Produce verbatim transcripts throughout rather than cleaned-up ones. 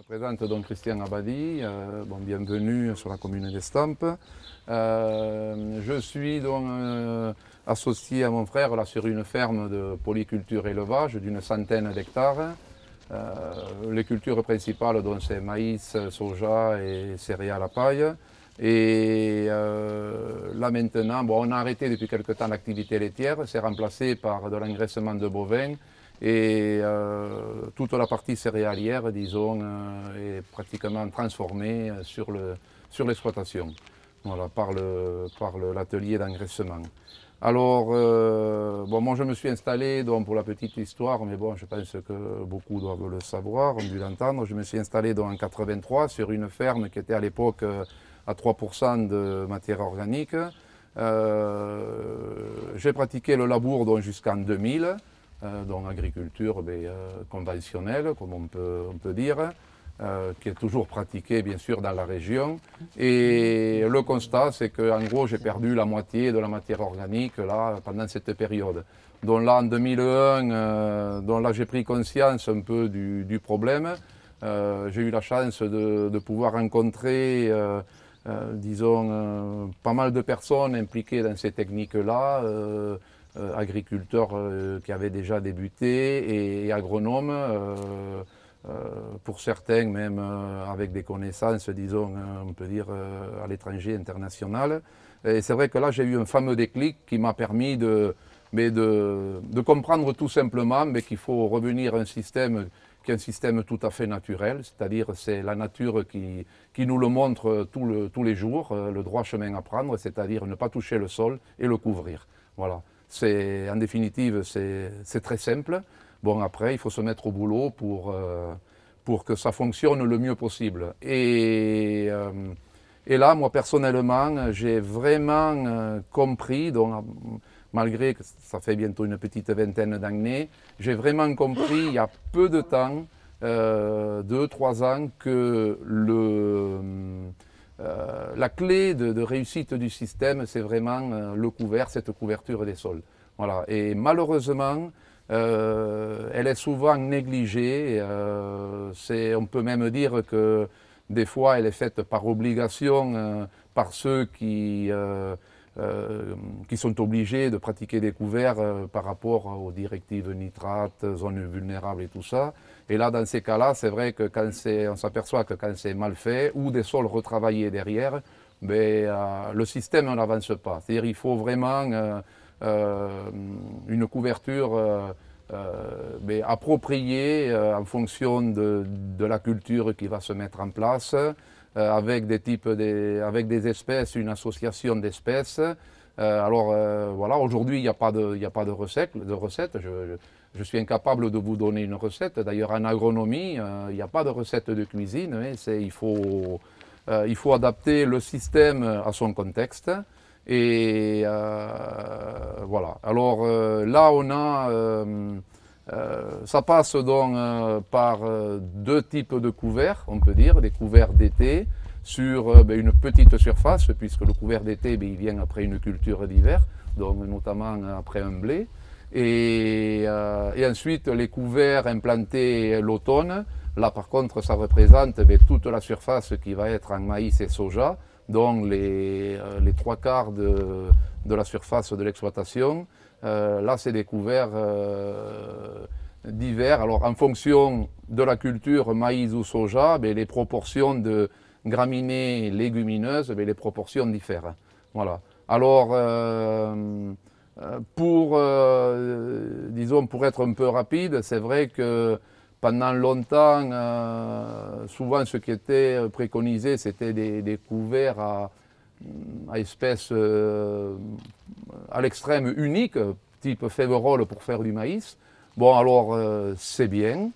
présente donc Christian Abadi, euh, bon, bienvenue sur la commune d'Estampes. Euh, je suis donc euh, associé à mon frère là, sur une ferme de polyculture élevage d'une centaine d'hectares. Euh, les cultures principales c'est maïs, soja et céréales à paille. Et euh, là maintenant, bon, on a arrêté depuis quelque temps l'activité laitière, c'est remplacé par de l'engraissement de bovins. Et euh, toute la partie céréalière, disons, euh, est pratiquement transformée sur le, sur l'exploitation, voilà, par le, par l'atelier d'engraissement. Alors, euh, bon, moi je me suis installé, donc, pour la petite histoire, mais bon, je pense que beaucoup doivent le savoir, ont dû l'entendre. Je me suis installé donc, en quatre-vingt-trois sur une ferme qui était à l'époque à trois pour cent de matière organique. Euh, J'ai pratiqué le labour jusqu'en deux mille. Euh, donc agriculture ben, euh, conventionnelle, comme on peut, on peut dire, euh, qui est toujours pratiquée bien sûr dans la région. Et le constat, c'est qu'en gros, j'ai perdu la moitié de la matière organique là, pendant cette période. Donc là, en deux mille un, euh, donc là, j'ai pris conscience un peu du, du problème. Euh, j'ai eu la chance de, de pouvoir rencontrer, euh, euh, disons, euh, pas mal de personnes impliquées dans ces techniques-là. Euh, Euh, agriculteurs euh, qui avaient déjà débuté et, et agronomes, euh, euh, pour certains même euh, avec des connaissances, disons, euh, on peut dire, euh, à l'étranger, international. Et c'est vrai que là, j'ai eu un fameux déclic qui m'a permis de, mais de, de comprendre tout simplement qu'il faut revenir à un système qui est un système tout à fait naturel, c'est-à-dire c'est la nature qui, qui nous le montre tout le, tous les jours, euh, le droit chemin à prendre, c'est-à-dire ne pas toucher le sol et le couvrir. Voilà. En définitive, c'est très simple. Bon, après, il faut se mettre au boulot pour, euh, pour que ça fonctionne le mieux possible. Et, euh, et là, moi, personnellement, j'ai vraiment euh, compris, donc, malgré que ça fait bientôt une petite vingtaine d'années, j'ai vraiment compris, il y a peu de temps, euh, deux, trois ans, que le... Euh, la clé de, de réussite du système, c'est vraiment euh, le couvert, cette couverture des sols. Voilà. Et malheureusement, euh, elle est souvent négligée. Euh, on peut même dire que des fois, elle est faite par obligation euh, par ceux qui, euh, euh, qui sont obligés de pratiquer des couverts euh, par rapport aux directives nitrates, zones vulnérables et tout ça. Et là, dans ces cas-là, c'est vrai que quand on s'aperçoit que quand c'est mal fait ou des sols retravaillés derrière, ben, euh, le système n'avance pas. C'est-à-dire qu'il faut vraiment euh, euh, une couverture euh, euh, ben, appropriée euh, en fonction de, de la culture qui va se mettre en place, euh, avec, des types des, avec des espèces, une association d'espèces. Euh, alors euh, voilà, aujourd'hui, il n'y a pas de, il n'y a pas de recette. De recette. Je, je, Je suis incapable de vous donner une recette. D'ailleurs, en agronomie, euh, il n'y a pas de recette de cuisine. Hein. Il faut, euh, il faut adapter le système à son contexte. Et euh, voilà. Alors euh, là, on a, euh, euh, ça passe donc euh, par euh, deux types de couverts, on peut dire, des couverts d'été sur euh, ben, une petite surface, puisque le couvert d'été, ben, il vient après une culture d'hiver, donc notamment après un blé. Et, euh, et ensuite les couverts implantés l'automne, là par contre ça représente ben, toute la surface qui va être en maïs et soja, donc les, euh, les trois quarts de, de la surface de l'exploitation. Euh, là c'est des couverts euh, d'hiver, alors en fonction de la culture maïs ou soja, ben, les proportions de graminées légumineuses, ben, les proportions diffèrent. Voilà. Alors, euh, Pour, euh, disons, pour être un peu rapide, c'est vrai que pendant longtemps, euh, souvent ce qui était préconisé, c'était des, des couverts à, à espèces euh, à l'extrême uniques, type féverole pour faire du maïs. Bon, alors euh, c'est bien,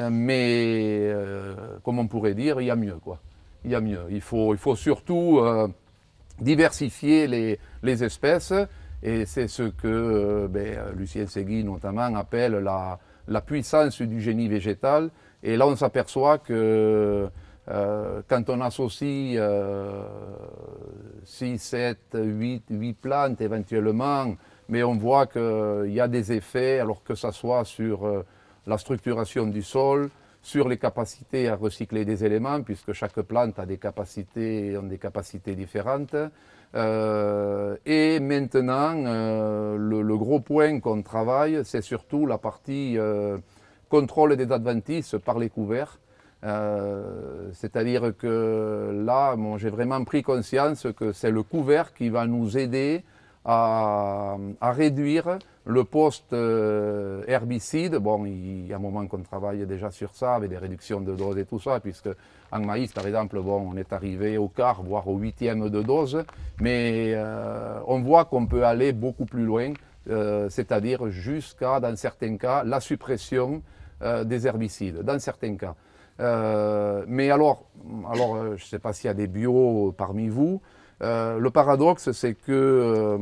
mais euh, comme on pourrait dire, il y a mieux, quoi. Il y a mieux. Il faut, il faut surtout euh, diversifier les, les espèces. Et c'est ce que euh, ben, Lucien Segui notamment appelle la, la puissance du génie végétal. Et là on s'aperçoit que euh, quand on associe euh, six, sept, huit, huit plantes éventuellement, mais on voit qu'il y a des effets, alors que ce soit sur euh, la structuration du sol, sur les capacités à recycler des éléments, puisque chaque plante a des capacités, ont des capacités différentes. Euh, et maintenant, euh, le, le gros point qu'on travaille, c'est surtout la partie euh, contrôle des adventices par les couverts. Euh, C'est-à-dire que là, bon, j'ai vraiment pris conscience que c'est le couvert qui va nous aider à, à réduire le poste euh, herbicide. Bon, il y a un moment qu'on travaille déjà sur ça, avec des réductions de doses et tout ça, puisque en maïs, par exemple, bon, on est arrivé au quart, voire au huitième de dose, mais euh, on voit qu'on peut aller beaucoup plus loin, euh, c'est-à-dire jusqu'à, dans certains cas, la suppression euh, des herbicides, dans certains cas. Euh, mais alors, alors euh, je ne sais pas s'il y a des bio parmi vous. Euh, le paradoxe, c'est que euh,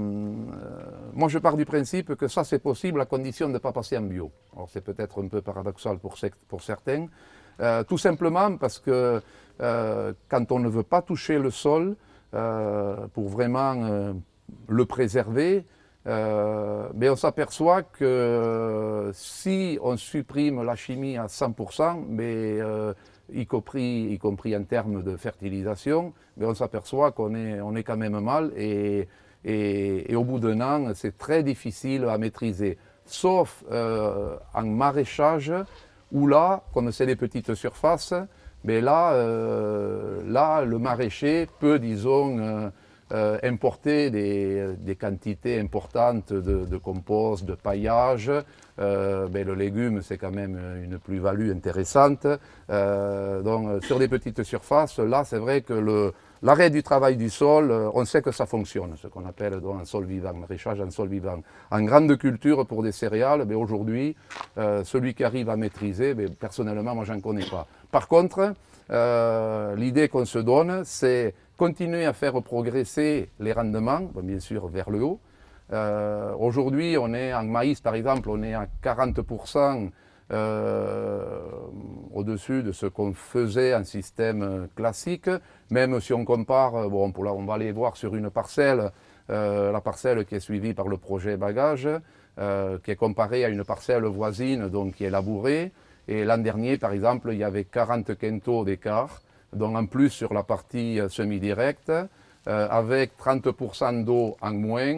moi je pars du principe que ça c'est possible à condition de ne pas passer en bio. Alors c'est peut-être un peu paradoxal pour, pour certains, euh, tout simplement parce que euh, quand on ne veut pas toucher le sol euh, pour vraiment euh, le préserver, Euh, mais on s'aperçoit que euh, si on supprime la chimie à cent pour cent, mais, euh, y, compris, y compris en termes de fertilisation, mais on s'aperçoit qu'on est, on est quand même mal et, et, et au bout d'un an, c'est très difficile à maîtriser. Sauf euh, en maraîchage, où là, comme c'est des petites surfaces, mais là, euh, là le maraîcher peut, disons, euh, Euh, importer des, des quantités importantes de, de compost, de paillage. Euh, ben, le légume, c'est quand même une plus-value intéressante. Euh, donc, sur des petites surfaces, là, c'est vrai que l'arrêt du travail du sol, on sait que ça fonctionne, ce qu'on appelle donc, un sol vivant, maraîchage en sol vivant. En grande culture pour des céréales, ben, aujourd'hui, euh, celui qui arrive à maîtriser, ben, personnellement, moi, j'en connais pas. Par contre, euh, l'idée qu'on se donne, c'est continuer à faire progresser les rendements, bien sûr vers le haut. Euh, Aujourd'hui, on est en maïs, par exemple, on est à quarante pour cent euh, au-dessus de ce qu'on faisait en système classique. Même si on compare, bon, pour là, on va aller voir sur une parcelle, euh, la parcelle qui est suivie par le projet Bagage, euh, qui est comparée à une parcelle voisine, donc qui est labourée. Et l'an dernier, par exemple, il y avait quarante quintaux d'écart. Donc en plus sur la partie semi-directe, euh, avec trente pour cent d'eau en moins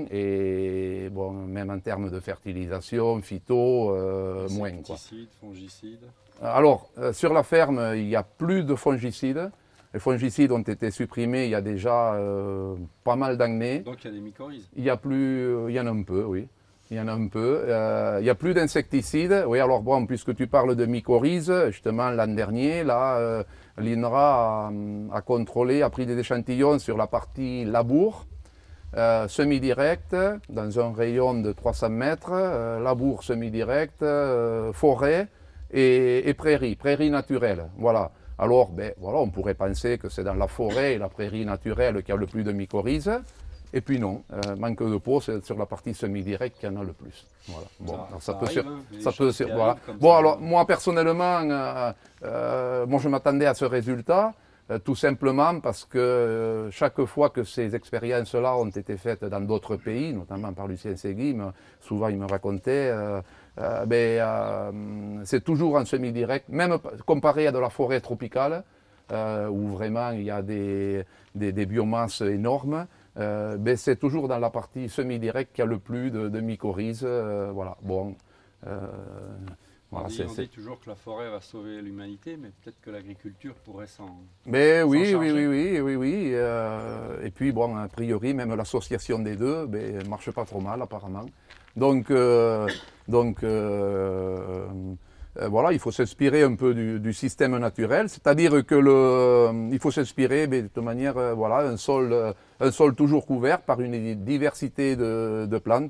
et bon, même en termes de fertilisation, phyto, euh, moins. Insecticides, fongicides. Alors, euh, sur la ferme, il n'y a plus de fongicides. Les fongicides ont été supprimés il y a déjà euh, pas mal d'années. Donc il y a des mycorhizes. Il y a plus, euh, il y en a un peu, oui. Il y en a un peu. Euh, il n'y a plus d'insecticides. Oui, alors bon, puisque tu parles de mycorhizes, justement l'an dernier, là, euh, l'INRA a, a contrôlé, a pris des échantillons sur la partie labour, euh, semi-direct, dans un rayon de trois cents mètres, euh, labour semi-direct, euh, forêt et, et prairie, prairie naturelle. Voilà. Alors, ben, voilà, on pourrait penser que c'est dans la forêt et la prairie naturelle qu'il y a le plus de mycorhizes. Et puis non, euh, manque de peau, c'est sur la partie semi-directe qu'il y en a le plus. Voilà. Bon, ça, alors ça ça, peut arrive, sur, hein, ça peut sur, voilà. Bon, ça, alors moi personnellement, euh, euh, moi je m'attendais à ce résultat, euh, tout simplement parce que euh, chaque fois que ces expériences-là ont été faites dans d'autres pays, notamment par Lucien Segui, souvent il me racontait, euh, euh, ben, euh, c'est toujours en semi-direct, même comparé à de la forêt tropicale, euh, où vraiment il y a des, des, des biomasses énormes. Euh, ben c'est toujours dans la partie semi-directe qu'il y a le plus de, de mycorhizes. Euh, voilà. Bon, euh, on, voilà, dit, on dit toujours que la forêt va sauver l'humanité, mais peut-être que l'agriculture pourrait s'en Mais oui, oui, oui, oui, oui, oui. Euh, et puis bon, a priori, même l'association des deux ne ben, marche pas trop mal apparemment. Donc, euh, donc euh, Euh, voilà, il faut s'inspirer un peu du, du système naturel, c'est-à-dire que le, il faut s'inspirer de toute manière, euh, voilà, un sol, euh, un sol toujours couvert par une diversité de, de plantes.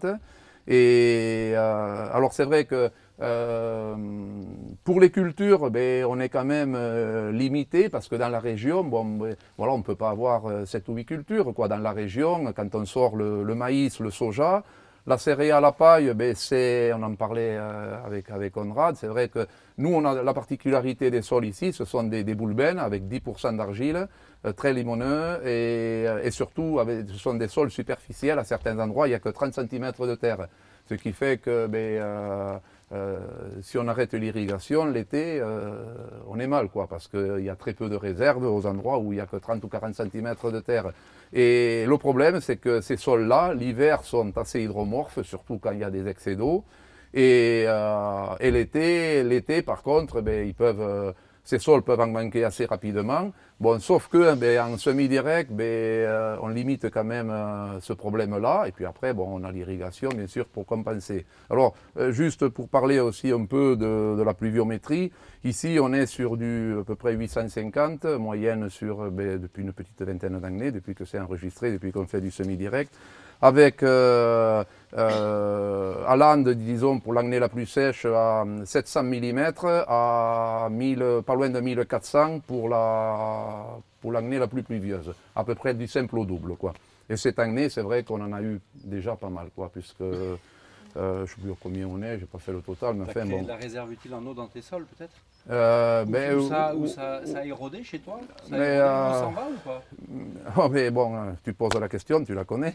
Et euh, alors c'est vrai que euh, pour les cultures, ben, on est quand même euh, limité parce que dans la région, bon, ben, voilà, on ne peut pas avoir euh, sept ou huit cultures quoi. Dans la région, quand on sort le, le maïs, le soja. La céréale à paille, ben on en parlait euh, avec, avec Conrad, c'est vrai que nous, on a la particularité des sols ici, ce sont des, des boulbènes avec dix pour cent d'argile, euh, très limoneux, et, et surtout, avec, ce sont des sols superficiels, à certains endroits, il n'y a que trente centimètres de terre. Ce qui fait que ben, euh, euh, si on arrête l'irrigation, l'été, euh, on est mal, quoi, parce qu'il y a très peu de réserves aux endroits où il n'y a que trente ou quarante centimètres de terre. Et le problème, c'est que ces sols-là, l'hiver, sont assez hydromorphes, surtout quand il y a des excès d'eau. Et, euh, et l'été, l'été, par contre, ben, ils peuvent, euh, ces sols peuvent en manquer assez rapidement. Bon, sauf que ben, en semi-direct, ben, euh, on limite quand même euh, ce problème-là. Et puis après, bon, on a l'irrigation, bien sûr, pour compenser. Alors, euh, juste pour parler aussi un peu de, de la pluviométrie, ici, on est sur du à peu près huit cent cinquante, moyenne sur, ben, depuis une petite vingtaine d'années, depuis que c'est enregistré, depuis qu'on fait du semi-direct. Avec euh, euh, à Landes, disons, pour l'année la plus sèche, à sept cents millimètres, à mille, pas loin de mille quatre cents pour la pour l'année la plus pluvieuse, à peu près du simple au double, quoi. Et cette année, c'est vrai qu'on en a eu déjà pas mal, quoi, puisque euh, je ne sais plus combien on est, j'ai pas fait le total, mais enfin bon. De la réserve utile en eau dans tes sols, peut-être? Euh, Ou, ben, ou ça, ou, ou ça, ça a érodé chez toi? Ça a mais, érodé, euh, on s'en va ou pas? Oh, mais bon, tu poses la question, tu la connais.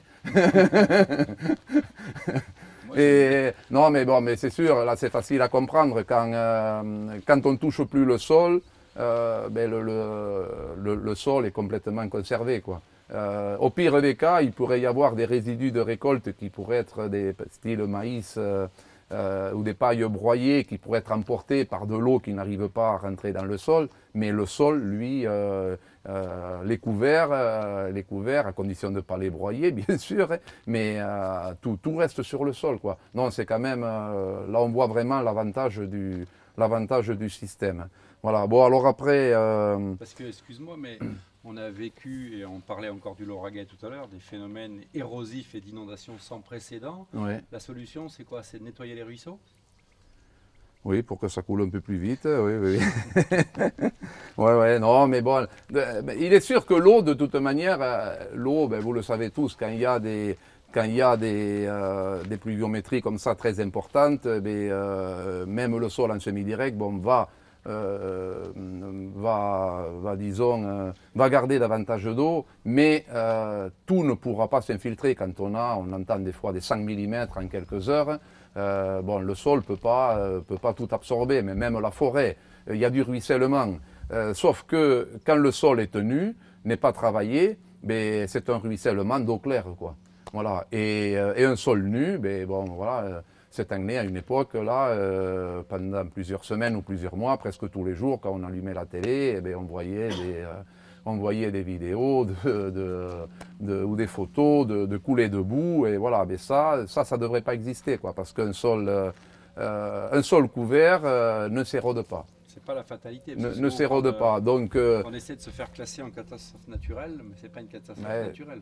Moi, Et, non, mais bon, mais c'est sûr, là c'est facile à comprendre. Quand, euh, quand on touche plus le sol, euh, ben, le, le, le, le sol est complètement conservé, quoi. Euh, au pire des cas, il pourrait y avoir des résidus de récolte qui pourraient être des style maïs euh, euh, ou des pailles broyées qui pourraient être emportées par de l'eau qui n'arrive pas à rentrer dans le sol. Mais le sol, lui, euh, euh, les couverts, euh, les couverts, à condition de ne pas les broyer, bien sûr, hein, mais euh, tout, tout reste sur le sol, quoi. Non, c'est quand même, euh, là on voit vraiment l'avantage du, l'avantage du système. Voilà, bon alors après... Euh... Parce que, excuse-moi, mais on a vécu, et on parlait encore du Lauragais tout à l'heure, des phénomènes érosifs et d'inondations sans précédent. Ouais. La solution, c'est quoi? C'est de nettoyer les ruisseaux? Oui, pour que ça coule un peu plus vite, oui, oui. Ouais, ouais, non, mais bon, il est sûr que l'eau, de toute manière, l'eau, ben, vous le savez tous, quand il y a des, quand il y a des, euh, des pluviométries comme ça très importantes, ben, euh, même le sol en semi-direct, bon, va, euh, va, va, disons, euh, va garder davantage d'eau, mais euh, tout ne pourra pas s'infiltrer quand on a, on entend des fois des cent millimètres en quelques heures. Euh, bon, le sol ne peut pas, euh, peut pas tout absorber, mais même la forêt, il euh, y a du ruissellement. Euh, sauf que quand le sol est tenu, n'est pas travaillé, ben, c'est un ruissellement d'eau claire, quoi. Voilà. Et, euh, et un sol nu, ben, bon, voilà, euh, cette année, à une époque, là, euh, pendant plusieurs semaines ou plusieurs mois, presque tous les jours, quand on allumait la télé, eh ben, on voyait des... Euh, on voyait des vidéos de, de, de, ou des photos de, de coulées de boue, et voilà, mais ça, ça, ça ne devrait pas exister, quoi, parce qu'un sol, euh, un sol couvert euh, ne s'érode pas. C'est pas la fatalité. Ne, ne s'érode euh, pas, donc... Euh, on essaie de se faire classer en catastrophe naturelle, mais c'est pas une catastrophe mais, naturelle.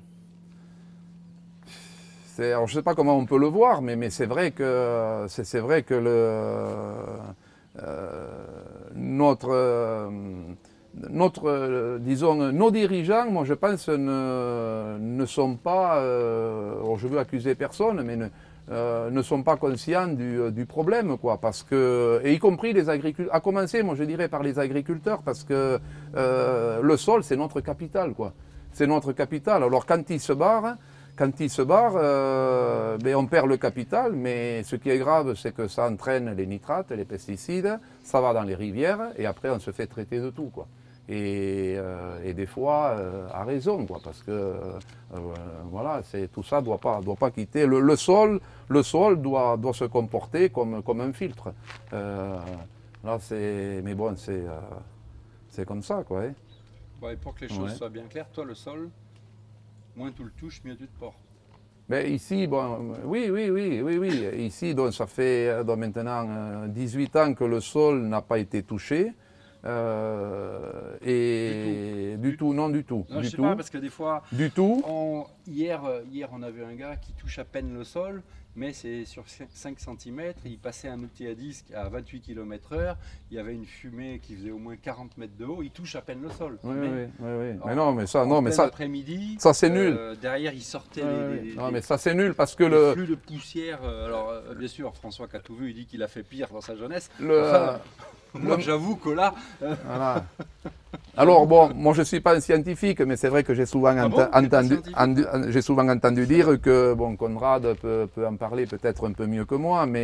Alors, je ne sais pas comment on peut le voir, mais, mais c'est vrai que, c'est vrai que le, euh, notre... Euh, Notre, euh, disons, nos dirigeants, moi je pense, ne, ne sont pas, euh, je veux accuser personne, mais ne, euh, ne sont pas conscients du, du problème, quoi, parce que, et y compris les agriculteurs, à commencer, moi je dirais par les agriculteurs, parce que euh, le sol c'est notre capital, quoi, c'est notre capital. Alors quand il se barre, quand il se barre, euh, ben, on perd le capital, mais ce qui est grave, c'est que ça entraîne les nitrates, les pesticides, ça va dans les rivières, et après on se fait traiter de tout, quoi. Et, euh, et des fois, euh, à raison, quoi, parce que euh, voilà, tout ça ne doit pas, doit pas quitter. Le, le sol, le sol doit, doit se comporter comme, comme un filtre. Euh, là, mais bon, c'est euh, comme ça, quoi. Hein. Bon, et pour que les choses ouais. soient bien claires, toi, le sol, moins tu le touches, mieux tu te portes. Mais ici, bon, oui, oui, oui, oui, oui. Ici, donc, ça fait donc, maintenant dix-huit ans que le sol n'a pas été touché. Euh, et du tout. du tout, non du tout. Non, du je sais tout. pas, parce que des fois, du tout. On, hier, hier, on a vu un gars qui touche à peine le sol, mais c'est sur cinq centimètres, il passait un outil à disque à vingt-huit kilomètres heure, il y avait une fumée qui faisait au moins quarante mètres de haut, il touche à peine le sol. Oui, mais, oui, oui, oui. En, mais non, mais ça, non, mais ça, après-midi, ça c'est euh, nul. Derrière, il sortait oui, les, oui. les, non, les, mais ça c'est nul parce que les le flux de poussière. Euh, alors, euh, bien sûr, François qui a tout vu, il dit qu'il a fait pire dans sa jeunesse. Le, enfin, moi, le... j'avoue que là. Euh... Voilà. Alors bon, moi je ne suis pas un scientifique, mais c'est vrai que j'ai souvent, ah ent bon, entendu, en, souvent entendu dire que bon, Conrad peut, peut en parler peut-être un peu mieux que moi, mais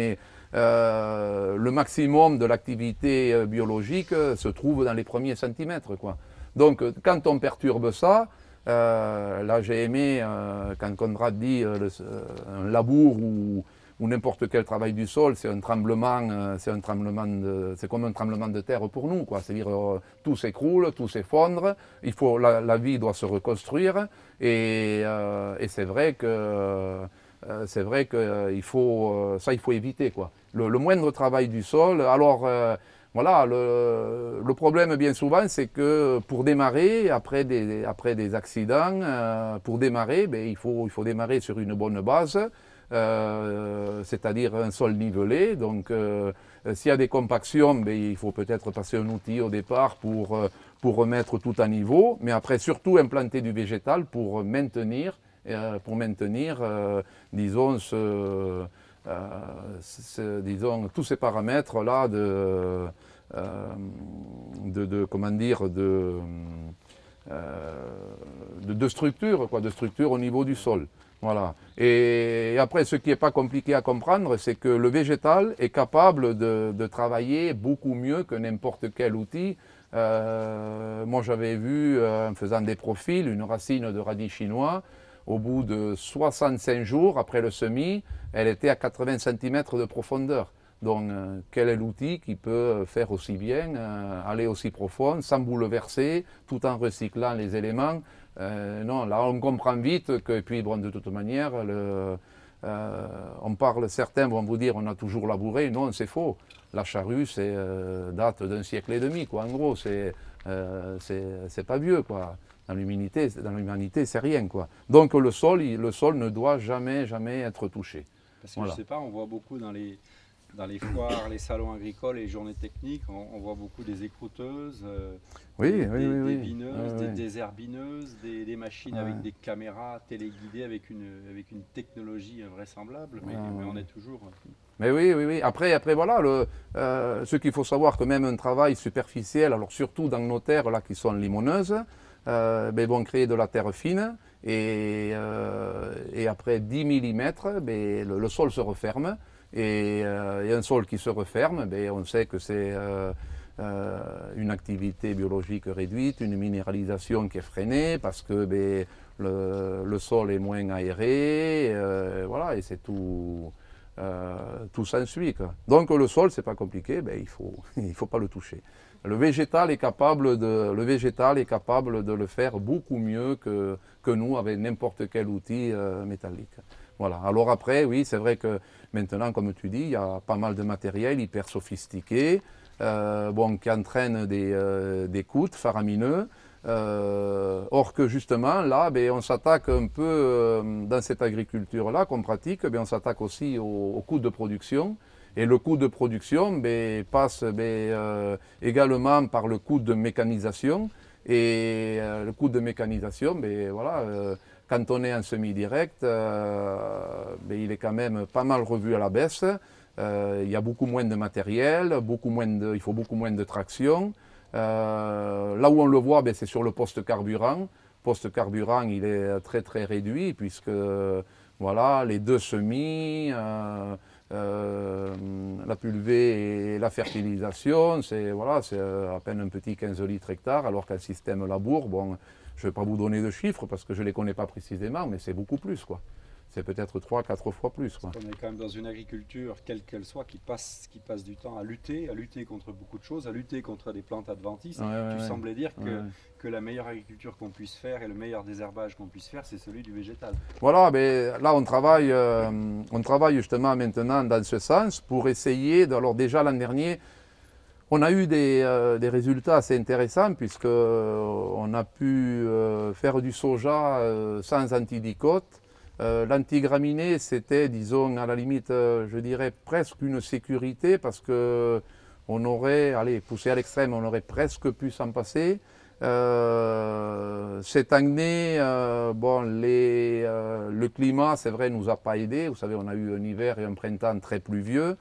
euh, le maximum de l'activité biologique se trouve dans les premiers centimètres, quoi. Donc quand on perturbe ça, euh, là j'ai aimé euh, quand Conrad dit euh, le, euh, un labour ou, ou n'importe quel travail du sol, c'est un tremblement, euh, c'est un tremblement de, c'est comme un tremblement de terre pour nous, quoi. C'est-à-dire euh, tout s'écroule, tout s'effondre, il faut, la, la vie doit se reconstruire, et, euh, et c'est vrai que euh, c'est vrai que euh, il faut, euh, ça il faut éviter, quoi. Le, le moindre travail du sol, alors euh, voilà, le, le problème bien souvent c'est que pour démarrer, après des, après des accidents, euh, pour démarrer, ben, il, faut, il faut démarrer sur une bonne base. Euh, c'est-à-dire un sol nivelé. Donc euh, s'il y a des compactions, ben, il faut peut-être passer un outil au départ pour, euh, pour remettre tout à niveau, mais après surtout implanter du végétal pour maintenir, euh, pour maintenir euh, disons, ce, euh, ce, disons, tous ces paramètres-là de, euh, de, de, comment dire, de, euh, de, de structure, quoi, de structure au niveau du sol. Voilà. Et après, ce qui n'est pas compliqué à comprendre, c'est que le végétal est capable de, de travailler beaucoup mieux que n'importe quel outil. Euh, moi, j'avais vu, euh, en faisant des profils, une racine de radis chinois, au bout de soixante-cinq jours, après le semis, elle était à quatre-vingts centimètres de profondeur. Donc, euh, quel est l'outil qui peut faire aussi bien, euh, aller aussi profond, sans bouleverser, tout en recyclant les éléments? Euh, non, là on comprend vite que, et puis bon, de toute manière, le, euh, on parle, certains vont vous dire on a toujours labouré, non c'est faux. La charrue c'est, euh, date d'un siècle et demi, quoi. En gros, c'est euh, pas vieux, quoi. Dans l'humanité, dans l'humanité, c'est rien, quoi. Donc le sol, il, le sol ne doit jamais, jamais être touché. Parce que voilà. Je sais pas, on voit beaucoup dans les, dans les foires, les salons agricoles, les journées techniques, on, on voit beaucoup des écrouteuses, euh, oui, des, oui, des, oui, des oui. bineuses, oui, des oui. désherbineuses, des, des machines Ouais. avec des caméras téléguidées, avec une, avec une technologie invraisemblable, mais, Ouais, mais ouais. on est toujours... Mais oui, oui, oui. Après, après voilà, le, euh, ce qu'il faut savoir, que même un travail superficiel, alors surtout dans nos terres là qui sont limoneuses, euh, ben, vont créer de la terre fine, et, euh, et après dix millimètres, ben, le, le sol se referme, et, euh, et un sol qui se referme, ben, on sait que c'est euh, euh, une activité biologique réduite, une minéralisation qui est freinée, parce que ben, le, le sol est moins aéré, euh, voilà, et c'est tout... Euh, tout s'ensuit. Donc le sol, c'est pas compliqué, ben, il faut, il faut pas le toucher. Le végétal est capable de, le végétal est capable de le faire beaucoup mieux que, que nous avec n'importe quel outil euh, métallique. Voilà. Alors après, oui, c'est vrai que maintenant, comme tu dis, il y a pas mal de matériel hyper sophistiqué, euh, bon, qui entraîne des, euh, des coûts faramineux. Euh, or que justement, là, ben, on s'attaque un peu, euh, dans cette agriculture-là qu'on pratique, ben, on s'attaque aussi au, au coût de production. Et le coût de production ben, passe ben, euh, également par le coût de mécanisation. Et euh, le coût de mécanisation, ben, voilà, euh, quand on est en semi-direct, euh, ben, il est quand même pas mal revu à la baisse. Euh, il y a beaucoup moins de matériel, beaucoup moins de, il faut beaucoup moins de traction. Euh, là où on le voit, ben, c'est sur le poste carburant. Poste carburant, il est très très réduit puisque voilà, les deux semis, euh, euh, la pulvée et la fertilisation, c'est voilà, à peine un petit quinze litres hectare, alors qu'un système labour, bon, je ne vais pas vous donner de chiffres parce que je ne les connais pas précisément, mais c'est beaucoup plus, quoi. C'est peut-être trois, quatre fois plus, quoi. On est quand même dans une agriculture, quelle qu'elle soit, qui passe, qui passe du temps à lutter, à lutter contre beaucoup de choses, à lutter contre des plantes adventices. Ouais, ouais, tu ouais. semblais dire que, ouais. que la meilleure agriculture qu'on puisse faire et le meilleur désherbage qu'on puisse faire, c'est celui du végétal. Voilà, mais là on travaille, euh, on travaille justement maintenant dans ce sens pour essayer, de, alors déjà l'an dernier, on a eu des, euh, des résultats assez intéressants puisque euh, on a pu euh, faire du soja euh, sans antidicote. Euh, L'antigraminé, c'était, disons, à la limite, euh, je dirais presque une sécurité parce que on aurait, allez, poussé à l'extrême, on aurait presque pu s'en passer. Euh, cette année, euh, bon, les, euh, le climat, c'est vrai, nous a pas aidé. Vous savez, on a eu un hiver et un printemps très pluvieux.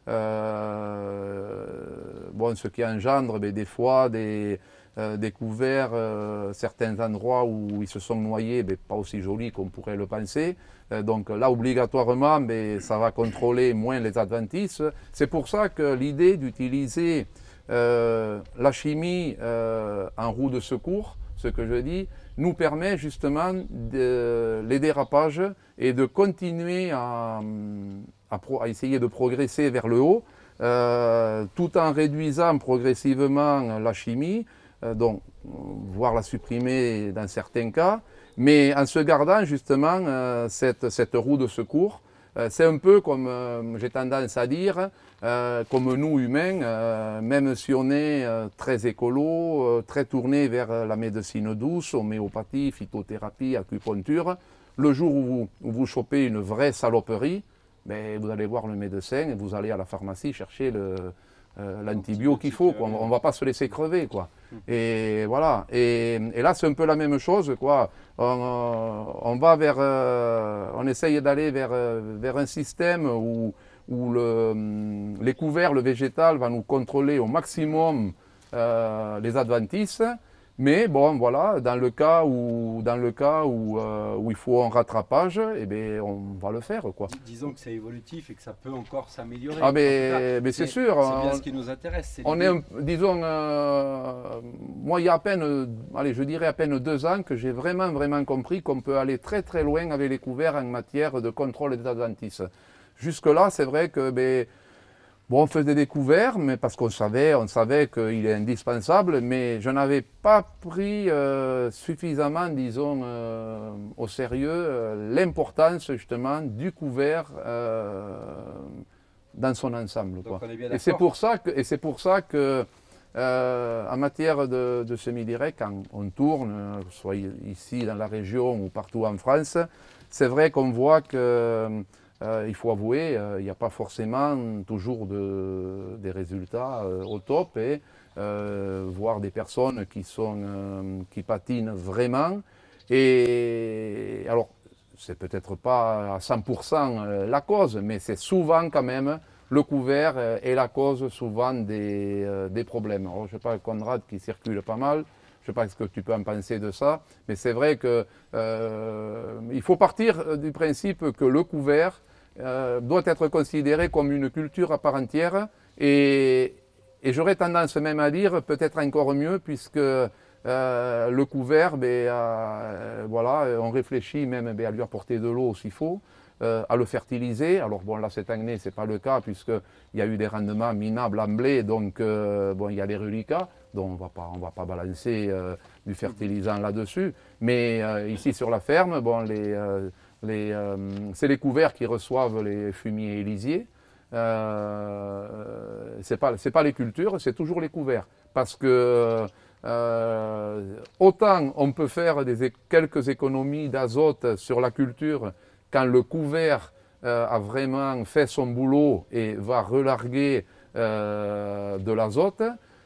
euh, bon, ce qui engendre ben, des fois des, euh, des couverts, euh, certains endroits où ils se sont noyés, ben, pas aussi jolis qu'on pourrait le penser. Euh, donc là, obligatoirement, ben, ça va contrôler moins les adventices. C'est pour ça que l'idée d'utiliser euh, la chimie euh, en roue de secours, ce que je dis, nous permet justement de, les dérapages et de continuer à, à, pro, à essayer de progresser vers le haut, euh, tout en réduisant progressivement la chimie, euh, donc voire la supprimer dans certains cas, mais en se gardant justement euh, cette, cette roue de secours. Euh, c'est un peu comme, euh, j'ai tendance à dire, euh, comme nous humains, euh, même si on est euh, très écolo, euh, très tourné vers la médecine douce, homéopathie, phytothérapie, acupuncture, le jour où vous, où vous chopez une vraie saloperie, ben, vous allez voir le médecin et vous allez à la pharmacie chercher le, euh, l'antibio qu'il faut. Quoi. On ne va pas se laisser crever. Quoi. Et voilà. Et, et là, c'est un peu la même chose. Quoi. On, on va vers, euh, on essaye d'aller vers, vers un système où, où le, les couverts, le végétal va nous contrôler au maximum euh, les adventices. Mais bon, voilà, dans le cas où, dans le cas où, euh, où il faut un rattrapage, eh bien, on va le faire. Quoi. Disons que c'est évolutif et que ça peut encore s'améliorer. Ah, mais, mais c'est sûr. C'est bien ce qui nous intéresse. On est, un, disons, euh, moi, il y a à peine, allez, je dirais à peine deux ans que j'ai vraiment, vraiment compris qu'on peut aller très, très loin avec les couverts en matière de contrôle des adventices. Jusque-là, c'est vrai que, ben, bon, on faisait des couverts, mais parce qu'on savait, on savait qu'il est indispensable, mais je n'avais pas pris euh, suffisamment, disons, euh, au sérieux euh, l'importance justement du couvert euh, dans son ensemble. Quoi. Et c'est pour ça que, et c'est pour ça que euh, en matière de, de semi-direct, quand on tourne, soit ici dans la région ou partout en France, c'est vrai qu'on voit que Euh, il faut avouer, euh, il n'y a pas forcément toujours de, des résultats euh, au top, et euh, voir des personnes qui, sont, euh, qui patinent vraiment. Et alors, c'est peut-être pas à cent pour cent la cause, mais c'est souvent quand même le couvert est la cause souvent des, euh, des problèmes. Alors, je ne sais pas, Conrad qui circule pas mal. Je ne sais pas ce que tu peux en penser de ça, mais c'est vrai qu'il euh, faut partir du principe que le couvert euh, doit être considéré comme une culture à part entière, et, et j'aurais tendance même à dire peut-être encore mieux, puisque euh, le couvert, ben, euh, voilà, on réfléchit même ben, à lui apporter de l'eau s'il faut, euh, à le fertiliser. Alors bon, là cette année ce n'est pas le cas, puisqu'il y a eu des rendements minables en blé, donc euh, bon, il y a les reliquats. Donc on va ne va pas balancer euh, du fertilisant là-dessus. Mais euh, ici sur la ferme, bon, les, euh, les, euh, c'est les couverts qui reçoivent les fumiers et lisiers. Euh, ce n'est pas, c'est pas les cultures, c'est toujours les couverts. Parce que euh, autant on peut faire des, quelques économies d'azote sur la culture quand le couvert euh, a vraiment fait son boulot et va relarguer euh, de l'azote.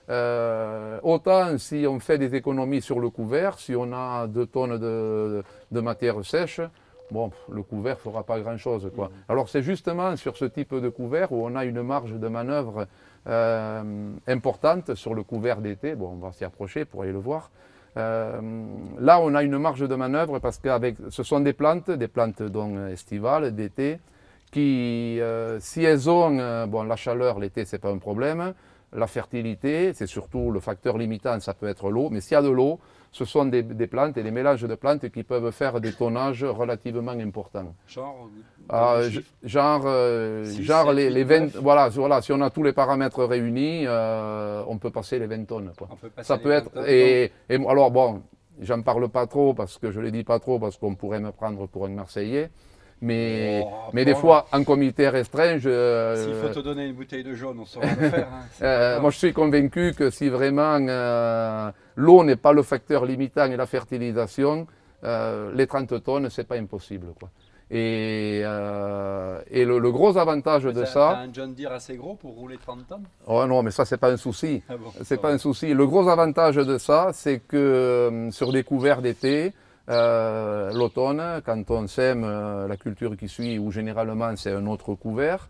Euh, autant si on fait des économies sur le couvert, si on a deux tonnes de, de matière sèche, bon, le couvert ne fera pas grand-chose. Quoi. Alors c'est justement sur ce type de couvert où on a une marge de manœuvre euh, importante sur le couvert d'été. Bon, on va s'y approcher pour aller le voir. Euh, là, on a une marge de manœuvre parce que avec, ce sont des plantes, des plantes donc estivales, d'été, qui, euh, si elles ont, euh, bon, la chaleur l'été, ce n'est pas un problème. La fertilité, c'est surtout le facteur limitant, ça peut être l'eau, mais s'il y a de l'eau, ce sont des, des plantes et des mélanges de plantes qui peuvent faire des tonnages relativement importants. Genre, euh, genre, euh, six, genre sept, les, les vingt, voilà, voilà, si on a tous les paramètres réunis, euh, on peut passer les vingt tonnes. Quoi. On peut passer ça peut être, tonnes, et, et alors bon, j'en parle pas trop parce que je ne les dis pas trop parce qu'on pourrait me prendre pour un Marseillais. Mais, oh, mais des fois, en comité restreint, je... S'il faut te donner une bouteille de jaune, on saura le faire. Hein, euh, moi, je suis convaincu que si vraiment euh, l'eau n'est pas le facteur limitant et la fertilisation, euh, les trente tonnes, ce n'est pas impossible. Quoi. Et, euh, et le, le gros avantage mais de ça... Tu as un John Deere assez gros pour rouler trente tonnes? Oh non, mais ça, ce n'est pas un souci. Ah bon, c'est pas un souci. Le gros avantage de ça, c'est que euh, sur des couverts d'été, Euh, l'automne, quand on sème euh, la culture qui suit, ou généralement c'est un autre couvert,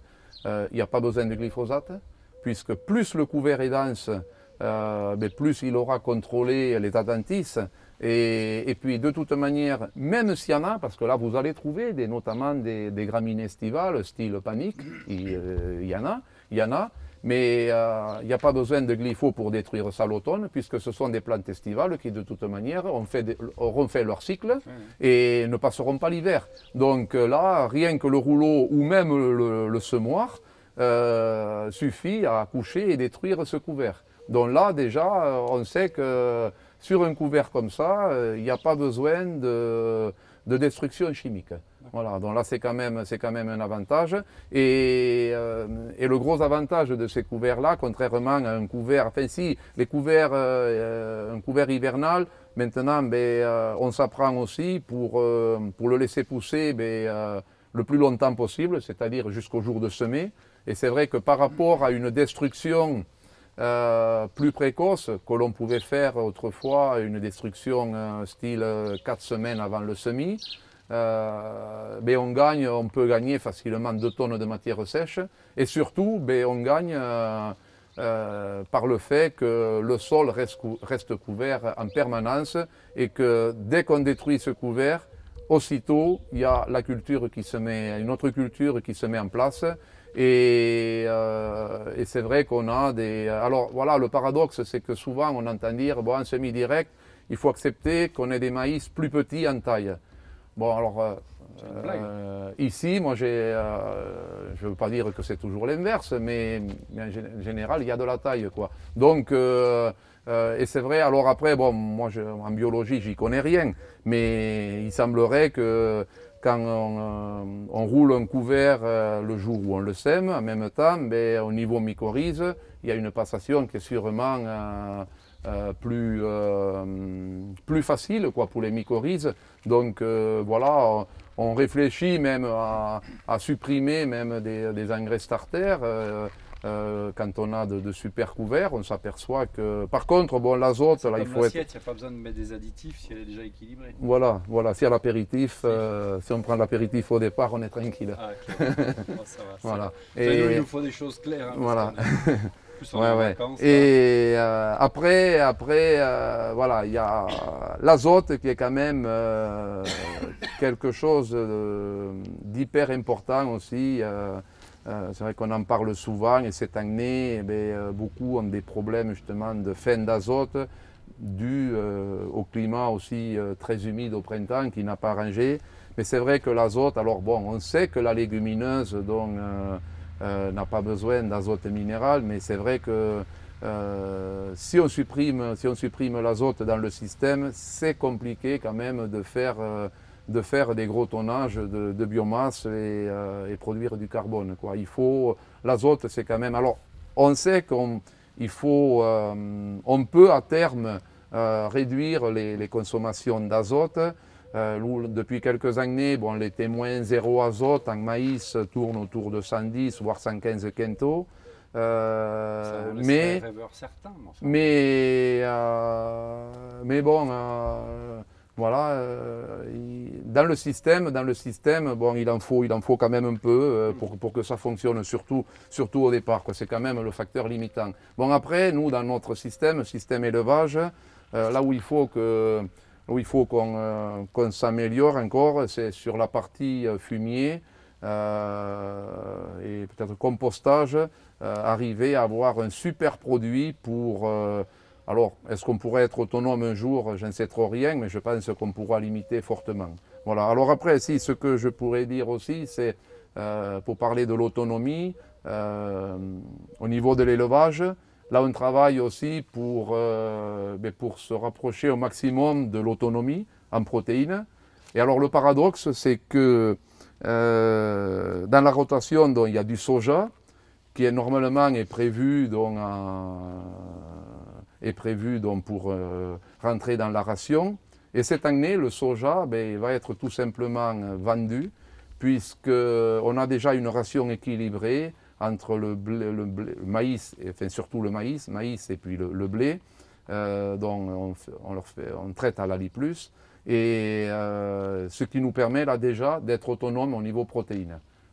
euh, il n'y a pas besoin de glyphosate, puisque plus le couvert est dense, euh, mais plus il aura contrôlé les adventices. Et, et puis de toute manière, même s'il y en a, parce que là vous allez trouver des, notamment des, des graminées estivales, style panique, il, euh, il y en a, il y en a, mais euh, il n'y a pas besoin de glypho pour détruire ça l'automne, puisque ce sont des plantes estivales qui de toute manière ont fait des, auront fait leur cycle et ne passeront pas l'hiver. Donc là, rien que le rouleau ou même le, le semoir euh, suffit à coucher et détruire ce couvert. Donc là déjà, on sait que sur un couvert comme ça, il n'y a pas besoin de, de destruction chimique. Voilà, donc là c'est quand même, c'est quand même un avantage. Et, euh, et le gros avantage de ces couverts-là, contrairement à un couvert, enfin si, les couverts, euh, un couvert hivernal, maintenant ben, euh, on s'apprend aussi pour, euh, pour le laisser pousser ben, euh, le plus longtemps possible, c'est-à-dire jusqu'au jour de semer. Et c'est vrai que par rapport à une destruction Euh, plus précoce que l'on pouvait faire autrefois, une destruction euh, style quatre semaines avant le semis, euh, ben on gagne, on peut gagner facilement deux tonnes de matière sèche et surtout ben on gagne euh, euh, par le fait que le sol reste, cou reste couvert en permanence et que dès qu'on détruit ce couvert, aussitôt il y a la culture qui se met, une autre culture qui se met en place. Et, euh, et c'est vrai qu'on a des... Alors voilà, le paradoxe, c'est que souvent on entend dire, bon, en semi-direct, il faut accepter qu'on ait des maïs plus petits en taille. Bon, alors, euh, euh, ici, moi, j'ai... Euh, je ne veux pas dire que c'est toujours l'inverse, mais, mais en général, il y a de la taille, quoi. Donc, euh, euh, et c'est vrai, alors après, bon, moi, je, en biologie, j'y connais rien, mais il semblerait que quand on, euh, on roule un couvert euh, le jour où on le sème, en même temps, ben, au niveau mycorhize, il y a une passation qui est sûrement euh, euh, plus, euh, plus facile quoi, pour les mycorhizes. Donc euh, voilà, on, on réfléchit même à, à supprimer même des, des engrais starters. Euh, Euh, quand on a de, de super couverts, on s'aperçoit que... Par contre, bon, l'azote, là, il faut être... Il n'y a pas besoin de mettre des additifs si elle est déjà équilibrée. Voilà, voilà. Si à l'apéritif, euh, si on prend l'apéritif au départ, on est tranquille. Ah, okay. Bon, ça va, voilà. Et nous, il nous faut des choses claires. Hein, voilà. Plus ouais, ouais. vacances, et euh, après, après euh, voilà, il y a l'azote qui est quand même euh, quelque chose d'hyper important aussi. Euh, Euh, c'est vrai qu'on en parle souvent et cette année, eh bien, euh, beaucoup ont des problèmes justement de fin d'azote dû euh, au climat aussi euh, très humide au printemps qui n'a pas arrangé. Mais c'est vrai que l'azote, alors bon, on sait que la légumineuse donc, euh, euh, n'a pas besoin d'azote minéral, mais c'est vrai que euh, si on supprime, si on supprime l'azote dans le système, c'est compliqué quand même de faire euh, de faire des gros tonnages de, de biomasse et, euh, et produire du carbone, quoi. Il faut, l'azote c'est quand même, alors on sait qu'on il faut, euh, on peut à terme euh, réduire les, les consommations d'azote. Euh, depuis quelques années, bon, les témoins zéro azote en maïs tournent autour de cent dix voire cent quinze quintaux. Euh, mais, certains, enfin. mais, euh, mais bon, euh, voilà, euh, il, dans le système, dans le système, bon, il en faut, il en faut quand même un peu euh, pour, pour que ça fonctionne, surtout, surtout au départ. C'est quand même le facteur limitant. Bon, après, nous, dans notre système, système élevage, euh, là où il faut que, où il faut qu'on euh, qu'on s'améliore encore, c'est sur la partie fumier euh, et peut-être compostage, euh, arriver à avoir un super produit pour euh, alors, est-ce qu'on pourrait être autonome un jour? Je ne sais trop rien, mais je pense qu'on pourra limiter fortement. Voilà. Alors après, si, ce que je pourrais dire aussi, c'est, euh, pour parler de l'autonomie, euh, au niveau de l'élevage, là on travaille aussi pour, euh, pour se rapprocher au maximum de l'autonomie en protéines. Et alors le paradoxe, c'est que euh, dans la rotation, donc, il y a du soja, qui est normalement est prévu donc, en, est prévu donc, pour euh, rentrer dans la ration. Et cette année, le soja ben, il va être tout simplement vendu, puisqu'on a déjà une ration équilibrée entre le, blé, le, blé, le maïs, et, enfin surtout le maïs, maïs et puis le, le blé, euh, dont on, on, leur fait, on traite à l'Ali plus, et euh, ce qui nous permet là déjà d'être autonome au niveau protéines. Voilà.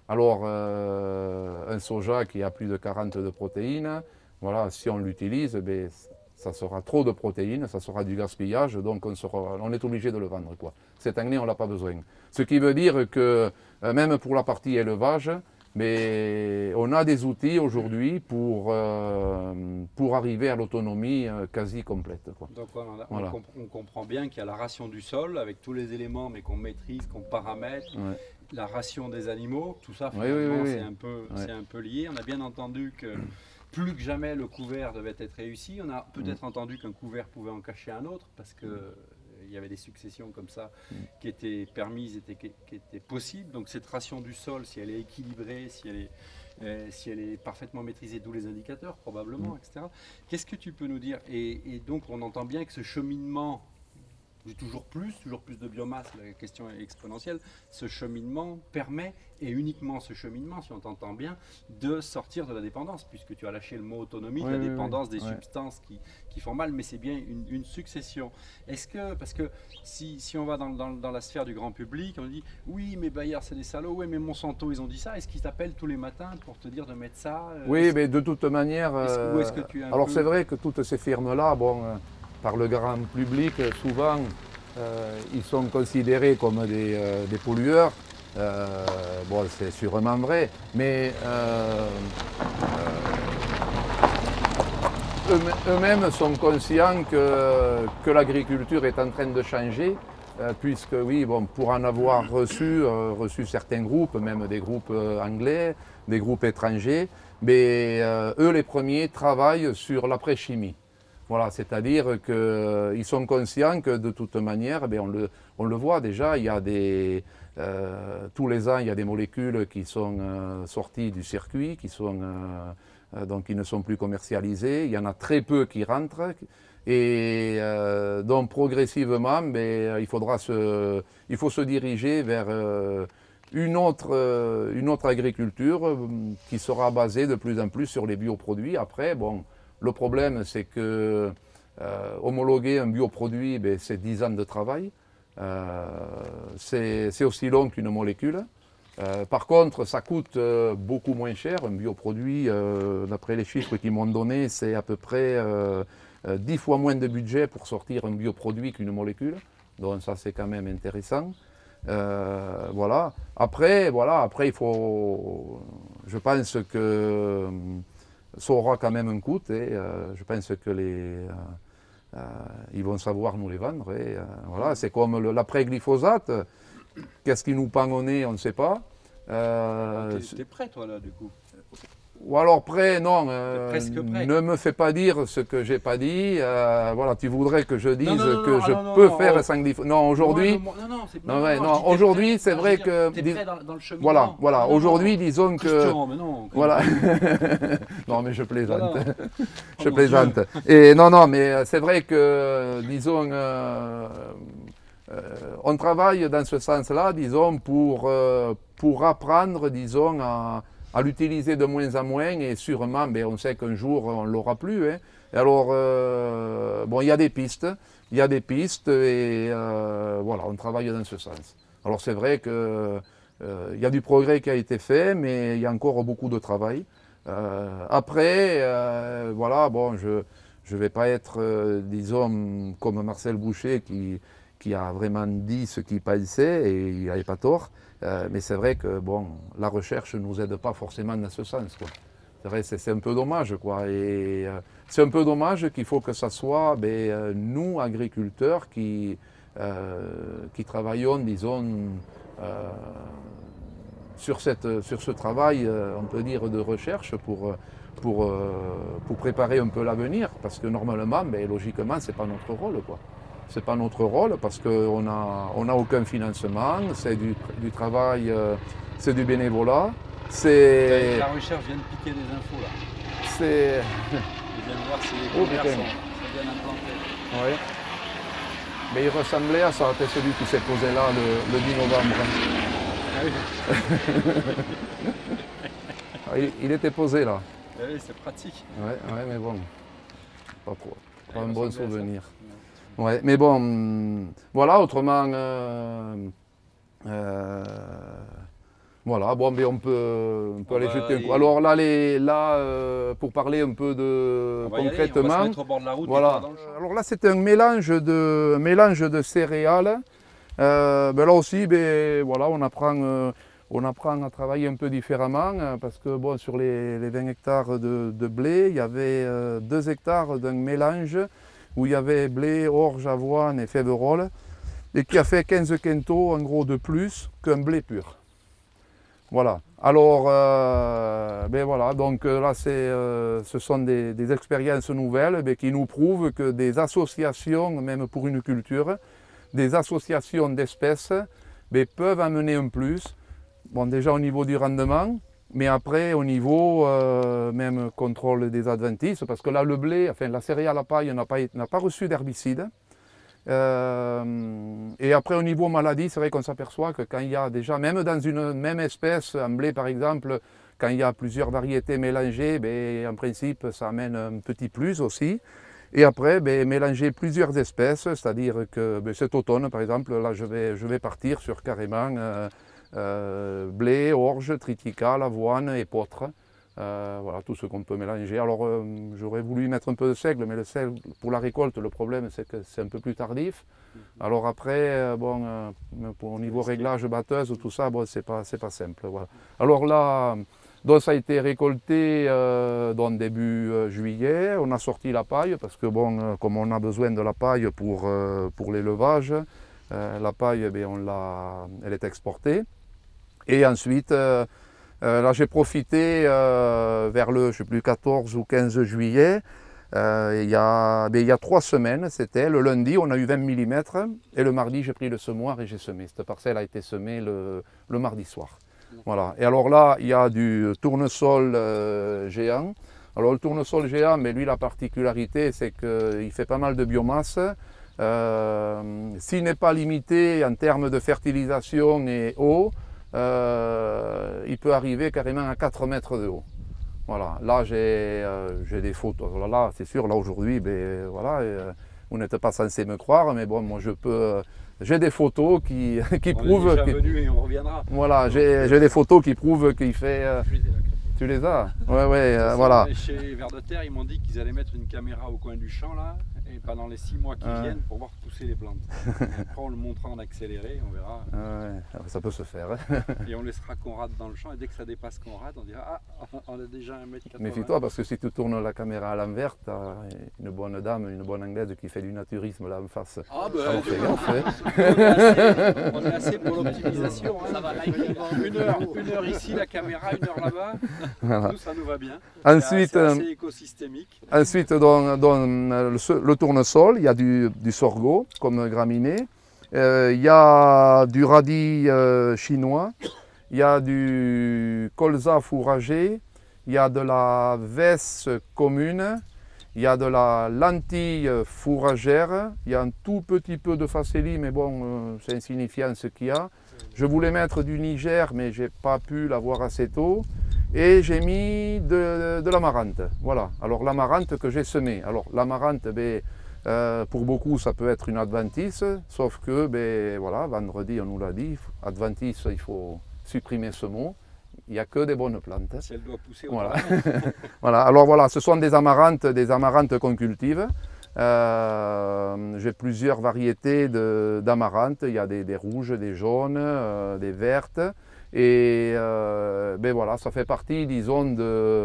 Alors, euh, un soja qui a plus de quarante de protéines, voilà, si on l'utilise, ben, ça sera trop de protéines, ça sera du gaspillage, donc on, sera, on est obligé de le vendre, quoi. Cette année, on ne l'a pas besoin. Ce qui veut dire que, euh, même pour la partie élevage, mais on a des outils aujourd'hui pour, euh, pour arriver à l'autonomie euh, quasi complète, quoi. Donc on, a, Voilà. on, comp on comprend bien qu'il y a la ration du sol avec tous les éléments mais qu'on maîtrise, qu'on paramètre, Ouais. la ration des animaux, tout ça Oui, finalement oui, oui, oui. c'est un peu, Ouais. c'est un peu lié. On a bien entendu que plus que jamais le couvert devait être réussi. On a peut-être Mm. entendu qu'un couvert pouvait en cacher un autre parce que euh, il y avait des successions comme ça Mm. qui étaient permises, étaient, qui, qui étaient possibles. Donc cette ration du sol, si elle est équilibrée, si elle est, euh, si elle est parfaitement maîtrisée, d'où les indicateurs probablement, Mm. et cetera. Qu'est-ce que tu peux nous dire? et, et donc on entend bien que ce cheminement de toujours plus, toujours plus de biomasse, la question est exponentielle, ce cheminement permet, et uniquement ce cheminement, si on t'entend bien, de sortir de la dépendance, puisque tu as lâché le mot autonomie, Oui, de la oui, dépendance oui. des Ouais. substances qui, qui font mal, mais c'est bien une, une succession. Est-ce que, parce que si, si on va dans, dans, dans la sphère du grand public, on dit, oui, mais Bayer c'est des salauds, oui, mais Monsanto ils ont dit ça, est-ce qu'ils t'appellent tous les matins pour te dire de mettre ça? Oui, mais de toute manière, est-ce, euh, est-ce que tu as un alors peu... c'est vrai que toutes ces firmes-là, bon, euh, par le grand public, euh, souvent, euh, ils sont considérés comme des, euh, des pollueurs. Euh, bon, c'est sûrement vrai, mais euh, euh, eux- eux-mêmes sont conscients que, que l'agriculture est en train de changer, euh, puisque oui, bon, pour en avoir reçu, euh, reçu certains groupes, même des groupes euh, anglais, des groupes étrangers, mais euh, eux les premiers travaillent sur l'après-chimie. Voilà, c'est-à-dire qu'ils sont conscients que de toute manière, ben, on, le, on le voit déjà, il y a des, euh, tous les ans, il y a des molécules qui sont euh, sorties du circuit, qui, sont, euh, euh, donc, qui ne sont plus commercialisées. Il y en a très peu qui rentrent. Et euh, donc progressivement, ben, il, faudra se, il faut se diriger vers euh, une, autre, euh, une autre agriculture euh, qui sera basée de plus en plus sur les bioproduits. Après, bon, le problème, c'est que euh, homologuer un bioproduit, ben, c'est dix ans de travail. Euh, c'est aussi long qu'une molécule. Euh, par contre, ça coûte euh, beaucoup moins cher. Un bioproduit, euh, d'après les chiffres qu'ils m'ont donnés, c'est à peu près euh, euh, dix fois moins de budget pour sortir un bioproduit qu'une molécule. Donc ça, c'est quand même intéressant. Euh, voilà. Après, voilà. Après, il faut. Je pense que ça aura quand même un coût. Et euh, je pense que les. Euh, euh, ils vont savoir nous les vendre. Et, euh, voilà. C'est comme l'après-glyphosate. Qu'est-ce qui nous pend au nez, on ne sait pas. Euh, T'es, t'es prêt toi là du coup? Ou alors prêt, non, euh, presque prêt. ne me fais pas dire ce que j'ai pas dit. Euh, voilà, tu voudrais que je dise non, non, non, que non, je ah, non, peux non, faire oh. sans glyphosate. Non, aujourd'hui, non, non, non, c'est, non, non, ouais, non, non, je dis t'es aujourd'hui, prêt. c'est Non, je vrai veux dire, que t'es dis- prêt dans, dans le cheminement. voilà, voilà. Non, non, Aujourd'hui, non. disons que Christian, mais non, voilà. non. Non, mais je plaisante. Non, non. Je Oh, mon plaisante. Et non, non, mais c'est vrai que, disons, euh, euh, on travaille dans ce sens-là, disons, pour, euh, pour apprendre, disons, à, à l'utiliser de moins en moins, et sûrement, ben, on sait qu'un jour, on ne l'aura plus. Hein. Et alors, euh, bon, il y a des pistes, il y a des pistes, et euh, voilà, on travaille dans ce sens. Alors, c'est vrai qu'il euh, y a du progrès qui a été fait, mais il y a encore beaucoup de travail. Euh, après, euh, voilà, bon, je ne vais pas être, euh, disons, comme Marcel Boucher qui, qui a vraiment dit ce qu'il pensait, et il n'avait pas tort. Euh, mais c'est vrai que bon, la recherche ne nous aide pas forcément dans ce sens, quoi. C'est vrai, c'est un peu dommage, quoi. Et euh, c'est un peu dommage qu'il faut que ce soit ben, euh, nous, agriculteurs, qui, euh, qui travaillons, disons, euh, sur, cette, sur ce travail, euh, on peut dire, de recherche pour, pour, euh, pour préparer un peu l'avenir. Parce que normalement, ben, logiquement, ce n'est pas notre rôle, quoi. C'est pas notre rôle parce qu'on n'a on a aucun financement, c'est du, du travail, euh, c'est du bénévolat. C'est. La recherche vient de piquer des infos là. C'est. Je viens de voir si les Oh, couverts putain. sont, sont bien implantés. Oui. Mais il ressemblait à ça, c'était celui qui s'est posé là le, le dix novembre. Ah oui. Ah, il, il était posé là. Ah oui, c'est pratique. Ouais, ouais, mais bon, pas trop. Pas Ah, un il bon ressemblait à ça. souvenir. Ouais, mais bon, hum, voilà, autrement, euh, euh, Voilà, bon, mais on peut, on peut On aller va jeter un aller- coup. Alors là, les, là euh, pour parler un peu de On va y aller, concrètement, on va se mettre au bord de la route et voilà. pas dans le champ. Alors là, c'est un mélange de, un mélange de céréales. Euh, ben là aussi, ben, voilà, on apprend, euh, on apprend à travailler un peu différemment euh, parce que bon, sur les, les vingt hectares de, de blé, il y avait euh, deux hectares d'un mélange où il y avait blé, orge, avoine et féveroles et qui a fait quinze quintaux en gros de plus qu'un blé pur. Voilà. Alors, euh, ben voilà, donc euh, là, c'est, euh, ce sont des, des expériences nouvelles ben, qui nous prouvent que des associations, même pour une culture, des associations d'espèces ben, peuvent amener un plus. Bon, déjà au niveau du rendement, mais après au niveau euh, même contrôle des adventices, parce que là, le blé, enfin la céréale à paille n'a pas, n'a pas reçu d'herbicide. Euh, et après au niveau maladie, c'est vrai qu'on s'aperçoit que quand il y a déjà, même dans une même espèce, en blé par exemple, quand il y a plusieurs variétés mélangées, ben, en principe ça amène un petit plus aussi. Et après, ben, mélanger plusieurs espèces, c'est-à-dire que ben, cet automne par exemple, là je vais, je vais partir sur carrément euh, euh, blé, orge, triticale, avoine, épeautre. Euh, voilà, tout ce qu'on peut mélanger. Alors euh, j'aurais voulu mettre un peu de seigle, mais le seigle pour la récolte, le problème c'est que c'est un peu plus tardif. Alors après, euh, bon, euh, pour, au niveau réglage batteuse, tout ça, bon, c'est pas, c'est pas simple. Voilà. Alors là, donc ça a été récolté euh, dans début euh, juillet. On a sorti la paille parce que bon, euh, comme on a besoin de la paille pour, euh, pour l'élevage, euh, la paille, eh bien, on l'a, elle est exportée. Et ensuite, euh, Euh, là, j'ai profité euh, vers le, je sais plus, quatorze ou quinze juillet. Euh, il, y a, ben, il y a trois semaines, c'était le lundi, on a eu vingt millimètres. Et le mardi, j'ai pris le semoir et j'ai semé. Cette parcelle a été semée le, le mardi soir. Voilà. Et alors là, il y a du tournesol euh, géant. Alors le tournesol géant, mais lui, la particularité, c'est qu'il fait pas mal de biomasse. Euh, s'il n'est pas limité en termes de fertilisation et eau, Euh, il peut arriver carrément à quatre mètres de haut. Voilà, là j'ai euh, des photos. Là, là c'est sûr, là aujourd'hui, ben, voilà, euh, vous n'êtes pas censé me croire, mais bon, moi je peux. Euh, j'ai des photos qui, qui on prouvent. On est déjà que, venu et on reviendra. Voilà, j'ai des photos qui prouvent qu'il fait. Euh, tu les as? Ouais, ouais, euh, voilà. Chez Vers de Terre, ils m'ont dit qu'ils allaient mettre une caméra au coin du champ là, et pendant les six mois qui Ouais. viennent pour voir pousser les plantes. Après, on le montrera en accéléré, on verra. Ouais, ça peut se faire. Et on laissera Conrad dans le champ, et dès que ça dépasse Conrad, on dira ah, on a déjà un mètre quatre-vingts. Méfie-toi parce que si tu tournes la caméra à l'envers, tu as une bonne dame, une bonne anglaise qui fait du naturisme là en face. Ah ben, Alors, fais gaffe, hein. on, est assez, on est assez pour l'optimisation. Hein. Ça va, une, heure, une heure ici, la caméra, une heure là-bas. Voilà. Nous, ça nous va bien. Ensuite, c'est assez, assez écosystémique. Ensuite, dans, dans le, le tournesol, il y a du, du sorgho comme graminé. Euh, il y a du radis euh, chinois. Il y a du colza fourragé. Il y a de la vesse commune. Il y a de la lentille fourragère. Il y a un tout petit peu de facélie, mais bon, euh, c'est insignifiant ce qu'il y a. Je voulais mettre du Niger, mais je n'ai pas pu l'avoir assez tôt. Et j'ai mis de, de l'amarante. Voilà. Alors l'amarante que j'ai semée. Alors l'amarante, ben, euh, pour beaucoup, ça peut être une adventice, sauf que, ben, voilà, vendredi, on nous l'a dit, adventice, il faut supprimer ce mot. Il n'y a que des bonnes plantes. Si elle doit pousser au voilà. Voilà. Alors voilà, ce sont des amarantes, des amarantes qu'on cultive. Euh, j'ai plusieurs variétés d'amarantes. Il y a des, des rouges, des jaunes, euh, des vertes. Et euh, ben voilà, ça fait partie, disons, de,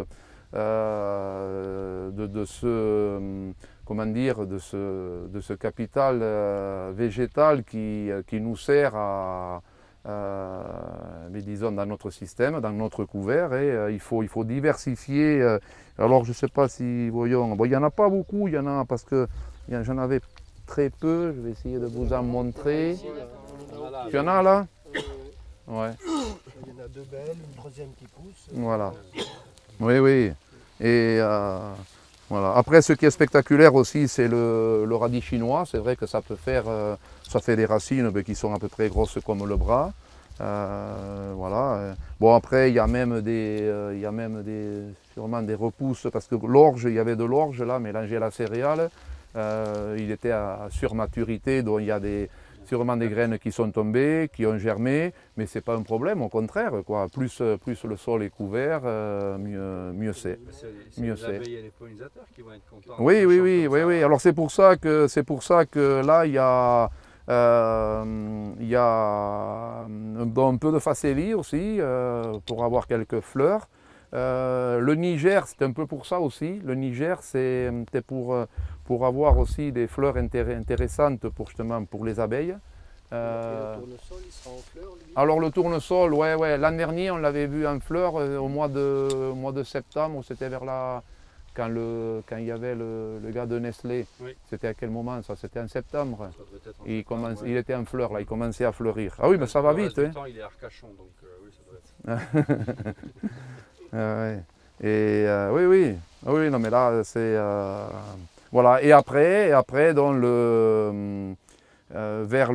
euh, de, de ce, comment dire, de ce, de ce capital euh, végétal qui, qui nous sert à, euh, mais disons, dans notre système, dans notre couvert. Et euh, il, faut, il faut diversifier. Euh, alors, je ne sais pas si, voyons, bon, il n'y en a pas beaucoup, il y en a parce que j'en avais très peu. Je vais essayer de vous en montrer. Tu en as là? Ouais. Il y en a deux belles, une troisième qui pousse. Voilà. Oui, oui. Et euh, voilà. Après, ce qui est spectaculaire aussi, c'est le, le radis chinois. C'est vrai que ça peut faire, euh, ça fait des racines mais qui sont à peu près grosses comme le bras. Euh, voilà. Bon, après, il y a même des, euh, il y a même des, sûrement des repousses parce que l'orge, il y avait de l'orge là, mélangé à la céréale. Euh, il était à surmaturité, donc il y a des sûrement des graines qui sont tombées, qui ont germé, mais ce n'est pas un problème, au contraire, quoi. Plus, plus le sol est couvert, euh, mieux, mieux c'est. C'est mieux les c'est. abeilles et les pollinisateurs qui vont être contents. Oui, oui, oui, oui, oui. Alors c'est pour ça que c'est pour ça que là il y a euh, il y a un peu de facélie aussi euh, pour avoir quelques fleurs. Euh, le Niger, c'est un peu pour ça aussi. Le Niger, c'est pour, pour avoir aussi des fleurs intéressantes pour justement pour les abeilles. Euh, et le tournesol, il sera en fleurs, lui? Alors le tournesol, ouais, ouais. L'an dernier, on l'avait vu en fleurs euh, au mois de, au mois de septembre. C'était vers la quand le quand il y avait le, le gars de Nestlé. Oui. C'était à quel moment ça? C'était en septembre. Ça doit être en Il, septembre, commence, ouais. il était en fleurs là. Il commençait à fleurir. Ah oui, mais ça va Le vite. reste du Hein. temps, il est à Arcachon, donc euh, oui, ça doit être. Ah ouais. Et euh, oui, oui, ah oui, non mais là c'est euh, voilà. Et après, et après dans le euh, vers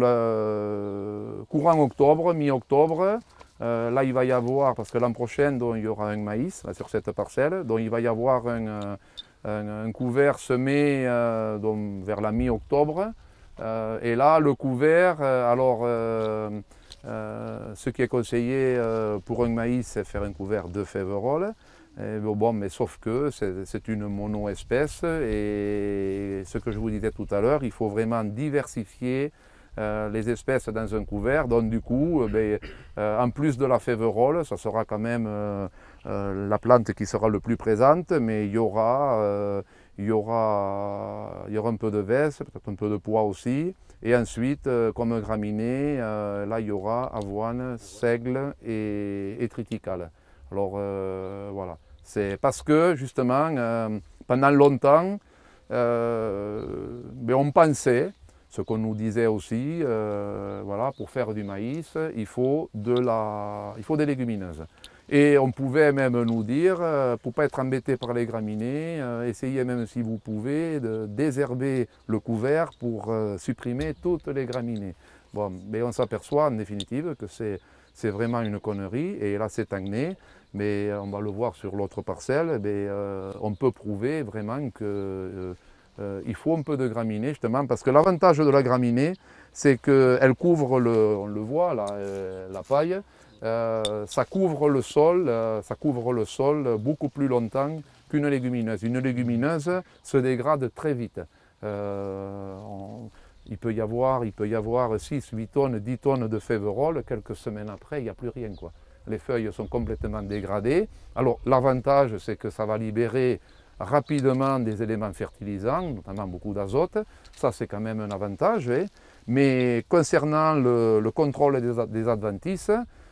le courant octobre, mi-octobre, euh, là il va y avoir, parce que l'an prochain donc, il y aura un maïs là, sur cette parcelle, donc il va y avoir un, un, un couvert semé euh, donc, vers la mi-octobre. Euh, et là le couvert, euh, alors euh, Euh, ce qui est conseillé euh, pour un maïs, c'est faire un couvert de féveroles. Et, bon, mais sauf que c'est une mono-espèce et ce que je vous disais tout à l'heure, il faut vraiment diversifier euh, les espèces dans un couvert. Donc du coup, euh, ben, euh, en plus de la féverole, ça sera quand même euh, euh, la plante qui sera le plus présente, mais il y aura, euh, il y aura, il y aura un peu de vesse, peut-être un peu de pois aussi. Et ensuite, euh, comme graminée, euh, là il y aura avoine, seigle et, et triticale. Alors euh, voilà, c'est parce que justement, euh, pendant longtemps, euh, ben, on pensait, ce qu'on nous disait aussi, euh, voilà, pour faire du maïs, il faut, de la, il faut des légumineuses. Et on pouvait même nous dire, euh, pour ne pas être embêté par les graminées, euh, essayez même si vous pouvez de désherber le couvert pour euh, supprimer toutes les graminées. Bon, mais on s'aperçoit en définitive que c'est vraiment une connerie. Et là, cette année, mais on va le voir sur l'autre parcelle, mais, euh, on peut prouver vraiment qu'il euh, euh, faut un peu de graminées, justement, parce que l'avantage de la graminée, c'est qu'elle couvre, le, on le voit là, euh, la paille. Euh, ça couvre le sol, euh, ça couvre le sol beaucoup plus longtemps qu'une légumineuse. Une légumineuse se dégrade très vite. Euh, on, il peut y avoir, il peut y avoir six, huit tonnes, dix tonnes de féveroles, quelques semaines après, il n'y a plus rien, quoi. Les feuilles sont complètement dégradées. Alors l'avantage, c'est que ça va libérer rapidement des éléments fertilisants, notamment beaucoup d'azote. Ça, c'est quand même un avantage. Hein. Mais concernant le, le contrôle des, des adventices,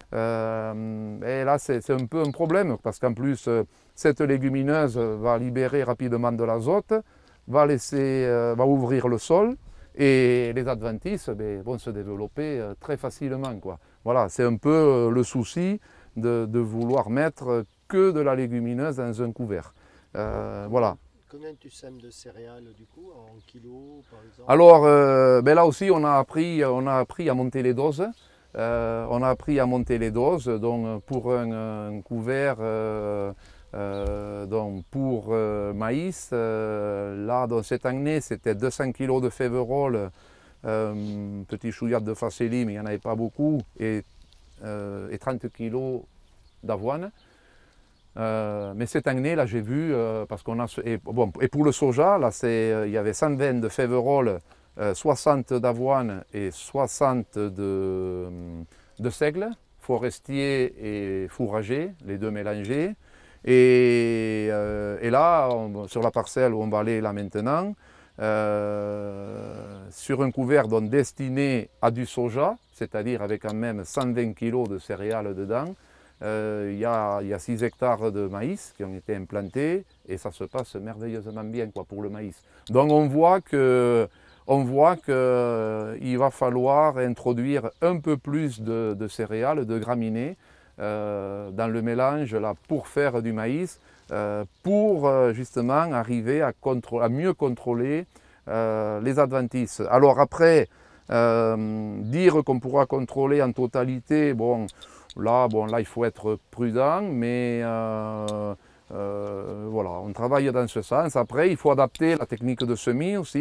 Euh, et là, c'est un peu un problème parce qu'en plus, cette légumineuse va libérer rapidement de l'azote, va, laisser, euh, va ouvrir le sol et les adventices ben, vont se développer euh, très facilement, quoi. Voilà, c'est un peu euh, le souci de, de vouloir mettre que de la légumineuse dans un couvert. Euh, voilà. Combien tu sèmes de céréales du coup, en kilos par exemple? Alors euh, ben là aussi, on a appris, on a appris à monter les doses. Euh, on a appris à monter les doses, donc pour un, un couvert, euh, euh, donc pour euh, maïs, euh, là dans cette année c'était deux cents kilos de féveroles, euh, petit chouillat de facélie mais il n'y en avait pas beaucoup, et, euh, et trente kilos d'avoine. Euh, mais cette année là j'ai vu, euh, parce qu'on a, et, bon, et pour le soja, là il y avait cent vingt de féveroles, Euh, soixante d'avoine et soixante de, de seigle, forestier et fourragé, les deux mélangés. Et, euh, et là, on, sur la parcelle où on va aller là maintenant, euh, sur un couvert donc destiné à du soja, c'est-à-dire avec quand même cent vingt kilos de céréales dedans, euh, il y a, y a six hectares de maïs qui ont été implantés et ça se passe merveilleusement bien quoi, pour le maïs. Donc on voit que on voit qu'il va falloir introduire un peu plus de, de céréales, de graminées, euh, dans le mélange là, pour faire du maïs, euh, pour euh, justement arriver à, à mieux contrôler euh, les adventices. Alors après, euh, dire qu'on pourra contrôler en totalité, bon là, bon, là il faut être prudent, mais euh, euh, voilà, on travaille dans ce sens. Après, il faut adapter la technique de semis aussi.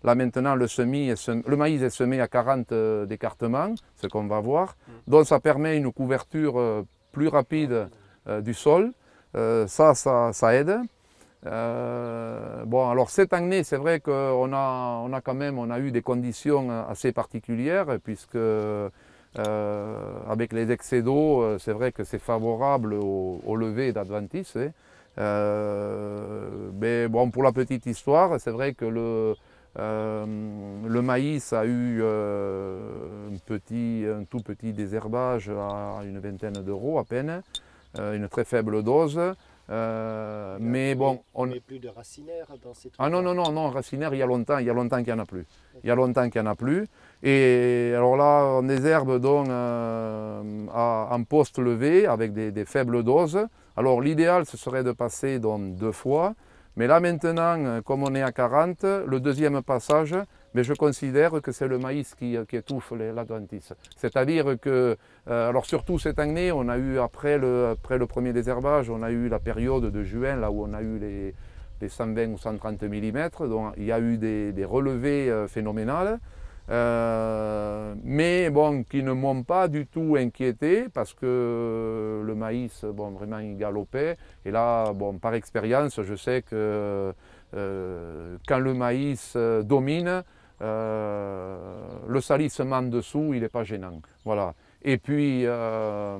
Là maintenant, le, semis est sem- le maïs est semé à quarante euh, d'écartement, ce qu'on va voir. Donc ça permet une couverture euh, plus rapide euh, du sol. Euh, ça, ça, ça aide. Euh, bon, alors cette année, c'est vrai qu'on a, on a quand même on a eu des conditions assez particulières, puisque euh, avec les excès d'eau, c'est vrai que c'est favorable au, au lever d'adventice. Hein. Euh, mais bon, pour la petite histoire, c'est vrai que le, euh, le maïs a eu euh, un, petit, un tout petit désherbage à une vingtaine d'euros à peine, euh, une très faible dose. Euh, mais bon, on met plus de racinaires dans ces trucs. Ah non, non, non, non, racinaire, il y a longtemps, il y a longtemps qu'il n'y en a plus. Il y a longtemps qu'il n'y en a plus. Et alors là, on désherbe donc euh, à, en poste levé avec des, des faibles doses. Alors l'idéal, ce serait de passer donc deux fois. Mais là maintenant, comme on est à quarante, le deuxième passage, mais je considère que c'est le maïs qui, qui étouffe l'adventice. C'est-à-dire que, euh, alors surtout cette année, on a eu après le, après le premier désherbage, on a eu la période de juin, là où on a eu les, les cent vingt ou cent trente millimètres, donc il y a eu des, des relevés euh, phénoménales. Euh, mais bon, qui ne m'ont pas du tout inquiété parce que le maïs, bon, vraiment il galopait. Et là, bon, par expérience, je sais que euh, quand le maïs domine, euh, le salissement dessous, il n'est pas gênant. Voilà. Et puis, euh,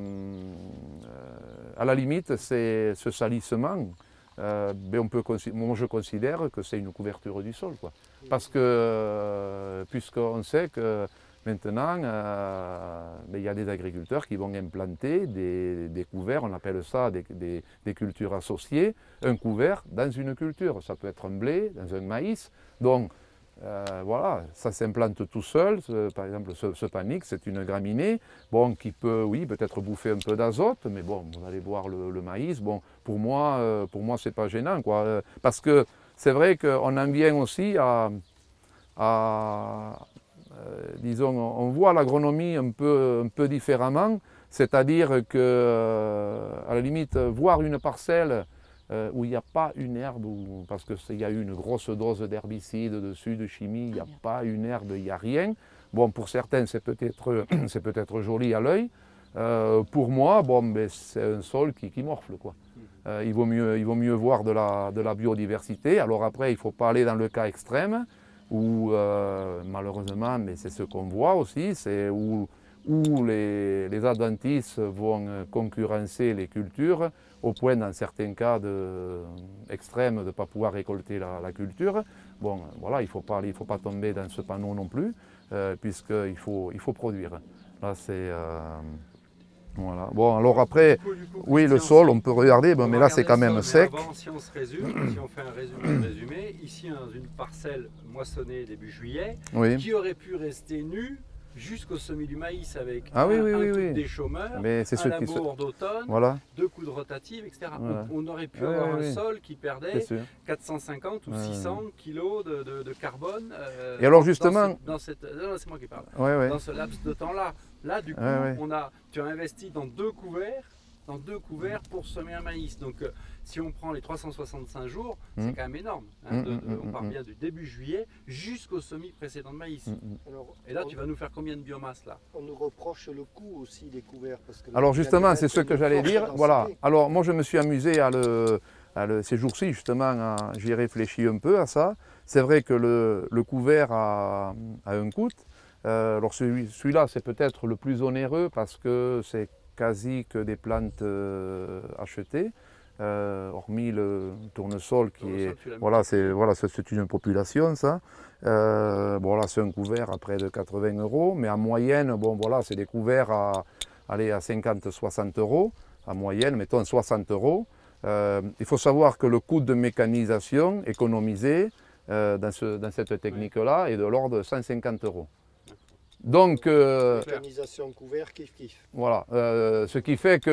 à la limite, c'est ce salissement. Euh, ben on peut, moi je considère que c'est une couverture du sol, quoi. Parce que, euh, puisqu'on sait que maintenant, euh, ben, il y a des agriculteurs qui vont implanter des, des couverts, on appelle ça des, des, des cultures associées, un couvert dans une culture. Ça peut être un blé, dans un maïs. Donc, Euh, voilà, ça s'implante tout seul. Ce, par exemple, ce, ce panique, c'est une graminée, bon, qui peut, oui, peut-être bouffer un peu d'azote, mais bon, vous allez voir le, le maïs. Bon, pour moi, euh, pour moi, c'est pas gênant, quoi, euh, parce que c'est vrai qu'on en vient aussi à, à euh, disons, on voit l'agronomie un peu, un peu différemment, c'est-à-dire que, euh, à la limite, voir une parcelle Euh, où il n'y a pas une herbe, où, parce qu'il y a eu une grosse dose d'herbicide dessus, de chimie, il n'y a pas une herbe, il n'y a rien. Bon, pour certains, c'est peut-être c'est peut-être joli à l'œil. Euh, pour moi, bon, ben, c'est un sol qui, qui morfle, quoi. Euh, il vaut mieux, il vaut mieux voir de la, de la biodiversité. Alors après, il ne faut pas aller dans le cas extrême, où euh, malheureusement, mais c'est ce qu'on voit aussi, c'est où, où les, les adventices vont concurrencer les cultures, au point dans certains cas de, extrêmes de ne pas pouvoir récolter la, la culture. Bon, voilà, il ne faut pas, il faut pas tomber dans ce panneau non plus, euh, puisqu'il faut, il faut produire. Là, c'est... Euh, voilà. Bon, alors après, du coup, du coup, oui, le sol, on peut regarder, bon, on mais va là, c'est quand regarder même le sol, mais sec. avant, si on se résume, si on fait un résumé, de résumé, ici, dans une parcelle moissonnée début juillet, Oui. qui aurait pu rester nue jusqu'au semis du maïs avec Ah un, oui, oui, un oui, truc oui. des chômeurs, Mais c'est un ceux qui se... labour d'automne, Voilà. deux coups de rotative, et cetera. Voilà. On, on aurait pu Oui, avoir oui, un oui. sol qui C'est perdait sûr. quatre cent cinquante ou Ouais, six cents kilos de, de- de carbone. euh, Et alors, dans justement- ce- dans cette, non, non, c'est moi qui parle. Ouais, ouais. Dans ce laps de temps-là, là, du coup, Ouais, ouais. on a, tu as investi dans deux couverts, dans deux couverts pour semer un maïs. Donc, euh, si on prend les trois cent soixante-cinq jours, c'est Mm. quand même énorme. hein, Mm, de- de- mm, on mm, part mm. bien du début juillet jusqu'au semis précédent de maïs. Mm. Alors, Et là, on, tu vas nous faire combien de biomasse là? on nous reproche le coût aussi des couverts. Parce que Alors la justement, granulette c'est ce a que une j'allais forte dire. densité. Voilà. Alors moi, je me suis amusé à le, à le- ces jours-ci, justement, à- j'y ai réfléchi un peu à ça. C'est vrai que le, le couvert a, a un coût. Euh, alors celui, celui-là, c'est peut-être le plus onéreux parce que c'est quasi que des plantes euh, achetées, euh, hormis le tournesol qui Tournesol, est... tu l'as mis. Voilà, c'est voilà, c'est- c'est une population, ça. Euh, bon, là, c'est un couvert à près de quatre-vingts euros, mais en moyenne, bon, voilà, c'est des couverts à, aller à cinquante à soixante euros, en moyenne, mettons soixante euros. Euh, il faut savoir que le coût de mécanisation économisé euh, dans, ce- dans cette technique-là est de l'ordre de cent cinquante euros. Donc, euh, Mécanisation couvert, kiff kiff. voilà, euh, ce qui fait que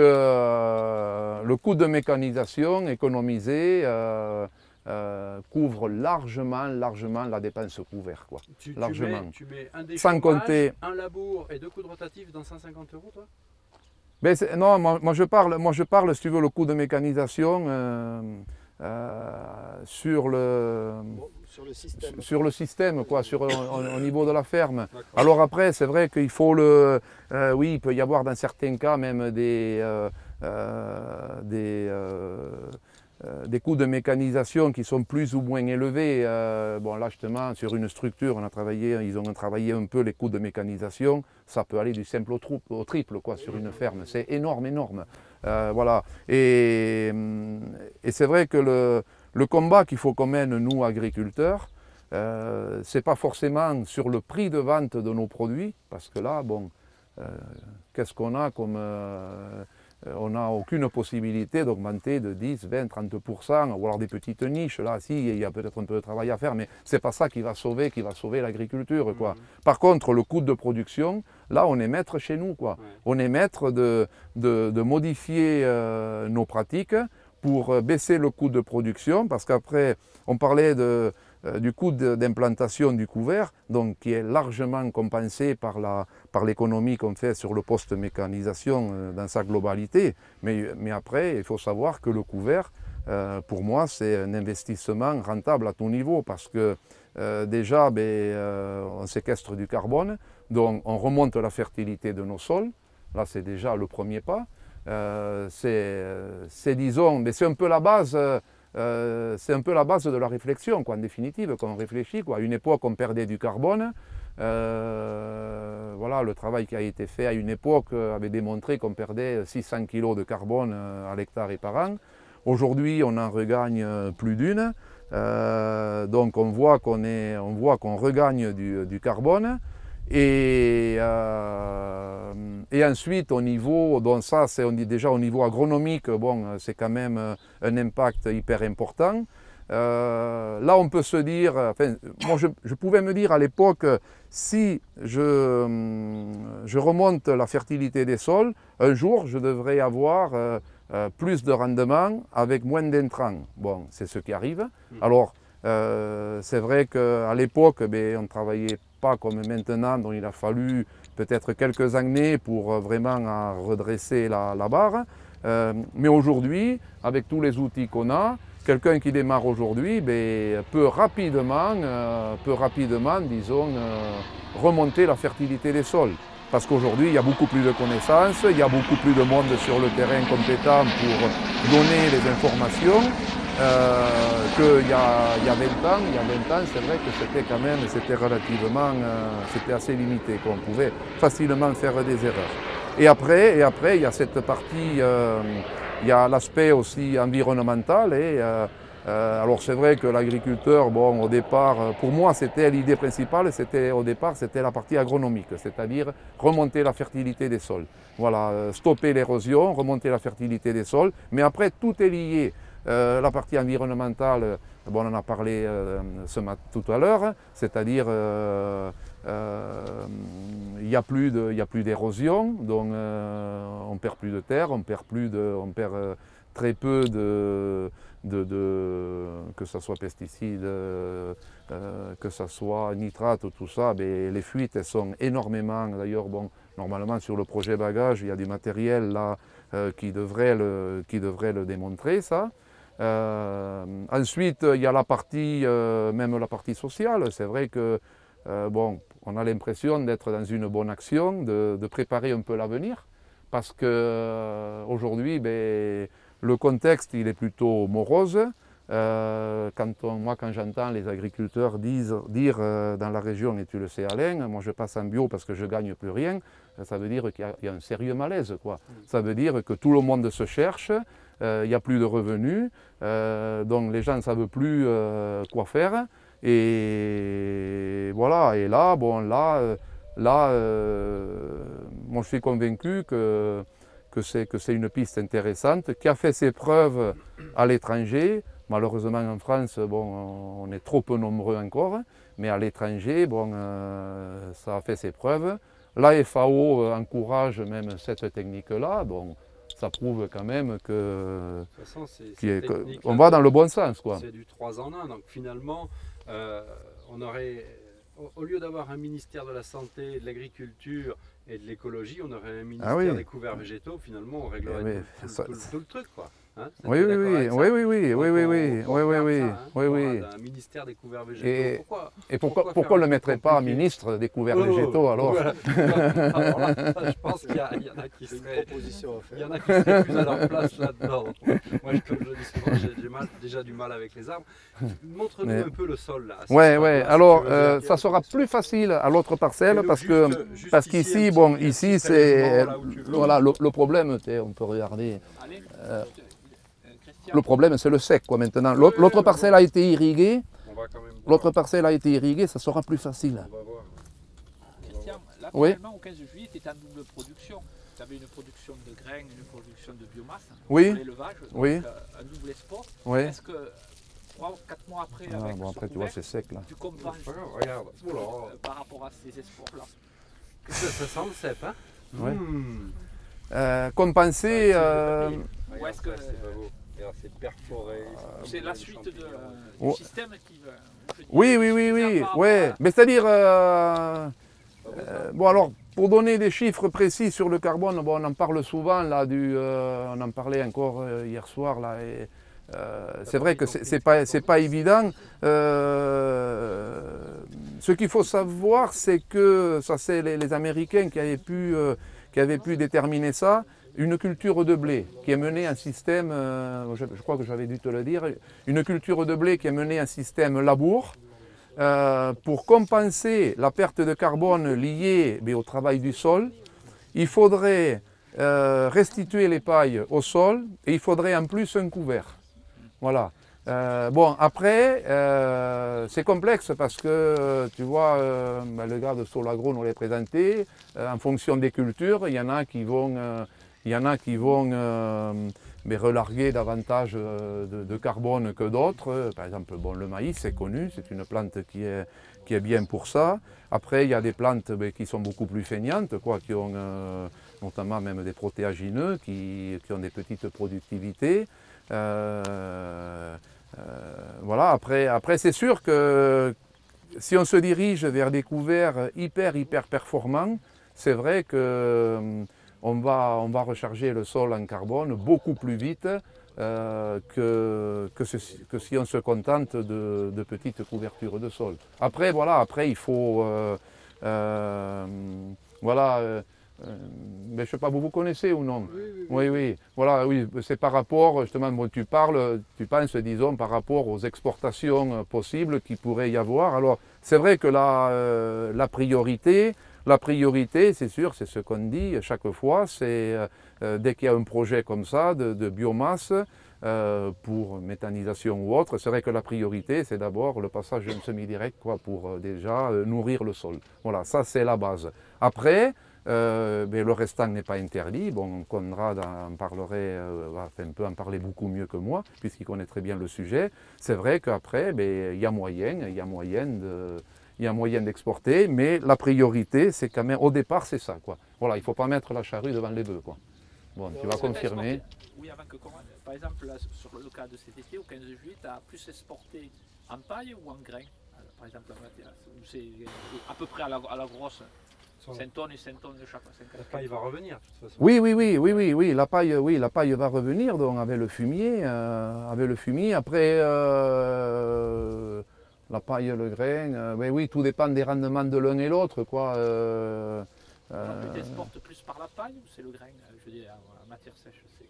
euh, le coût de mécanisation économisé euh, euh, couvre largement, largement la dépense couvert, quoi. Tu, tu Largement. mets, tu mets un Sans déchômage, compter- un labour et deux coups de rotatif dans cent cinquante euros, toi? Mais c'est- non, moi, moi, je parle, moi je parle, si tu veux, le coût de mécanisation euh, euh, sur le... Bon, sur le système. Sur le système, quoi, sur, au, au niveau de la ferme. Alors après, c'est vrai qu'il faut le... Euh, oui, il peut y avoir dans certains cas même des... Euh, euh, des euh, Euh, des coûts de mécanisation qui sont plus ou moins élevés. Euh, bon, là, justement, sur une structure, on a travaillé, ils ont travaillé un peu les coûts de mécanisation. Ça peut aller du simple au, trou, au triple, quoi, sur une ferme. C'est énorme, énorme. Euh, voilà. Et, et c'est vrai que le, le combat qu'il faut qu'on mène, nous, agriculteurs, euh, c'est pas forcément sur le prix de vente de nos produits, parce que là, bon, euh, qu'est-ce qu'on a comme... Euh, on n'a aucune possibilité d'augmenter de dix, vingt, trente pour cent, ou alors des petites niches. Là, si, il y a peut-être un peu de travail à faire, mais ce n'est pas ça qui va sauver, qui va sauver l'agriculture, quoi. Mmh. Par contre, le coût de production, là, on est maître chez nous, quoi. Ouais. On est maître de, de, de modifier euh, nos pratiques pour baisser le coût de production, parce qu'après, on parlait de... du coût d'implantation du couvert, donc qui est largement compensé par la, par l'économie qu'on fait sur le poste mécanisation dans sa globalité. Mais, mais après, il faut savoir que le couvert, euh, pour moi, c'est un investissement rentable à tout niveau, parce que euh, déjà, ben, euh, on séquestre du carbone, donc on remonte la fertilité de nos sols. Là, c'est déjà le premier pas. Euh, c'est, disons, mais c'est un peu la base. Euh, c'est un peu la base de la réflexion, quoi, en définitive, quand on réfléchit, quoi. À une époque, on perdait du carbone. Euh, voilà, le travail qui a été fait à une époque avait démontré qu'on perdait six cents kilos de carbone à l'hectare et par an. Aujourd'hui, on en regagne plus d'une. Euh, donc, on voit qu'on est, on voit qu'on regagne du, du carbone. Et, euh, et ensuite, au niveau, donc ça c'est on dit déjà au niveau agronomique, bon, c'est quand même un impact hyper important. Euh, là, on peut se dire, enfin, moi je, je pouvais me dire à l'époque, si je, je remonte la fertilité des sols, un jour je devrais avoir euh, plus de rendement avec moins d'intrants. Bon, c'est ce qui arrive. Alors, euh, c'est vrai qu'à l'époque, ben, on travaillait pas comme maintenant, donc il a fallu peut-être quelques années pour vraiment redresser la, la barre. Euh, mais aujourd'hui, avec tous les outils qu'on a, quelqu'un qui démarre aujourd'hui ben, peut rapidement, euh, peut rapidement, disons, euh, remonter la fertilité des sols. Parce qu'aujourd'hui, il y a beaucoup plus de connaissances, il y a beaucoup plus de monde sur le terrain compétent pour donner les informations. Euh, qu'il y a, il y a vingt ans, il y a vingt ans, c'est vrai que c'était quand même, c'était relativement, euh, c'était assez limité, qu'on pouvait facilement faire des erreurs. Et après, et après il y a cette partie, euh, il y a l'aspect aussi environnemental. Et, euh, euh, alors c'est vrai que l'agriculteur, bon, au départ, pour moi, c'était l'idée principale, c'était au départ, c'était la partie agronomique, c'est-à-dire remonter la fertilité des sols. Voilà, stopper l'érosion, remonter la fertilité des sols, mais après, tout est lié. Euh, la partie environnementale, bon, on en a parlé euh, ce matin, tout à l'heure, c'est-à-dire euh, euh, il n'y a plus d'érosion, donc euh, on perd plus de terre, on perd, plus de, on perd euh, très peu de, de, de, que ce soit pesticides, euh, que ce soit nitrates, tout ça, ben, les fuites elles sont énormément, d'ailleurs, bon, normalement sur le projet bagage, il y a du matériel là euh, qui, devrait le, qui devrait le démontrer, ça. Euh, ensuite, il y a la partie, euh, même la partie sociale. C'est vrai que, euh, bon, on a l'impression d'être dans une bonne action, de, de préparer un peu l'avenir, parce que euh, aujourd'hui, ben, le contexte, il est plutôt morose. Euh, quand on, moi, quand j'entends les agriculteurs disent, dire euh, dans la région, et tu le sais Alain, moi je passe en bio parce que je ne gagne plus rien, ça veut dire qu'il y, y a un sérieux malaise, quoi. Ça veut dire que tout le monde se cherche. Il euh, n'y a plus de revenus, euh, donc les gens ne savent plus euh, quoi faire. Et voilà, et là, bon, là, euh, là euh, moi je suis convaincu que, que c'est une piste intéressante, qui a fait ses preuves à l'étranger. Malheureusement en France, bon, on est trop peu nombreux encore, mais à l'étranger, bon, euh, ça a fait ses preuves. La F A O encourage même cette technique-là. Bon, ça prouve quand même que qu'on va dans le bon sens, quoi. C'est du trois en un, donc finalement, euh, on aurait, au, au lieu d'avoir un ministère de la Santé, de l'Agriculture et de l'Écologie, on aurait un ministère ah oui. des couverts végétaux, finalement on réglerait tout, tout, ça, tout, tout le truc, quoi. Hein, Oui, oui, oui, oui, oui, oui, oui, oui, oui, oui, oui, oui, oui, oui. Un ministère des couverts végétaux. Et, pourquoi, et pourquoi, pourquoi pourquoi faire ne le un mettrait truc pas compliqué? ministre des couverts Oh, végétaux alors? voilà. Alors là, je pense qu'il y, y en a qui C'est une seraient, proposition à il y faire. en a qui seraient plus à leur place là-dedans. Moi, je- comme je dis souvent, j'ai j'ai mal- déjà du mal avec les arbres. Montre-nous Mais- un peu le sol là. si Ouais, ça ouais. va, si Alors, tu veux euh, bien. ça sera plus facile à l'autre parcelle Fais-nous parce juste- que juste parce ici, un qu'ici, petit- bon, un petit ici c'est prélèvement, là où tu veux. voilà le, le problème. t'es- On peut regarder. Allez, Euh, euh, Christian. Le problème, c'est le sec, quoi. Maintenant, l'autre Ouais, l'autre ouais, parcelle bon. a été irriguée. On va quand même voir. L'autre parcelle a été irriguée, ça sera plus facile. On va voir. Christian, là, Oui. finalement, au quinze juillet, tu étais en double production. Tu avais une production de graines, une production de biomasse Oui. pour l'élevage, donc Oui. euh, un double export. Oui. Est-ce que trois ou quatre mois après, Ah, avec bon, ce après, tu vois, couvert, c'est sec là. tu compenses C'est pas grave, regarde. Oh là. euh, par rapport à ces exports-là? Ça, ça sent le cèpe, hein? Ouais. Mmh. Euh, compenser. euh, Ou Regarde est-ce que ça, c'est pas beau. Regarde, c'est perforé. c'est la suite de, euh, Oh. du système qui va... je dis, Oui, oui, oui, faire oui. par rapport Ouais. à- Mais c'est-à-dire. euh, euh, bon, alors, pour donner des chiffres précis sur le carbone, bon, on en parle souvent, là, du, euh, on en parlait encore euh, hier soir, là. Et, euh, c'est vrai que c'est c'est pas, c'est pas évident. Euh, ce qu'il faut savoir, c'est que ça, c'est les, les Américains qui avaient pu, euh, qui avaient pu déterminer ça. Une culture de blé qui est menée un système, euh, je, je crois que j'avais dû te le dire, une culture de blé qui est menée un système labour. Euh, pour compenser la perte de carbone liée mais au travail du sol, il faudrait euh, restituer les pailles au sol et il faudrait en plus un couvert. Voilà. Euh, bon, après, euh, c'est complexe parce que, euh, tu vois, euh, ben, le gars de Solagro nous l'a présenté, euh, en fonction des cultures, il y en a qui vont, euh, il y en a qui vont euh, mais relarguer davantage euh, de, de carbone que d'autres. Par exemple, bon, le maïs, c'est connu, c'est une plante qui est, qui est bien pour ça. Après, il y a des plantes ben, qui sont beaucoup plus feignantes, quoi, qui ont euh, notamment même des protéagineux, qui, qui ont des petites productivités. Euh, euh, voilà, après, après c'est sûr que si on se dirige vers des couverts hyper, hyper performants, c'est vrai que euh, on va, on va recharger le sol en carbone beaucoup plus vite euh, que, que, ce- que si on se contente de, de petites couvertures de sol. Après, voilà, après il faut... euh, euh, voilà, euh, euh, mais je sais pas, vous vous connaissez ou non? Oui, oui, oui. Oui, oui, voilà, oui, c'est par rapport, justement, bon, tu parles, tu penses, disons, par rapport aux exportations euh, possibles qu'il pourrait y avoir. Alors, c'est vrai que la, euh, la priorité, la priorité, c'est sûr, c'est ce qu'on dit chaque fois, c'est euh, dès qu'il y a un projet comme ça, de, de biomasse, euh, pour méthanisation ou autre, c'est vrai que la priorité, c'est d'abord le passage d'un semi-direct, quoi, pour euh, déjà euh, nourrir le sol. Voilà, ça c'est la base. Après, Euh, mais le restant n'est pas interdit. Bon, Conrad en parlerait, euh, va un peu en parler beaucoup mieux que moi, puisqu'il connaît très bien le sujet. C'est vrai qu'après, ben, il y a moyen, il y a moyen de, il y a moyen d'exporter, mais la priorité, c'est quand même, au départ, c'est ça, quoi. Voilà, il ne faut pas mettre la charrue devant les bœufs, quoi. Bon, tu vas Est-ce que t'as confirmer. exporté- Oui, avant que Conrad. Par exemple, là, sur le cas de cet été, au quinze juillet, tu as plus exporté en paille ou en grain? Euh, Par exemple, la matière, ou c'est à peu près à la, à la grosse, cinq tonnes et cinq tonnes de chaque. La paille va revenir, de toute façon. Oui, oui, oui, oui, oui, oui, la paille, oui, la paille va revenir, donc avec le fumier, euh, avec le fumier. Après, euh, la paille, le grain, euh, ben oui, tout dépend des rendements de l'un et l'autre, quoi. euh, euh, Tu exportes plus par la paille ou c'est le grain? euh, Je veux dire, en matière sèche. c'est-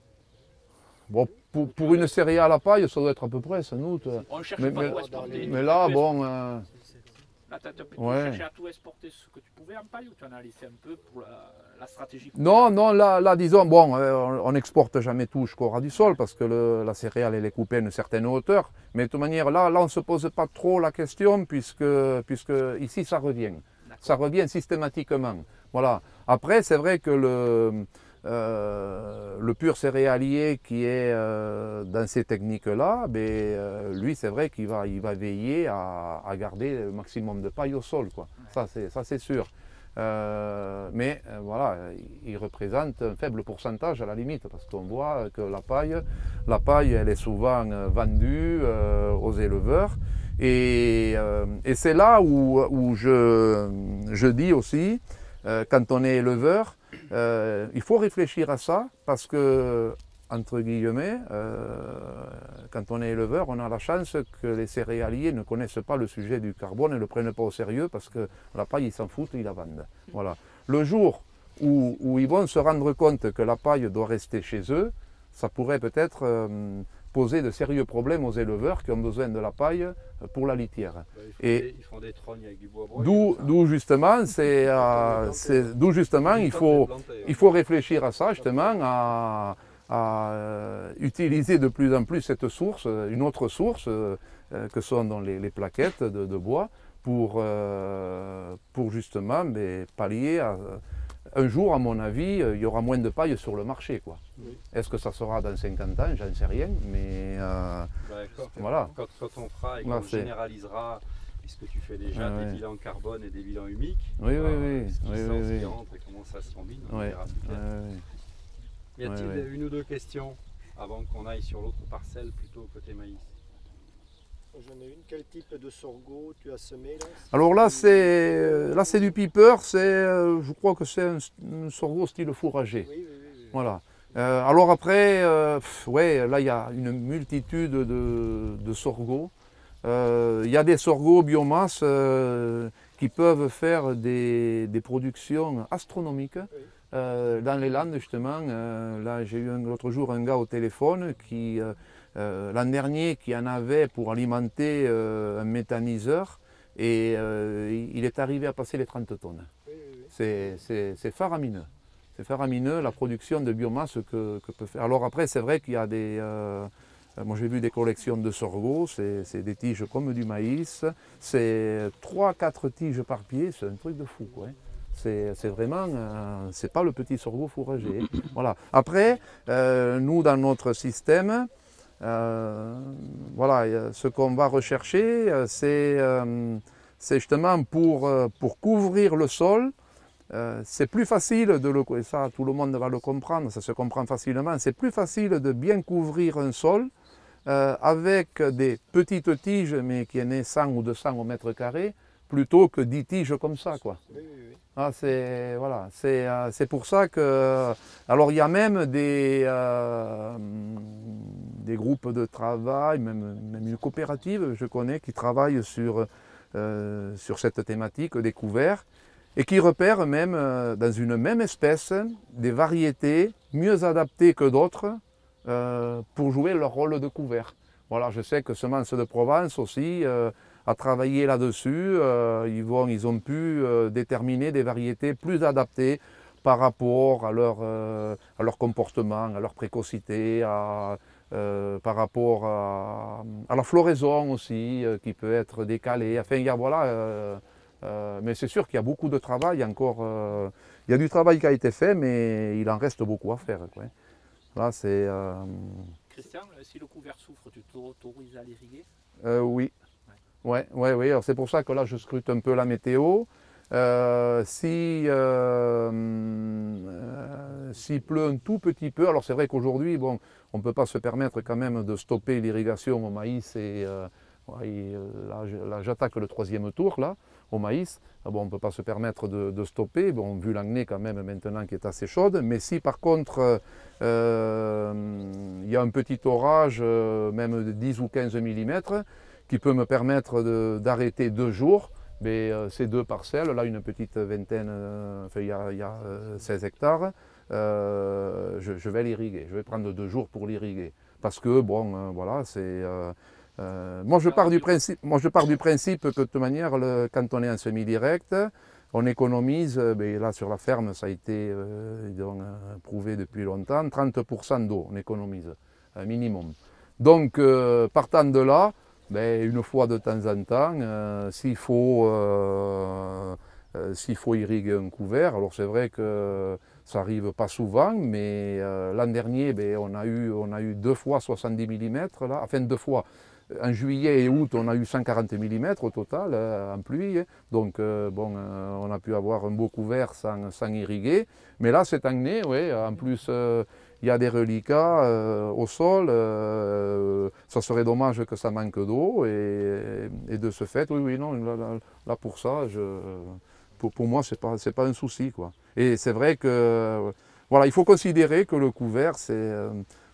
bon, pour, pour une céréale à paille, ça doit être à peu près, sans doute. On cherche Mais- pas mais- à tout exporter. Mais là, Tu bon, euh, Là, tu as plutôt Ouais. cherché à tout exporter ce que tu pouvais en paille ou tu en as laissé un peu pour la, la stratégie? non, non, là, là disons, bon, euh, on n'exporte jamais tout jusqu'au ras du sol parce que le- la céréale, elle est coupée à une certaine hauteur. Mais de toute manière, là, là on ne se pose pas trop la question puisque, puisque ici, ça revient. Ça revient systématiquement. Voilà. Après, c'est vrai que le, euh, le pur céréalier qui est euh, dans ces techniques-là, ben, euh, lui, c'est vrai qu'il va, il va veiller à, à garder le maximum de paille au sol, quoi. Ça, c'est, ça, c'est sûr. Euh, mais euh, voilà, il représente un faible pourcentage à la limite, parce qu'on voit que la paille, la paille, elle est souvent euh, vendue euh, aux éleveurs. Et, euh, et c'est là où, où je, je dis aussi, euh, quand on est éleveur, euh, il faut réfléchir à ça, parce que entre guillemets, euh, quand on est éleveur, on a la chance que les céréaliers ne connaissent pas le sujet du carbone et ne le prennent pas au sérieux parce que la paille, ils s'en foutent, ils la vendent. Voilà. Le jour où, où ils vont se rendre compte que la paille doit rester chez eux, ça pourrait peut-être euh, poser de sérieux problèmes aux éleveurs qui ont besoin de la paille pour la litière. Bah, ils, font Et des, ils font des trognes avec du bois broyé. d'où, d'où justement, c'est, euh, c'est, d'où justement il faut, il faut réfléchir à ça, justement, à, à euh, utiliser de plus en plus cette source, une autre source, euh, que sont dans les, les plaquettes de, de bois, pour, euh, pour justement mais, pallier à... Un jour, à mon avis, il y aura moins de paille sur le marché, quoi. Oui. Est-ce que ça sera dans cinquante ans? J'en sais rien, mais euh, D'accord. voilà. Quand, quand on fera et Là, qu'on c'est- généralisera, puisque tu fais déjà Ah des ouais. bilans carbone et des bilans humiques, Oui, on va oui, voir oui, ce qui oui, sort, oui, ce qui oui. rentre et comment ça se combine, on Ouais, verra plus clair. ouais, ouais. Y a-t-il ouais, ouais. une ou deux questions avant qu'on aille sur l'autre parcelle plutôt côté maïs? J'en ai une. Quel type de sorgho tu as semé là? Alors là, c'est là, c'est du piper. C'est, euh, je crois que c'est un, un sorgho style fourragé. Oui, oui, oui. oui. Voilà. Euh, alors après, euh, pff, ouais, là, il y a une multitude de, de sorgho. Euh, Il y a des sorgho biomasse euh, qui peuvent faire des, des productions astronomiques. Euh, dans les Landes, justement, euh, là, j'ai eu un- l'autre jour un gars au téléphone qui, euh, euh, l'an dernier, qui en avait pour alimenter euh, un méthaniseur et euh, il est arrivé à passer les trente tonnes. Oui, oui, oui. C'est- C'est c'est faramineux. C'est faramineux la production de biomasse que, que peut faire. Alors après, c'est vrai qu'il y a des... euh, moi j'ai vu des collections de sorgho, c'est c'est des tiges comme du maïs. C'est trois quatre tiges par pied, c'est un truc de fou, quoi, hein. C'est c'est vraiment, euh, c'est pas le petit sorgho fourragé, hein. Voilà. Après, euh, nous dans notre système, euh, voilà, euh, ce qu'on va rechercher, euh, c'est euh, c'est justement pour, euh, pour couvrir le sol. Euh, c'est plus facile de le, et ça tout le monde va le comprendre, ça se comprend facilement, c'est plus facile de bien couvrir un sol euh, avec des petites tiges mais qui en aient cent ou deux cents au mètre carré plutôt que dix tiges comme ça, quoi. Oui, oui, oui. Ah, c'est voilà, c'est euh, c'est pour ça que alors il y a même des euh, des groupes de travail, même, même une coopérative, je connais, qui travaille sur euh, sur cette thématique des couverts et qui repèrent même euh, dans une même espèce des variétés mieux adaptées que d'autres euh, pour jouer leur rôle de couvert. Voilà, je sais que Semences de Provence aussi euh, a travaillé là-dessus. Euh, ils, vont- ils ont pu euh, déterminer des variétés plus adaptées par rapport à leur, euh, à leur comportement, à leur précocité, à, euh, par rapport à, à la floraison aussi, euh, qui peut être décalée. Enfin, il y a, voilà, euh, euh, mais c'est sûr qu'il y a beaucoup de travail encore. euh, il y a du travail qui a été fait, mais il en reste beaucoup à faire, quoi. Là, c'est... euh, Christian, euh, si le couvert souffre, tu t'autorises à l'irriguer? Euh, oui. Ouais, ouais, ouais. Alors c'est pour ça que là je scrute un peu la météo. Euh, si euh, euh, s'il pleut un tout petit peu, alors c'est vrai qu'aujourd'hui, bon, on ne peut pas se permettre quand même de stopper l'irrigation au maïs et euh, ouais, et, euh, là, je- là, j'attaque le troisième tour là au maïs. Ah bon, on ne peut pas se permettre de, de stopper, bon, vu l'année quand même maintenant qui est assez chaude. Mais si par contre euh, il y a un petit orage, euh, même de dix ou quinze millimètres, qui peut me permettre de- d'arrêter deux jours, mais euh, ces deux parcelles, là une petite vingtaine, euh, enfin il y a, il y a, euh, seize hectares, euh, je, je vais l'irriguer, je vais prendre deux jours pour l'irriguer. Parce que bon, euh, voilà, c'est... euh, euh, moi, je pars du principe, moi je pars du principe que de toute manière, le- quand on est en semi-direct, on économise, euh, ben, là sur la ferme ça a été euh, disons, euh, prouvé depuis longtemps, trente pour cent d'eau on économise, un minimum. Donc euh, partant de là, ben, une fois de temps en temps, euh, s'il faut, euh, euh, s'il faut irriguer un couvert, alors c'est vrai que ça n'arrive pas souvent, mais euh, l'an dernier, ben, on, a eu, on a eu deux fois soixante-dix millimètres, là, enfin deux fois. En juillet et août, on a eu cent quarante millimètres au total euh, en pluie, hein. Donc euh, bon, euh, on a pu avoir un beau couvert sans, sans irriguer. Mais là, cette année, ouais, en plus, euh, il y a des reliquats euh, au sol. Euh, ça serait dommage que ça manque d'eau. Et, et de ce fait, oui, oui, non, là, là, là, pour ça, je, pour, pour moi, ce n'est pas, c'est pas un souci, quoi. Et c'est vrai que, voilà, il faut considérer que le couvert, c'est... euh,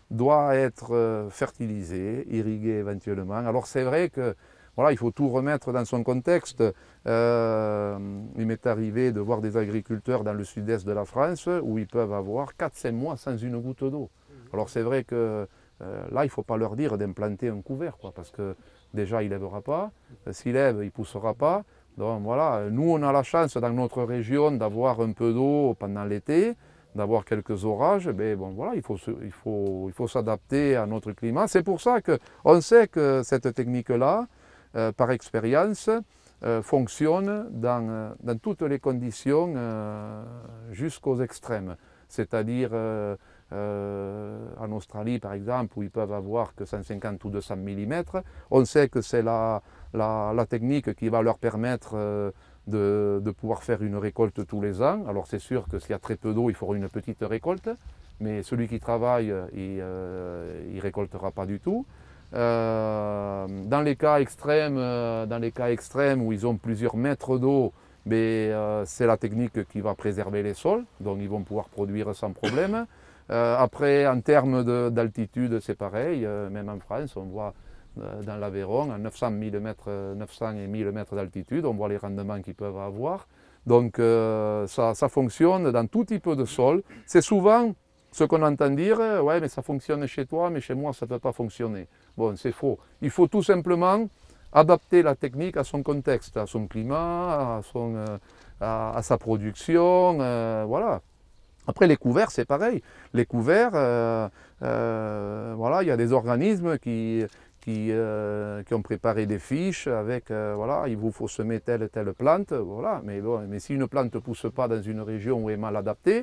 doit être euh, fertilisé, irrigué éventuellement. Alors c'est vrai que voilà, il faut tout remettre dans son contexte. Euh, il m'est arrivé de voir des agriculteurs dans le sud-est de la France où ils peuvent avoir quatre cinq mois sans une goutte d'eau. Alors c'est vrai que euh, là, il ne faut pas leur dire d'implanter un couvert, quoi, parce que déjà, il ne lèvera pas. S'il lève, il ne poussera pas. Donc voilà, nous, on a la chance dans notre région d'avoir un peu d'eau pendant l'été, d'avoir quelques orages. Mais bon, voilà, il faut, il faut, il faut s'adapter à notre climat. C'est pour ça qu'on sait que cette technique-là, euh, par expérience, euh, fonctionne dans, euh, dans toutes les conditions euh, jusqu'aux extrêmes. C'est-à-dire euh, euh, en Australie, par exemple, où ils peuvent avoir que cent cinquante ou deux cents millimètres, on sait que c'est la, la, la technique qui va leur permettre euh, de, de pouvoir faire une récolte tous les ans. Alors c'est sûr que s'il y a très peu d'eau, il faudra une petite récolte, mais celui qui travaille, il ne euh, récoltera pas du tout. Euh, dans les cas extrêmes, euh, dans les cas extrêmes où ils ont plusieurs mètres d'eau, euh, c'est la technique qui va préserver les sols, donc ils vont pouvoir produire sans problème. Euh, après, en termes d'altitude, c'est pareil, euh, même en France, on voit euh, dans l'Aveyron, à neuf cents millimètres, neuf cents et mille mètres d'altitude, on voit les rendements qu'ils peuvent avoir. Donc euh, ça, ça fonctionne dans tout type de sol. C'est souvent ce qu'on entend dire, ouais, mais ça fonctionne chez toi, mais chez moi, ça ne peut pas fonctionner. Bon, c'est faux. Il faut tout simplement adapter la technique à son contexte, à son climat, à, son, euh, à, à sa production, euh, voilà. Après, les couverts, c'est pareil. Les couverts, euh, euh, voilà, il y a des organismes qui, qui, euh, qui ont préparé des fiches avec, euh, voilà, il vous faut semer telle et telle plante, voilà. Mais, bon, mais si une plante ne pousse pas dans une région où elle est mal adaptée,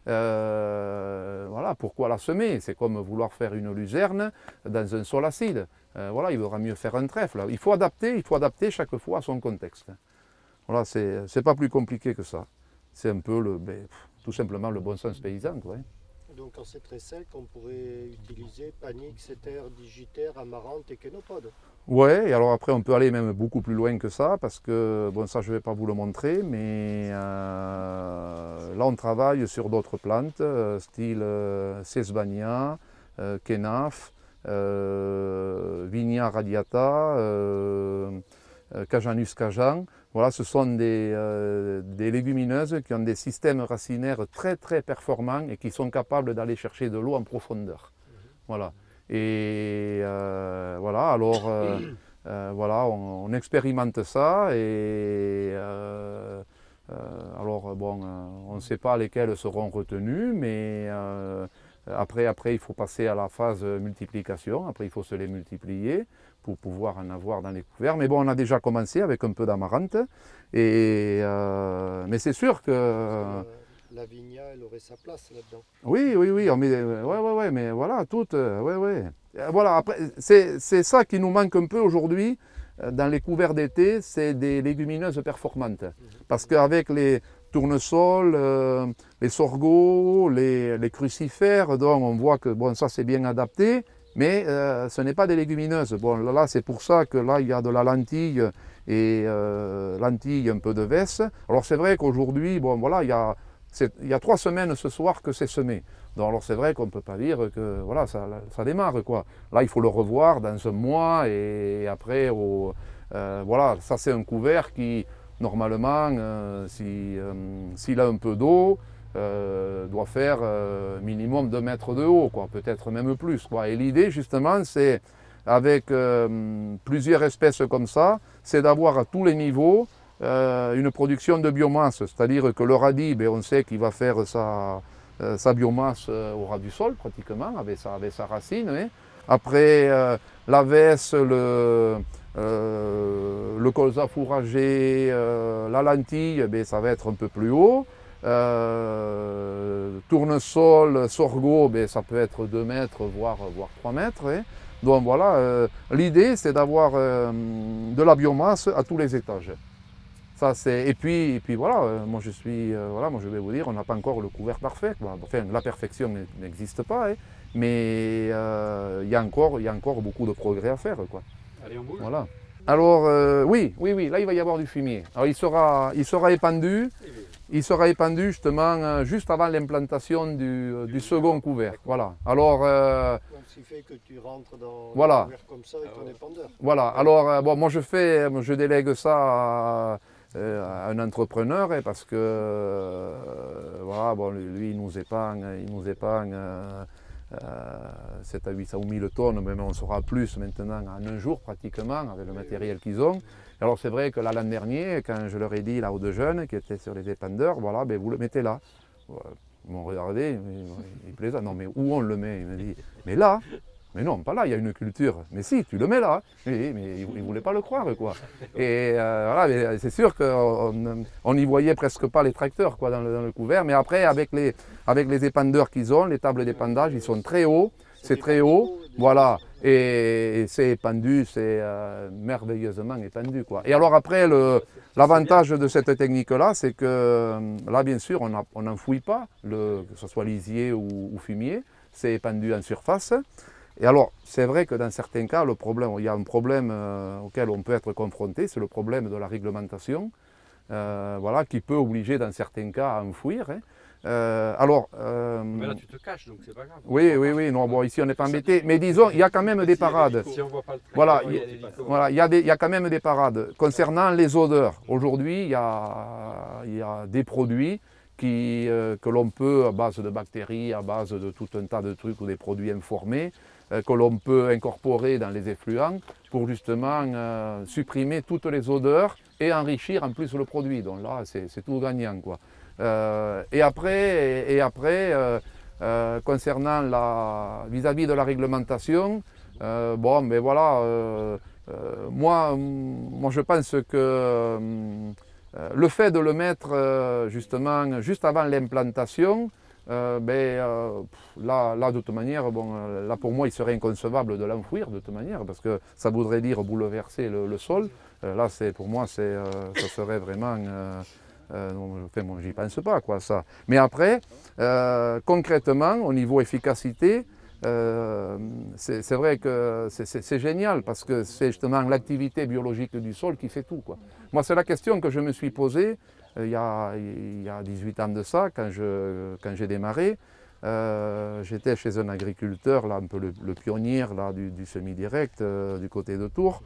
euh, voilà, pourquoi la semer? C'est comme vouloir faire une luzerne dans un sol acide. Euh, voilà, il vaudra mieux faire un trèfle. Il faut adapter, il faut adapter chaque fois à son contexte. Voilà, c'est pas plus compliqué que ça. C'est un peu le, ben, tout simplement le bon sens paysan, quoi. Donc en ces très sec, on pourrait utiliser panique, setter, digitaire, amarante et kénopode. Ouais, et alors après on peut aller même beaucoup plus loin que ça, parce que, bon, ça je ne vais pas vous le montrer, mais euh, là on travaille sur d'autres plantes, euh, style euh, Sesbania, euh, Kenaf, euh, Vigna radiata, euh, euh, Cajanus cajan. Voilà, ce sont des, euh, des légumineuses qui ont des systèmes racinaires très très performants et qui sont capables d'aller chercher de l'eau en profondeur. Voilà. Et euh, voilà, alors euh, euh, voilà, on, on expérimente ça et euh, euh, alors bon, euh, on ne sait pas lesquelles seront retenues, mais euh, après, après il faut passer à la phase multiplication, après il faut se les multiplier pour pouvoir en avoir dans les couverts. Mais bon, on a déjà commencé avec un peu d'amarante, et euh, mais c'est sûr que... Euh, la vigna, elle aurait sa place là-dedans. Oui, oui, oui, on met, ouais, ouais, ouais, mais voilà, toutes, ouais, ouais. Voilà, après, c'est ça qui nous manque un peu aujourd'hui dans les couverts d'été, c'est des légumineuses performantes. Parce qu'avec les tournesols, euh, les sorgho, les, les crucifères, donc on voit que bon, ça c'est bien adapté, mais euh, ce n'est pas des légumineuses. Bon, là, c'est pour ça que là, il y a de la lentille et euh, lentille, un peu de vesse. Alors c'est vrai qu'aujourd'hui, bon, voilà, il y a... Il y a trois semaines ce soir que c'est semé. Donc alors c'est vrai qu'on ne peut pas dire que voilà, ça, ça démarre, quoi. Là il faut le revoir dans un mois et après, au, euh, voilà, ça c'est un couvert qui normalement, euh, s'il euh, s'il a un peu d'eau, euh, doit faire euh, minimum deux mètres de haut, quoi, peut-être même plus, quoi. Et l'idée justement c'est, avec euh, plusieurs espèces comme ça, c'est d'avoir à tous les niveaux Euh, une production de biomasse, c'est-à-dire que le radis, ben, on sait qu'il va faire sa, euh, sa biomasse euh, au ras du sol pratiquement, avec sa, avec sa racine. Hein. Après, euh, la vesse, le, euh, le colza fourragé, euh, la lentille, ben, ça va être un peu plus haut. Euh, tournesol, sorgho, ben, ça peut être deux mètres, voire, voire trois mètres. Hein. Donc voilà, euh, l'idée c'est d'avoir euh, de la biomasse à tous les étages. Ça, et, puis, et puis voilà, euh, moi je suis, euh, voilà, moi je vais vous dire, on n'a pas encore le couvert parfait. Quoi. Enfin, la perfection n'existe pas, hein, mais euh, il y a encore, il y a encore beaucoup de progrès à faire, quoi. Allez, on bouge. Voilà. Alors euh, oui, oui, oui, là il va y avoir du fumier. Alors il sera, il sera épandu, il sera épandu justement euh, juste avant l'implantation du, du second couvert. Voilà. Alors euh, Ce qui fait que tu rentres dans Voilà. le couvert comme ça avec ton épandeur. Voilà, alors euh, bon, moi je fais, je délègue ça à, euh, à un entrepreneur hein, parce que euh, voilà, bon, lui il nous épargne, il nous épargne euh, euh, sept à huit cents ou mille tonnes, mais on sera plus maintenant en un jour pratiquement avec le matériel qu'ils ont. Alors c'est vrai que là l'an dernier, quand je leur ai dit là aux deux jeunes qui étaient sur les épandeurs, voilà, ben, vous le mettez là. Ils m'ont regardé, ils, ils plaisantent. Non mais où on le met? Il me dit, mais là. Mais non, pas là, il y a une culture. Mais si, tu le mets là. Oui, mais ils ne voulaient pas le croire, quoi. Et euh, voilà, c'est sûr qu'on on n'y voyait presque pas les tracteurs quoi, dans, le, dans le couvert. Mais après, avec les, avec les épandeurs qu'ils ont, les tables d'épandage, ils sont très hauts. C'est très haut, voilà. Et, et c'est épandu, c'est euh, merveilleusement épandu, quoi. Et alors après, l'avantage de cette technique-là, c'est que là, bien sûr, on n'enfouit pas, le, que ce soit lisier ou, ou fumier. C'est épandu en surface. Et alors, c'est vrai que dans certains cas, le problème, il y a un problème euh, auquel on peut être confronté, c'est le problème de la réglementation, euh, voilà, qui peut obliger dans certains cas à enfouir. Hein. Euh, alors, euh, mais là, tu te caches, donc c'est pas grave. Oui, oui, oui, non, bon, ici on n'est pas embêté, mais disons, il y a quand même des parades. Si on voit pas le tracteur, voilà, il y a il, des voilà, il y a des, il y a quand même des parades. Concernant les odeurs, aujourd'hui, il y a, il y a des produits qui, euh, que l'on peut, à base de bactéries, à base de tout un tas de trucs ou des produits informés, euh, que l'on peut incorporer dans les effluents pour justement euh, supprimer toutes les odeurs et enrichir en plus le produit. Donc là, c'est tout gagnant, quoi. Euh, et après, et, et après euh, euh, concernant la vis-à-vis de la réglementation, euh, bon, mais voilà, euh, euh, moi, moi je pense que euh, le fait de le mettre euh, justement juste avant l'implantation, euh, ben, euh, là, là de toute manière, bon, là pour moi il serait inconcevable de l'enfouir de toute manière parce que ça voudrait dire bouleverser le, le sol. Euh, là c'est pour moi c'est, euh, ça serait vraiment euh, Euh, enfin, bon, j'y pense pas, quoi, ça. Mais après, euh, concrètement, au niveau efficacité, euh, c'est vrai que c'est génial parce que c'est justement l'activité biologique du sol qui fait tout, quoi. Moi, c'est la question que je me suis posée euh, il, y a, il y a dix-huit ans de ça, quand j'ai quand j'ai démarré. Euh, J'étais chez un agriculteur, là, un peu le, le pionnier là, du, du semi-direct, euh, du côté de Tours.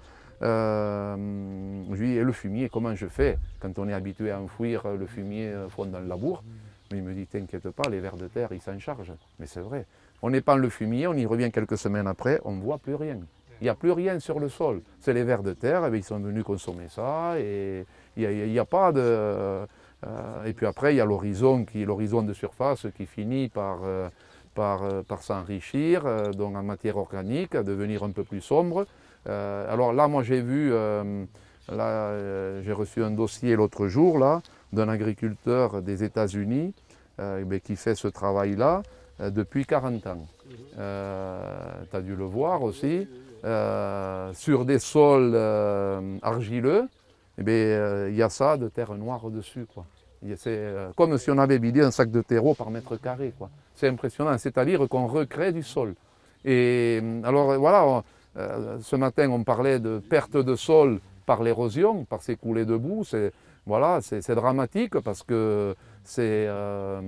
Euh, je lui dis, et le fumier, comment je fais quand on est habitué à enfouir le fumier fond dans le labour? Mais il me dit, t'inquiète pas, les vers de terre, ils s'en chargent. Mais c'est vrai. On épand le fumier, on y revient quelques semaines après, on ne voit plus rien. Il n'y a plus rien sur le sol. C'est les vers de terre, et ils sont venus consommer ça, et il n'y a, a pas de... Euh, et puis après, il y a l'horizon l'horizon de surface qui finit par, euh, par, euh, par s'enrichir, euh, donc en matière organique, à devenir un peu plus sombre. Euh, alors là, moi j'ai vu, euh, là euh, j'ai reçu un dossier l'autre jour là d'un agriculteur des États-Unis euh, ben, qui fait ce travail-là euh, depuis quarante ans. Euh, tu as dû le voir aussi, euh, sur des sols euh, argileux, il eh ben, y a ça de terre noire au-dessus, quoi. C'est euh, comme si on avait vidé un sac de terreau par mètre carré, quoi. C'est impressionnant, c'est-à-dire qu'on recrée du sol. Et alors voilà. On, Euh, ce matin, on parlait de perte de sol par l'érosion, par ces coulées de boue. C'est voilà, c'est dramatique parce que c'est euh,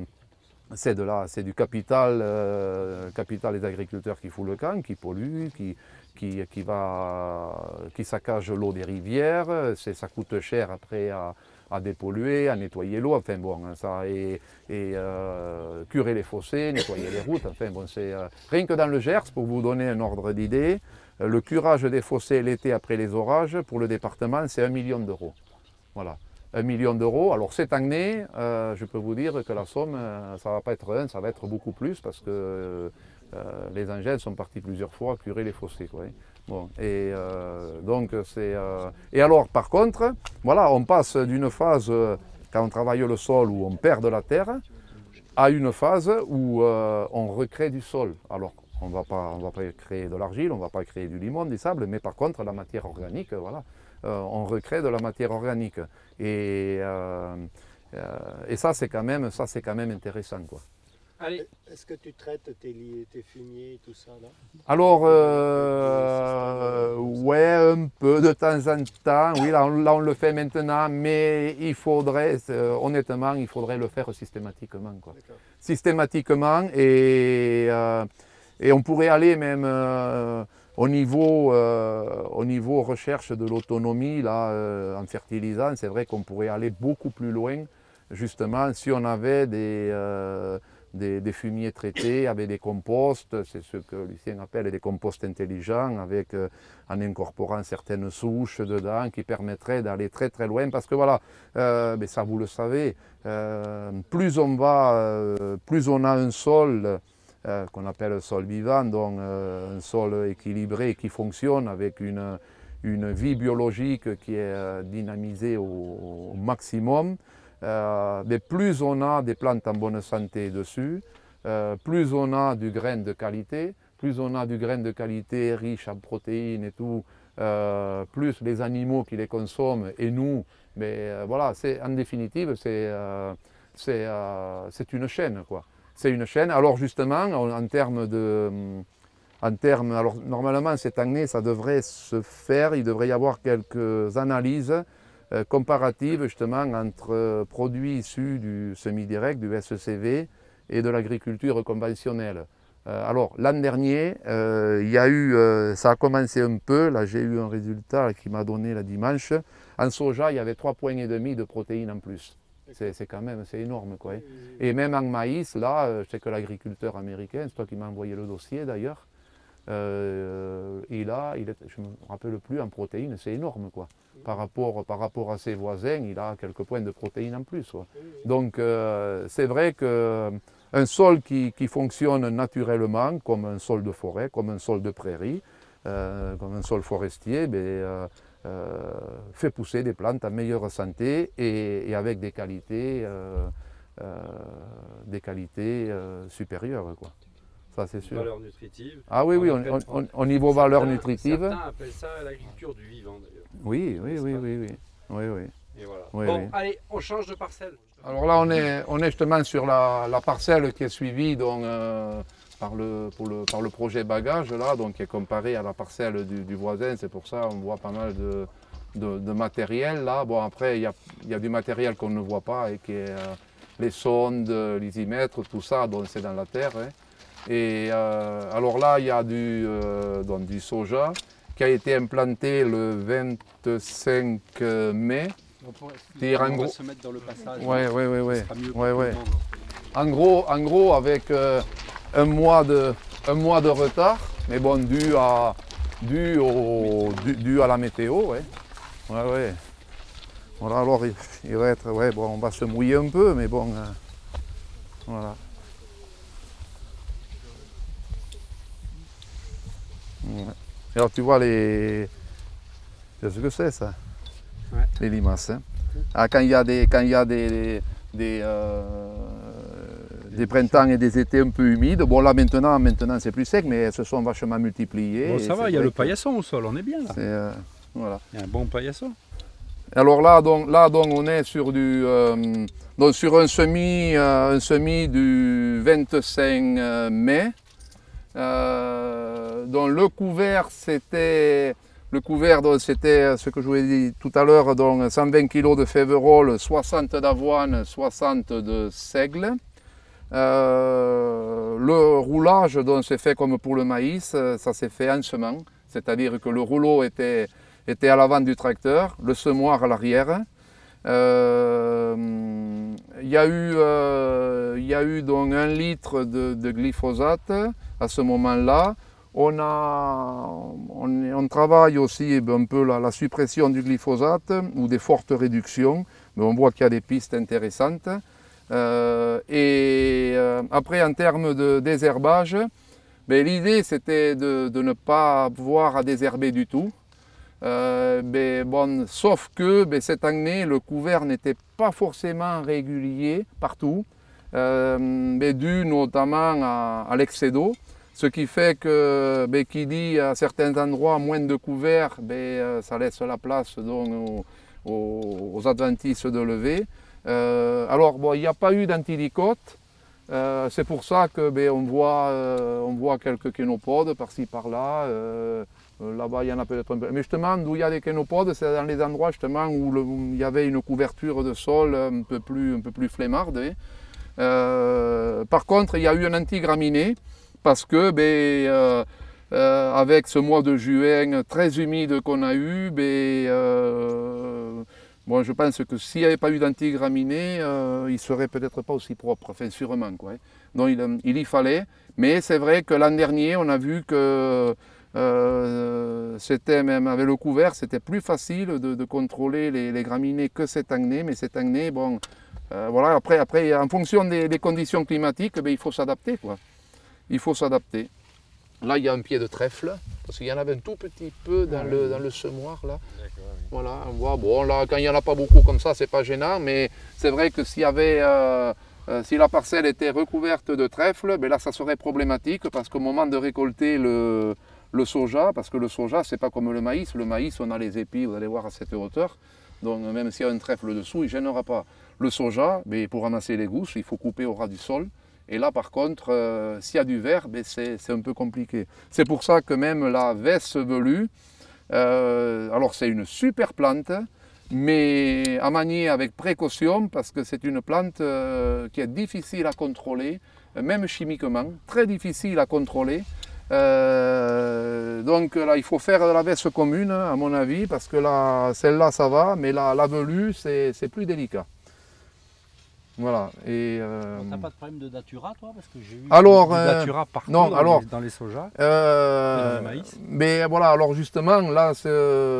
c'est du capital, euh, capital des agriculteurs qui fout le camp, qui pollue, qui, qui, qui, va, qui saccage l'eau des rivières. Ça coûte cher après à, à dépolluer, à nettoyer l'eau, enfin bon, ça, et, et euh, curer les fossés, nettoyer les routes, enfin bon, c'est euh, rien que dans le Gers, pour vous donner un ordre d'idée, euh, le curage des fossés l'été après les orages, pour le département, c'est un million d'euros. Voilà, un million d'euros. Alors cette année, euh, je peux vous dire que la somme, euh, ça ne va pas être un, ça va être beaucoup plus, parce que euh, les engins sont partis plusieurs fois curer les fossés, quoi. Bon, et euh, donc c'est. Euh... Et alors, par contre, voilà, on passe d'une phase, euh, quand on travaille le sol, où on perd de la terre, à une phase où euh, on recrée du sol. Alors, on ne va pas créer de l'argile, on ne va pas créer du limon, du sable, mais par contre, la matière organique, voilà, euh, on recrée de la matière organique. Et, euh, euh, et ça, c'est quand même, ça, c'est quand même intéressant, quoi. Est-ce que tu traites tes, tes fumiers, tout ça là? Alors, euh, ouais, un peu de temps en temps. Oui, là on, là, on le fait maintenant, mais il faudrait, euh, honnêtement, il faudrait le faire systématiquement, quoi. Systématiquement, et, euh, et on pourrait aller même euh, au, niveau, euh, au niveau recherche de l'autonomie là, euh, en fertilisant. C'est vrai qu'on pourrait aller beaucoup plus loin, justement, si on avait des, euh, des, des fumiers traités avec des composts, c'est ce que Lucien appelle des composts intelligents, avec, euh, en incorporant certaines souches dedans qui permettraient d'aller très très loin. Parce que voilà, euh, mais ça vous le savez, euh, plus on va, euh, plus on a un sol euh, qu'on appelle sol vivant, donc euh, un sol équilibré qui fonctionne avec une, une vie biologique qui est euh, dynamisée au, au maximum. Euh, mais plus on a des plantes en bonne santé dessus, euh, plus on a du grain de qualité, plus on a du grain de qualité riche en protéines et tout, euh, plus les animaux qui les consomment et nous, mais euh, voilà, en définitive, c'est euh, euh, une chaîne, quoi. C'est une chaîne. Alors justement, en, en termes de... En termes, alors normalement cette année, ça devrait se faire, il devrait y avoir quelques analyses euh, comparatives justement entre euh, produits issus du semi-direct, du S C V et de l'agriculture conventionnelle. Euh, alors l'an dernier, euh, il y a eu, euh, ça a commencé un peu, là j'ai eu un résultat qui m'a donné la dimanche. En soja, il y avait trois virgule cinq points de protéines en plus. C'est quand même, c'est énorme, quoi. Et même en maïs, là, je sais que l'agriculteur américain, c'est toi qui m'as envoyé le dossier d'ailleurs, euh, il a, il est, je ne me rappelle plus, en protéines, c'est énorme, quoi. Par rapport, par rapport à ses voisins, il a quelques points de protéines en plus, quoi. Donc euh, c'est vrai qu'un sol qui, qui fonctionne naturellement, comme un sol de forêt, comme un sol de prairie, euh, comme un sol forestier, ben, euh, Euh, fait pousser des plantes en meilleure santé et, et avec des qualités, euh, euh, des qualités euh, supérieures, quoi. Ça c'est sûr. Valeur nutritive. Ah oui, oui, on, on, on, au niveau valeur nutritive. Certains appellent ça l'agriculture du vivant d'ailleurs. Oui, oui, oui, oui, oui, oui, oui. Et voilà. Oui, bon, oui. allez, on change de parcelle. Alors là, on est, on est justement sur la, la parcelle qui est suivie donc, euh, par, le, pour le, par le projet bagage, là, donc, qui est comparé à la parcelle du, du voisin. C'est pour ça qu'on voit pas mal de, de, de matériel là. Bon, après, il y a, y a du matériel qu'on ne voit pas et qui est euh, les sondes, l'isimètre, tout ça, donc c'est dans la terre. Hein. Et euh, alors là, il y a du, euh, donc, du soja qui a été implanté le vingt-cinq mai. On, pourrait, on on gros... va se mettre dans le passage. Ouais, ouais, ouais, ouais. ouais, ouais. En gros, en gros, avec euh, un, mois de, un mois de retard, mais bon, dû à, dû au, dû, dû à la météo, ouais. Ouais, ouais. Voilà, alors il, il va être, ouais, bon, on va se mouiller un peu, mais bon, euh, voilà. Ouais. Et alors tu vois les, c'est ce que c'est ça. Ouais. Les limaces. Hein. Ah, quand il y a des, quand il y a des, des, euh, des printemps et des étés un peu humides, bon là maintenant, maintenant c'est plus sec, mais elles se sont vachement multipliées. Bon, ça va, il y a le paillasson au sol, on est bien là. Euh, voilà. Il y a un bon paillasson. Alors là donc, là, donc on est sur, du, euh, donc sur un semis, euh, un semis du vingt-cinq mai. Euh, donc le couvert c'était... Le couvert, c'était ce que je vous ai dit tout à l'heure, donc cent vingt kilos de féverole, soixante d'avoine, soixante de seigle. Euh, le roulage, c'est fait comme pour le maïs, ça s'est fait en semant, c'est-à-dire que le rouleau était, était à l'avant du tracteur, le semoir à l'arrière. Euh, il y a eu, euh, il y a eu donc un litre de, de glyphosate à ce moment-là. On, a, on, on travaille aussi un peu la, la suppression du glyphosate ou des fortes réductions, mais on voit qu'il y a des pistes intéressantes. Euh, et euh, après, en termes de désherbage, ben, l'idée c'était de, de ne pas avoir à désherber du tout. Euh, ben, bon, sauf que ben, cette année, le couvert n'était pas forcément régulier partout, euh, ben, dû notamment à, à l'excès d'eau. Ce qui fait que, ben, qui dit à certains endroits moins de couverts, ben, ça laisse la place donc, aux, aux, aux adventices de levée. Euh, alors bon, il n'y a pas eu d'antilicote, euh, c'est pour ça que ben, on, voit, euh, on voit quelques kénopodes par-ci par-là. Euh, Là-bas, il y en a peut-être un peu. Mais justement, d'où il y a des kénopodes, c'est dans les endroits justement où, le, où il y avait une couverture de sol un peu plus, un peu plus flemmarde. Hein. Euh, par contre, il y a eu un antigraminé. parce que ben, euh, euh, avec ce mois de juin très humide qu'on a eu, ben, euh, bon, je pense que s'il n'y avait pas eu d'antigraminées, euh, il ne serait peut-être pas aussi propre, enfin sûrement, quoi. Donc il, il y fallait, mais c'est vrai que l'an dernier, on a vu que euh, c'était même avec le couvert, c'était plus facile de, de contrôler les, les graminées que cette année, mais cette année, bon, euh, voilà, après, après, en fonction des, des conditions climatiques, ben, il faut s'adapter, quoi. Il faut s'adapter. Là, il y a un pied de trèfle, parce qu'il y en avait un tout petit peu dans, ah, le, oui. dans le semoir, là. Oui. Voilà, on voit, bon, là, quand il n'y en a pas beaucoup comme ça, c'est pas gênant, mais c'est vrai que s'il y avait... Euh, Euh, si la parcelle était recouverte de trèfle, ben là ça serait problématique parce qu'au moment de récolter le, le soja, parce que le soja c'est pas comme le maïs, le maïs on a les épis, vous allez voir à cette hauteur, donc même s'il y a un trèfle dessous, il ne gênera pas. Le soja, ben, pour ramasser les gousses, il faut couper au ras du sol, et là par contre, euh, s'il y a du vert, ben, c'est un peu compliqué. C'est pour ça que même la vesse velue, euh, alors c'est une super plante, mais à manier avec précaution parce que c'est une plante euh, qui est difficile à contrôler, même chimiquement, très difficile à contrôler. Euh, donc là, il faut faire de la vesse commune, à mon avis, parce que celle-là, ça va, mais la, la velue, c'est plus délicat. Voilà. Et euh... t'as pas de problème de datura, toi, parce que j'ai eu alors, du euh, datura partout non, dans, alors, les, dans les sojas, euh, dans le maïs. Mais voilà, alors justement, là, c'est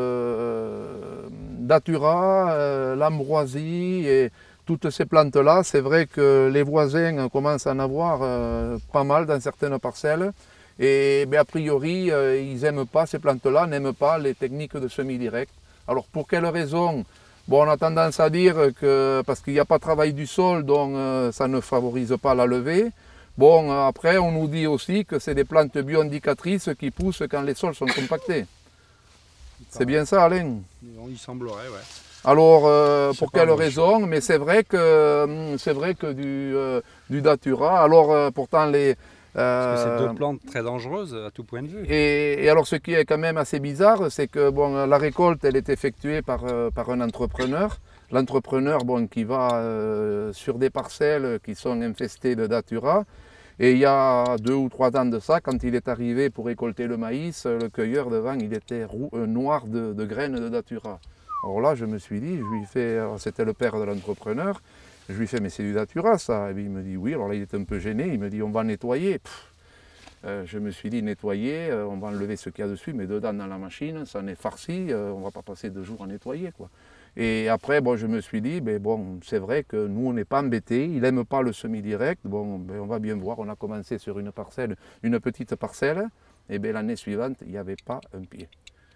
euh, datura, euh, l'ambroisie et toutes ces plantes-là, c'est vrai que les voisins commencent à en avoir euh, pas mal dans certaines parcelles. Et ben, a priori, euh, ils n'aiment pas ces plantes-là, n'aiment pas les techniques de semis direct. Alors pour quelles raisons? Bon, on a tendance à dire que parce qu'il n'y a pas de travail du sol, donc euh, ça ne favorise pas la levée. Bon, euh, après, on nous dit aussi que c'est des plantes bio-indicatrices qui poussent quand les sols sont compactés. C'est bien ça, Alain? Il semblerait, ouais. Alors, euh, pour quelle raison? Mais c'est vrai que c'est vrai que du, euh, du datura. Alors, euh, pourtant les Parce que c'est deux plantes très dangereuses à tout point de vue. Et, et alors ce qui est quand même assez bizarre, c'est que bon, la récolte elle est effectuée par, euh, par un entrepreneur. L'entrepreneur bon, qui va euh, sur des parcelles qui sont infestées de datura. Et il y a deux ou trois ans de ça, quand il est arrivé pour récolter le maïs, le cueilleur devant il était roux, euh, noir de, de graines de datura. Alors là je me suis dit, je lui fais, c'était le père de l'entrepreneur, je lui fais mais c'est du datura ça. Et puis il me dit oui, alors là il est un peu gêné, il me dit on va nettoyer. Pff, euh, je me suis dit nettoyer, euh, on va enlever ce qu'il y a dessus, mais dedans dans la machine, ça en est farci, euh, on ne va pas passer deux jours à nettoyer, quoi. Et après bon, je me suis dit, ben, bon, c'est vrai que nous on n'est pas embêtés, il n'aime pas le semi-direct, bon, ben, on va bien voir, on a commencé sur une parcelle, une petite parcelle, et ben, l'année suivante il n'y avait pas un pied.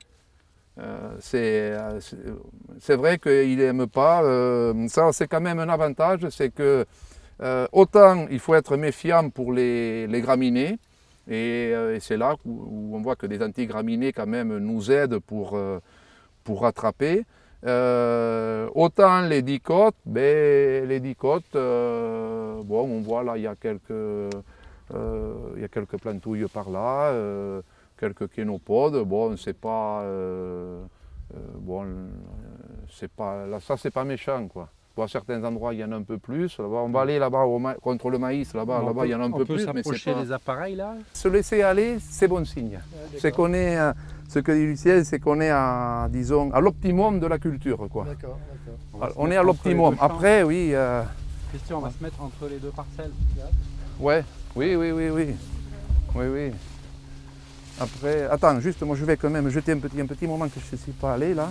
Euh, c'est vrai qu'il n'aime pas, euh, ça c'est quand même un avantage, c'est que euh, autant il faut être méfiant pour les, les graminées, et, euh, et c'est là où, où on voit que des antigraminées quand même nous aident pour, euh, pour rattraper. Euh, autant les dicotes, ben, les dicotes, euh, bon on voit là il y a quelques, euh, il y a quelques plantouilles par là. Euh, quelques kénopodes, bon, c'est pas, euh, euh, bon, c'est pas, là, ça c'est pas méchant, quoi. Bon, à certains endroits il y en a un peu plus, là-bas, on va aller là-bas contre le maïs, là-bas, là-bas il y en a un peu plus, mais c'est pas... les appareils là. Se laisser aller, c'est bon signe. Ouais, c'est qu'on est, ce que dit Lucien, c'est qu'on est à, disons, à l'optimum de la culture, quoi. D'accord, d'accord. On, on est à l'optimum. Après, oui. Euh... Christian, on va se mettre entre les deux parcelles. Ouais, oui, oui, oui, oui, oui, oui. Après, attends, juste, moi je vais quand même jeter un petit, un petit moment que je ne suis pas allé là.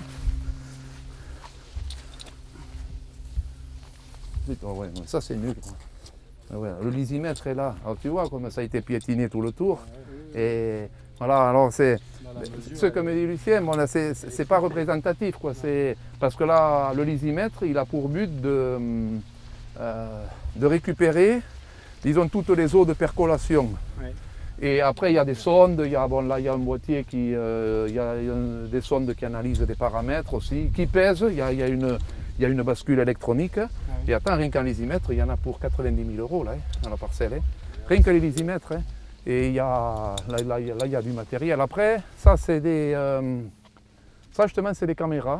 Oh, ouais, ça c'est nul. Ouais, le lysimètre est là. Alors tu vois comme ça a été piétiné tout le tour. Et voilà, alors c'est ce que me dit Lucien, bon, c'est pas représentatif, quoi. Parce que là, le lysimètre, il a pour but de, euh, de récupérer, disons, toutes les eaux de percolation. Ouais. Et après, il y a des sondes, il y a, bon, là, il y a un boîtier qui, euh, il y a, il y a des sondes qui analysent des paramètres aussi, qui pèsent, il y a, il y a, une, il y a une bascule électronique. Ah oui. Et attends, rien qu'un lysimètre, il y en a pour quatre-vingt-dix mille euros là, hein, dans la parcelle. Hein. Rien que les lysimètres. Hein. Et il y a, là, là, là, il y a du matériel. Après, ça, c'est des, euh, ça justement, c'est des caméras.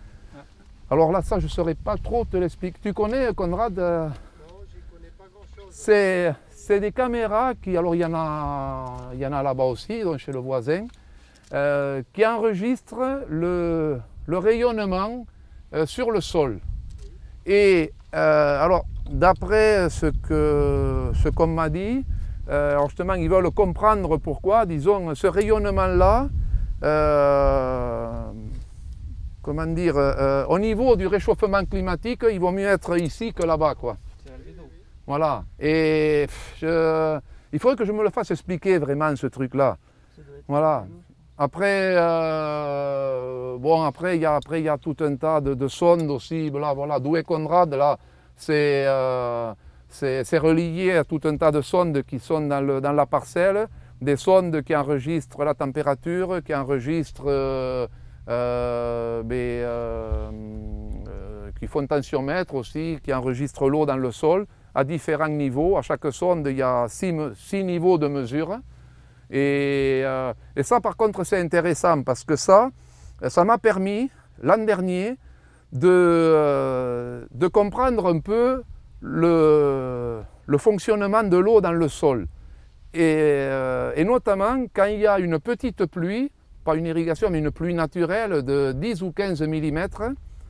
Alors là, ça, je ne saurais pas trop te l'expliquer. Tu connais, Conrad? euh... Non, je ne connais pas grand-chose. C'est des caméras qui, alors il y en a, il y en a là-bas aussi, donc chez le voisin, euh, qui enregistrent le, le rayonnement euh, sur le sol. Et euh, alors, d'après ce que ce qu'on m'a dit, euh, alors justement, ils veulent comprendre pourquoi, disons, ce rayonnement-là, euh, comment dire, euh, au niveau du réchauffement climatique, il vaut mieux être ici que là-bas, quoi. Voilà. Et je, il faudrait que je me le fasse expliquer vraiment, ce truc-là. Voilà. Après, euh, bon, après, il y a, après, il y a tout un tas de, de sondes aussi. Là, voilà, Douai Conrad, là, c'est euh, relié à tout un tas de sondes qui sont dans, le, dans la parcelle. Des sondes qui enregistrent la température, qui enregistrent, euh, euh, mais, euh, euh, qui font tensiomètre aussi, qui enregistrent l'eau dans le sol à différents niveaux. À chaque sonde, il y a six, six niveaux de mesure. Et, euh, et ça, par contre, c'est intéressant parce que ça, ça m'a permis, l'an dernier, de, euh, de comprendre un peu le, le fonctionnement de l'eau dans le sol. Et, euh, et notamment, quand il y a une petite pluie, pas une irrigation, mais une pluie naturelle de dix ou quinze millimètres,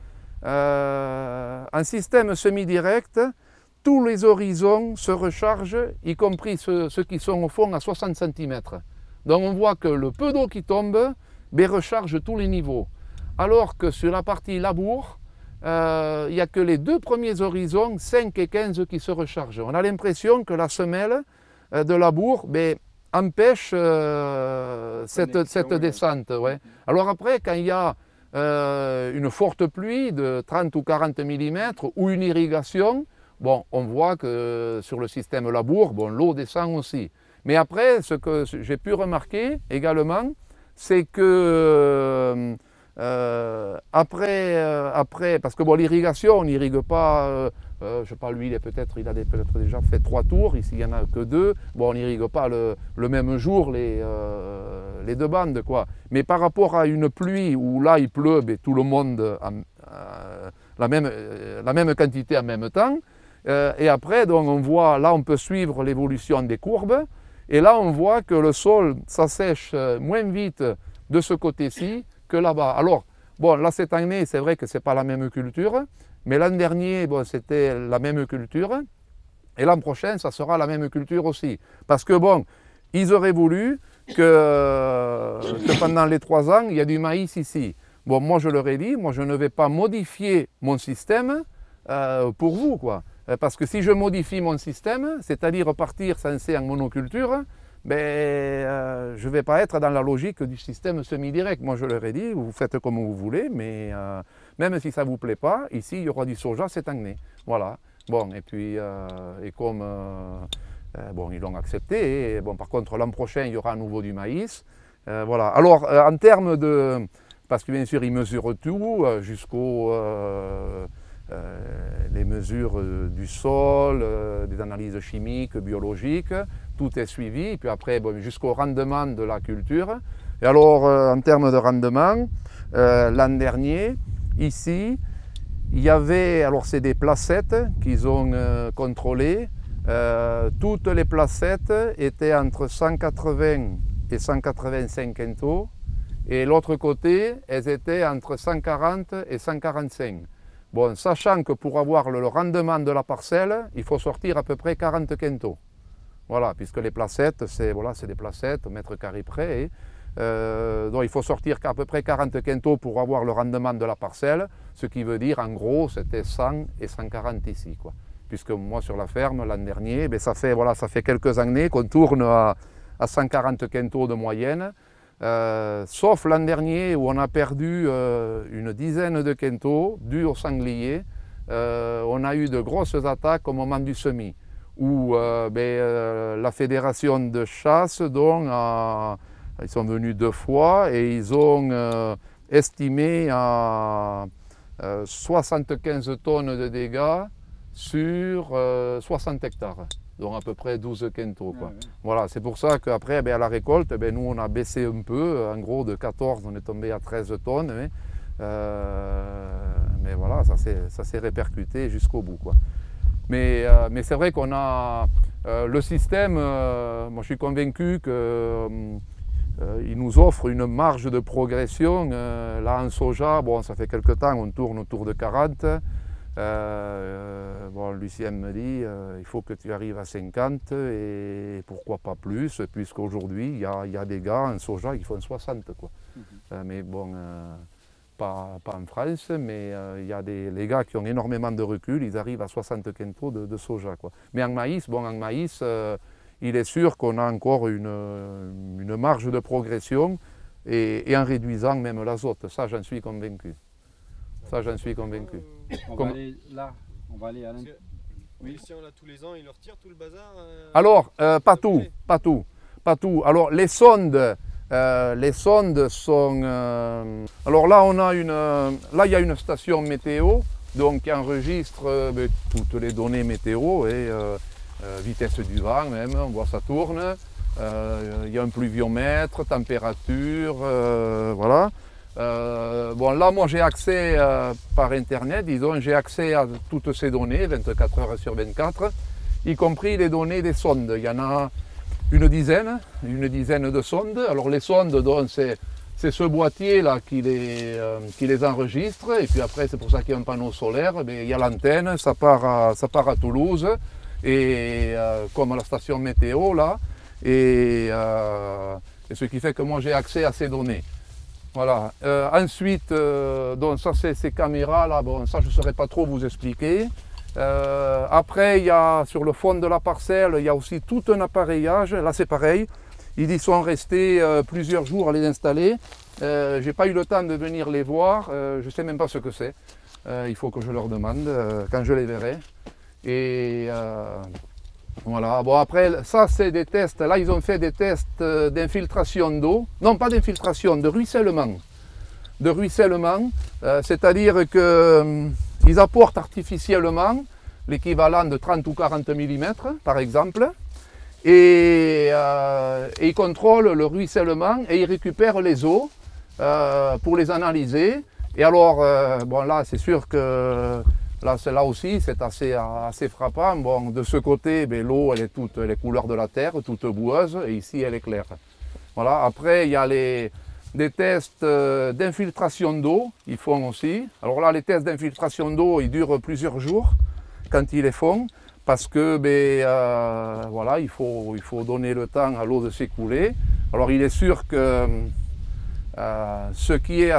euh, en système semi-direct, tous les horizons se rechargent, y compris ceux, ceux qui sont au fond à soixante centimètres. Donc on voit que le peu d'eau qui tombe ben, recharge tous les niveaux. Alors que sur la partie labour, euh, il n'y a que les deux premiers horizons, cinq et quinze, qui se rechargent. On a l'impression que la semelle euh, de labour ben, empêche euh, cette, cette descente. Ouais. Alors après, quand il y a euh, une forte pluie de trente ou quarante millimètres ou une irrigation, bon, on voit que sur le système labour, bon, l'eau descend aussi. Mais après, ce que j'ai pu remarquer également, c'est que euh, après, euh, après, parce que bon, l'irrigation, on n'irrigue pas, euh, euh, je ne sais pas, lui, il est peut-être, il a peut-être déjà fait trois tours, ici il n'y en a que deux. Bon, on n'irrigue pas le, le même jour les, euh, les deux bandes, quoi. Mais par rapport à une pluie où là il pleut, ben, tout le monde a euh, la, même, la même quantité en même temps. Euh, et après, donc, on voit, là, on peut suivre l'évolution des courbes. Et là, on voit que le sol s'assèche moins vite de ce côté-ci que là-bas. Alors, bon, là, cette année, c'est vrai que ce n'est pas la même culture. Mais l'an dernier, bon, c'était la même culture. Et l'an prochain, ça sera la même culture aussi. Parce que, bon, ils auraient voulu que, que pendant les trois ans, il y a du maïs ici. Bon, moi, je leur ai dit, moi, je ne vais pas modifier mon système euh, pour vous, quoi. Parce que si je modifie mon système, c'est-à-dire partir censé en monoculture, ben, euh, je ne vais pas être dans la logique du système semi-direct. Moi, je leur ai dit, vous faites comme vous voulez, mais euh, même si ça ne vous plaît pas, ici, il y aura du soja cette année. Voilà. Bon, et puis, euh, et comme euh, euh, bon, ils l'ont accepté, et, bon, par contre, l'an prochain, il y aura à nouveau du maïs. Euh, voilà. Alors, euh, en termes de... Parce que bien sûr, ils mesurent tout, euh, jusqu'au... Euh, Euh, les mesures euh, du sol, euh, des analyses chimiques, biologiques, tout est suivi, et puis après bon, jusqu'au rendement de la culture. Et alors euh, en termes de rendement, euh, l'an dernier, ici, il y avait, alors c'est des placettes qu'ils ont euh, contrôlées, euh, toutes les placettes étaient entre cent quatre-vingts et cent quatre-vingt-cinq quintaux, et l'autre côté, elles étaient entre cent quarante et cent quarante-cinq. Bon, sachant que pour avoir le rendement de la parcelle, il faut sortir à peu près quarante quintaux. Voilà, puisque les placettes, c'est voilà, des placettes, mètre carré près. Euh, donc il faut sortir à peu près quarante quintaux pour avoir le rendement de la parcelle, ce qui veut dire en gros c'était cent et cent quarante ici, quoi. Puisque moi sur la ferme l'an dernier, ben, ça, fait, voilà, ça fait quelques années qu'on tourne à, à cent quarante quintaux de moyenne. Euh, sauf l'an dernier où on a perdu euh, une dizaine de quintaux dus au sanglier. Euh, on a eu de grosses attaques au moment du semis, où euh, ben, euh, la fédération de chasse, donc, a, ils sont venus deux fois et ils ont euh, estimé à euh, soixante-quinze tonnes de dégâts sur euh, soixante hectares. Donc à peu près douze quintaux. Quoi. Ah, oui. Voilà, c'est pour ça qu'après, ben, à la récolte, ben, nous on a baissé un peu, en gros de quatorze, on est tombé à treize tonnes. Mais, euh, mais voilà, ça s'est répercuté jusqu'au bout. Quoi. Mais, euh, mais c'est vrai qu'on a euh, le système, euh, moi je suis convaincu qu'il euh, nous offre une marge de progression. Euh, là en soja, bon, ça fait quelque temps, on tourne autour de quarante. Euh, bon, Lucien me dit euh, il faut que tu arrives à cinquante et pourquoi pas plus, puisqu'aujourd'hui il y a, y a des gars en soja qui font soixante. Quoi. Mm-hmm. euh, mais bon, euh, pas, pas en France, mais il euh, y a des les gars qui ont énormément de recul, ils arrivent à soixante quintaux de, de soja. Quoi. Mais en maïs, bon, en maïs euh, il est sûr qu'on a encore une, une marge de progression et, et en réduisant même l'azote, ça j'en suis convaincu. Ça, j'en suis convaincu. On Comme... va aller là, on va aller à l'intérieur. Oui. Christian, là, tous les ans, il leur tire tout le bazar euh, Alors, euh, pas tout, pas tout, pas tout. Alors, les sondes, euh, les sondes sont... Euh... Alors là, on a une... Là, il y a une station météo, donc qui enregistre euh, ben, toutes les données météo, et euh, euh, vitesse du vent même, on voit ça tourne. Euh, il y a un pluviomètre, température, euh, voilà. Euh, bon, là, moi, j'ai accès euh, par Internet, disons, j'ai accès à toutes ces données, vingt-quatre heures sur vingt-quatre, y compris les données des sondes. Il y en a une dizaine, une dizaine de sondes. Alors, les sondes, c'est ce boîtier-là qui, euh, qui les enregistre, et puis après, c'est pour ça qu'il y a un panneau solaire, mais il y a l'antenne, ça, part à, ça part à Toulouse, et euh, comme la station météo, là, et, euh, et ce qui fait que moi, j'ai accès à ces données. Voilà. Euh, ensuite, euh, donc ça c'est ces caméras là, bon ça je ne saurais pas trop vous expliquer. Euh, après il y a sur le fond de la parcelle, il y a aussi tout un appareillage, là c'est pareil, ils y sont restés euh, plusieurs jours à les installer. Euh, j'ai pas eu le temps de venir les voir, euh, je ne sais même pas ce que c'est. Euh, il faut que je leur demande euh, quand je les verrai. Et euh, voilà, bon après ça c'est des tests, là ils ont fait des tests d'infiltration d'eau, non pas d'infiltration, de ruissellement, de ruissellement, euh, c'est-à-dire qu'ils euh, apportent artificiellement l'équivalent de trente ou quarante millimètres par exemple, et, euh, et ils contrôlent le ruissellement et ils récupèrent les eaux euh, pour les analyser. Et alors, euh, bon là c'est sûr que Là, là aussi, c'est assez, assez frappant. Bon, de ce côté, ben, l'eau, elle est toute les couleurs de la terre, toute boueuse, et ici, elle est claire. Voilà. Après, il y a les, des tests d'infiltration d'eau, ils font aussi. Alors là, les tests d'infiltration d'eau, ils durent plusieurs jours quand ils les font, parce que ben, euh, voilà, il faut, il faut donner le temps à l'eau de s'écouler. Alors, il est sûr que euh, ce qui est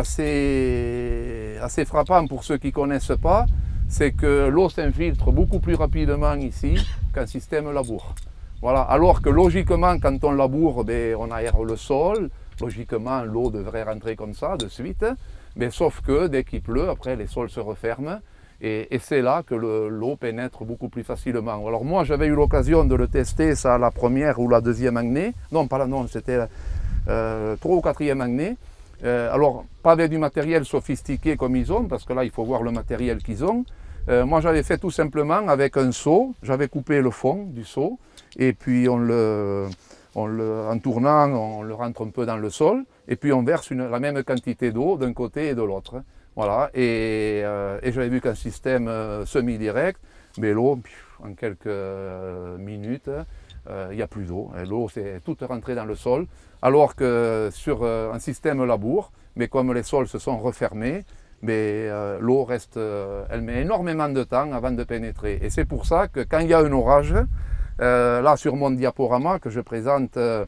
assez, assez frappant pour ceux qui ne connaissent pas, c'est que l'eau s'infiltre beaucoup plus rapidement ici qu'un système labour. Voilà. Alors que logiquement, quand on laboure, ben, on aère le sol, logiquement l'eau devrait rentrer comme ça de suite, mais sauf que dès qu'il pleut, après les sols se referment, et, et c'est là que l'eau pénètre beaucoup plus facilement. Alors moi j'avais eu l'occasion de le tester, ça la première ou la deuxième année, non pas la non, c'était euh, trois ou quatrième année. Euh, alors, pas avec du matériel sophistiqué comme ils ont, parce que là, il faut voir le matériel qu'ils ont. Euh, moi, j'avais fait tout simplement avec un seau, j'avais coupé le fond du seau, et puis on le, on le, en tournant, on le rentre un peu dans le sol, et puis on verse une, la même quantité d'eau d'un côté et de l'autre. Voilà, et, euh, et j'avais vu qu'un système euh, semi-direct, mais l'eau, en quelques euh, minutes, il n'y a plus d'eau. L'eau, c'est toute rentrée dans le sol. Alors que sur euh, un système labour, mais comme les sols se sont refermés, euh, l'eau reste, euh, elle met énormément de temps avant de pénétrer. Et c'est pour ça que quand il y a un orage, euh, là sur mon diaporama que je présente euh,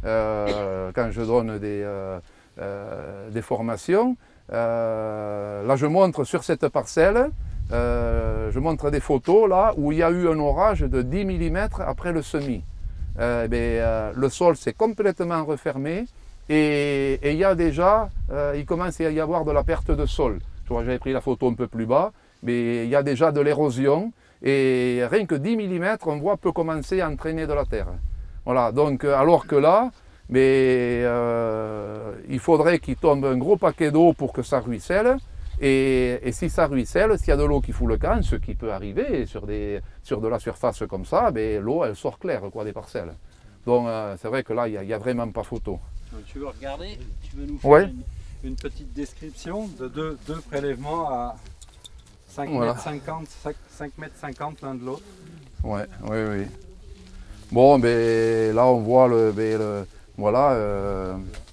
euh, quand je donne des, euh, euh, des formations, euh, là je montre sur cette parcelle, euh, je montre des photos là où il y a eu un orage de dix millimètres après le semis. Euh, ben, euh, le sol s'est complètement refermé et il y a déjà, euh, il commence à y avoir de la perte de sol. J'avais pris la photo un peu plus bas, mais il y a déjà de l'érosion et rien que dix millimètres, on voit, peut commencer à entraîner de la terre. Voilà, donc alors que là, mais, euh, il faudrait qu'il tombe un gros paquet d'eau pour que ça ruisselle. Et, et si ça ruisselle, s'il y a de l'eau qui fout le camp, ce qui peut arriver sur, des, sur de la surface comme ça, ben, l'eau elle sort claire quoi, des parcelles. Donc euh, c'est vrai que là, il n'y a, a vraiment pas photo. Donc, tu veux regarder, tu veux nous faire ouais. une, une petite description de deux, deux prélèvements à, cinq Voilà. mètres cinquante, cinq mètres cinquante l'un de l'autre. Ouais, oui, oui. Bon, ben, là on voit le, ben, le voilà, euh,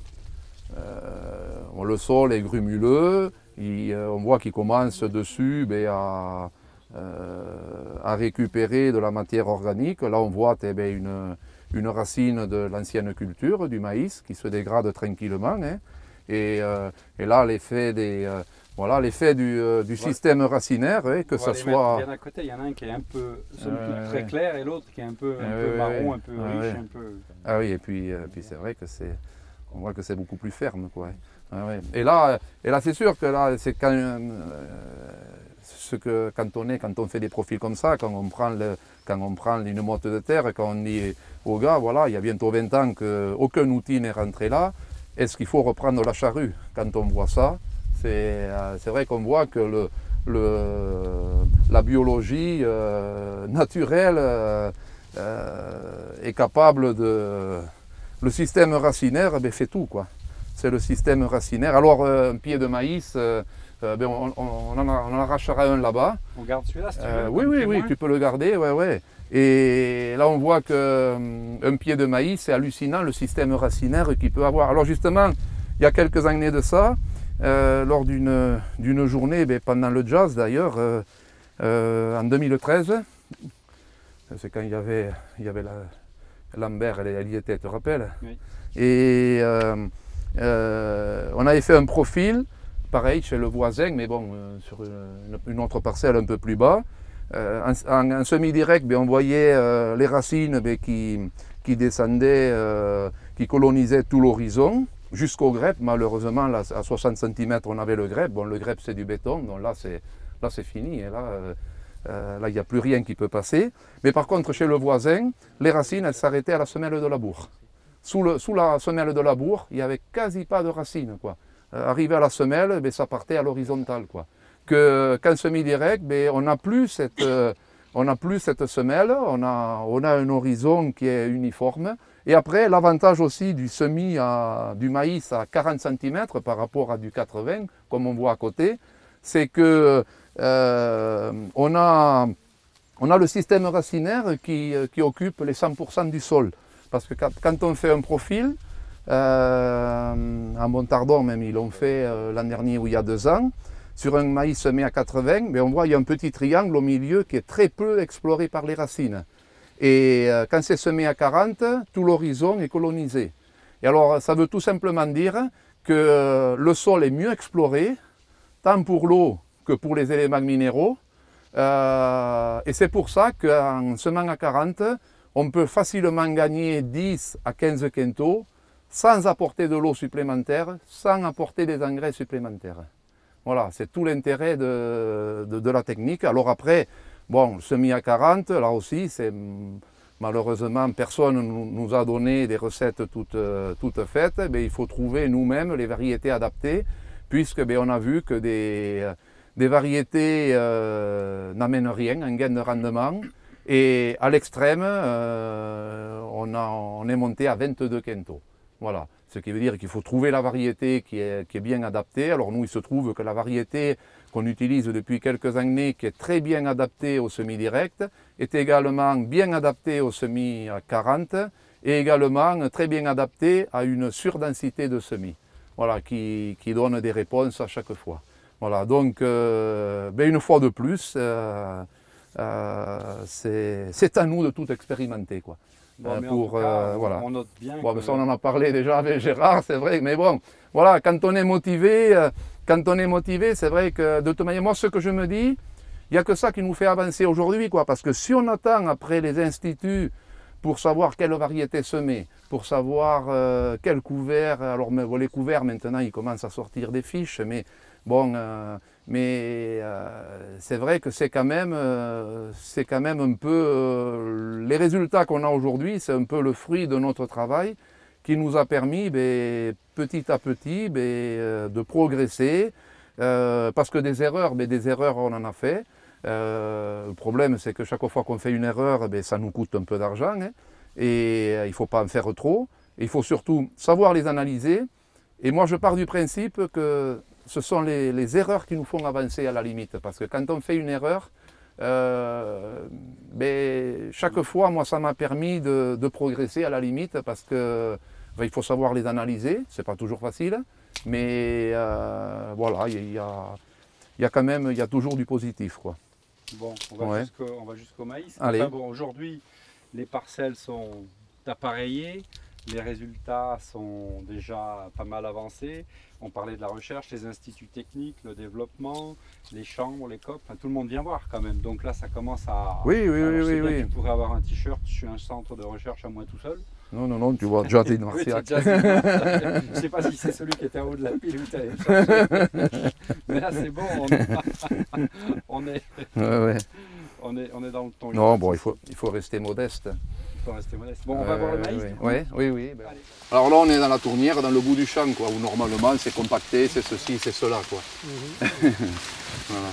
euh, le sol est grumuleux, il, euh, on voit qu'il commence dessus ben, à, euh, à récupérer de la matière organique. Là on voit eh ben, une, une racine de l'ancienne culture, du maïs, qui se dégrade tranquillement. Hein. Et, euh, et là l'effet des... Euh, Voilà l'effet du, euh, du Voilà. système racinaire, hein, que On va ça les soit... mettre bien à côté, il y en a un qui est un peu somme Ouais, toute, très ouais. clair et l'autre qui est un peu, un Ouais, peu ouais, marron, ouais. un peu Ouais, riche, ouais. un peu... Ah oui, et puis, euh, puis c'est vrai que c'est... On voit que c'est beaucoup plus ferme, quoi. Ah ouais. Et là, et là c'est sûr que là, c'est quand... Euh, ce que, quand on est, quand on fait des profils comme ça, quand on prend, le, quand on prend une motte de terre, quand on dit aux gars, voilà, il y a bientôt vingt ans qu'aucun outil n'est rentré là, est-ce qu'il faut reprendre la charrue? Quand on voit ça, c'est euh, vrai qu'on voit que le, le, la biologie euh, naturelle euh, euh, est capable de... Le système racinaire ben, fait tout, quoi. C'est le système racinaire. Alors, euh, un pied de maïs, euh, euh, ben, on, on, en a, on en arrachera un là-bas. On garde celui-là si tu veux. Euh, oui, comme oui, témoin. oui, tu peux le garder, ouais, ouais. Et là, on voit qu'un pied de maïs, c'est hallucinant le système racinaire qu'il peut avoir. Alors justement, il y a quelques années de ça, euh, lors d'une d'une journée, ben, pendant le jazz d'ailleurs, euh, euh, en deux mille treize, c'est quand il y avait, il y avait la, Lambert, elle, elle y était, tu te rappelles? Oui. Et euh, euh, on avait fait un profil, pareil chez le voisin, mais bon, euh, sur une, une autre parcelle un peu plus bas. Euh, en, en, en semi-direct, ben, on voyait euh, les racines ben, qui, qui descendaient, euh, qui colonisaient tout l'horizon, jusqu'au grep. Malheureusement, là, à soixante centimètres, on avait le grep. Bon, le grep, c'est du béton, donc là, c'est fini. Et là, euh, euh, là, il n'y a plus rien qui peut passer. Mais par contre, chez le voisin, les racines, elles s'arrêtaient à la semelle de labour. Sous, le, sous la semelle de labour, il n'y avait quasi pas de racines, quoi. Euh, arrivé à la semelle, ben, ça partait à l'horizontale, quoi. Que qu'en semi-direct, ben, on n'a plus cette, euh, on n'a plus cette semelle, on a, on a un horizon qui est uniforme. Et après, l'avantage aussi du semis, à, du maïs à quarante centimètres par rapport à du quatre-vingts, comme on voit à côté, c'est que euh, on, a, on a le système racinaire qui, qui occupe les cent pour cent du sol. Parce que quand, quand on fait un profil, euh, en Montardon même, ils l'ont fait euh, l'an dernier ou il y a deux ans, sur un maïs semé à quatre-vingts, mais on voit qu'il y a un petit triangle au milieu qui est très peu exploré par les racines. Et euh, quand c'est semé à quarante, tout l'horizon est colonisé. Et alors ça veut tout simplement dire que euh, le sol est mieux exploré, tant pour l'eau que pour les éléments minéraux. Euh, et c'est pour ça qu'en semant à quarante, on peut facilement gagner dix à quinze quintaux sans apporter de l'eau supplémentaire, sans apporter des engrais supplémentaires. Voilà, c'est tout l'intérêt de, de, de la technique. Alors après, bon, semis à quarante, là aussi, c'est malheureusement, personne nous, nous a donné des recettes toutes, toutes faites. Mais il faut trouver nous-mêmes les variétés adaptées, puisque ben, on a vu que des, des variétés euh, n'amènent rien, un gain de rendement. Et à l'extrême, euh, on, on est monté à vingt-deux quintaux. Voilà. Ce qui veut dire qu'il faut trouver la variété qui est, qui est bien adaptée. Alors nous, il se trouve que la variété qu'on utilise depuis quelques années, qui est très bien adaptée au semi-direct, est également bien adaptée au semis à quarante et également très bien adaptée à une surdensité de semis. Voilà, qui, qui donne des réponses à chaque fois. Voilà, donc euh, ben une fois de plus, euh, euh, c'est à nous de tout expérimenter, quoi. Bon, Euh, mais pour, en tout cas, euh, on, voilà. on note bien Bon, que... mais ça, on en a parlé déjà avec Gérard, c'est vrai, mais bon, voilà, quand on est motivé, euh, quand on est motivé, c'est vrai que de toute manière, moi, ce que je me dis, il n'y a que ça qui nous fait avancer aujourd'hui, quoi, parce que si on attend après les instituts pour savoir quelle variété semer, pour savoir euh, quel couvert, alors mais, bon, les couverts maintenant, ils commencent à sortir des fiches, mais bon, euh, mais euh, c'est vrai que c'est quand même, euh, c'est quand même un peu, euh, les résultats qu'on a aujourd'hui, c'est un peu le fruit de notre travail qui nous a permis ben, petit à petit ben, euh, de progresser, euh, parce que des erreurs, ben, des erreurs on en a fait. Euh, le problème c'est que chaque fois qu'on fait une erreur, ben, ça nous coûte un peu d'argent, hein, et euh, il ne faut pas en faire trop. Il faut surtout savoir les analyser. Et moi je pars du principe que ce sont les, les erreurs qui nous font avancer à la limite. Parce que quand on fait une erreur, euh, ben, chaque fois, moi, ça m'a permis de, de progresser à la limite parce que ben, il faut savoir les analyser, c'est pas toujours facile, mais euh, voilà, il y a, il y a quand même, il y a toujours du positif, quoi. Bon, on va Ouais. jusqu'au on va jusqu'au maïs. Allez. Enfin, bon, aujourd'hui, les parcelles sont appareillées, les résultats sont déjà pas mal avancés. On parlait de la recherche, les instituts techniques, le développement, les chambres, les C O P, enfin, tout le monde vient voir quand même. Donc là, ça commence à... Oui, oui, Alors, oui, je sais oui, bien que oui. tu pourrais avoir un t-shirt, je suis un centre de recherche à moi tout seul. Non, non, non, tu vois déjà tes Oui, Marciac. t'as déjà dit, je ne sais pas si c'est celui qui était en haut de la pile où tu allais le chercher. Mais là, c'est bon, on est, on est, Ouais, ouais. on est, on est dans le ton. Non, bon, il faut, il faut rester modeste. Il faut rester modeste. Bon, on va voir le maïs. Oui, du coup. oui, oui. oui, ben. Allez. Alors là, on est dans la tournière, dans le bout du champ, quoi, où normalement c'est compacté, c'est ceci, c'est cela, quoi. Voilà.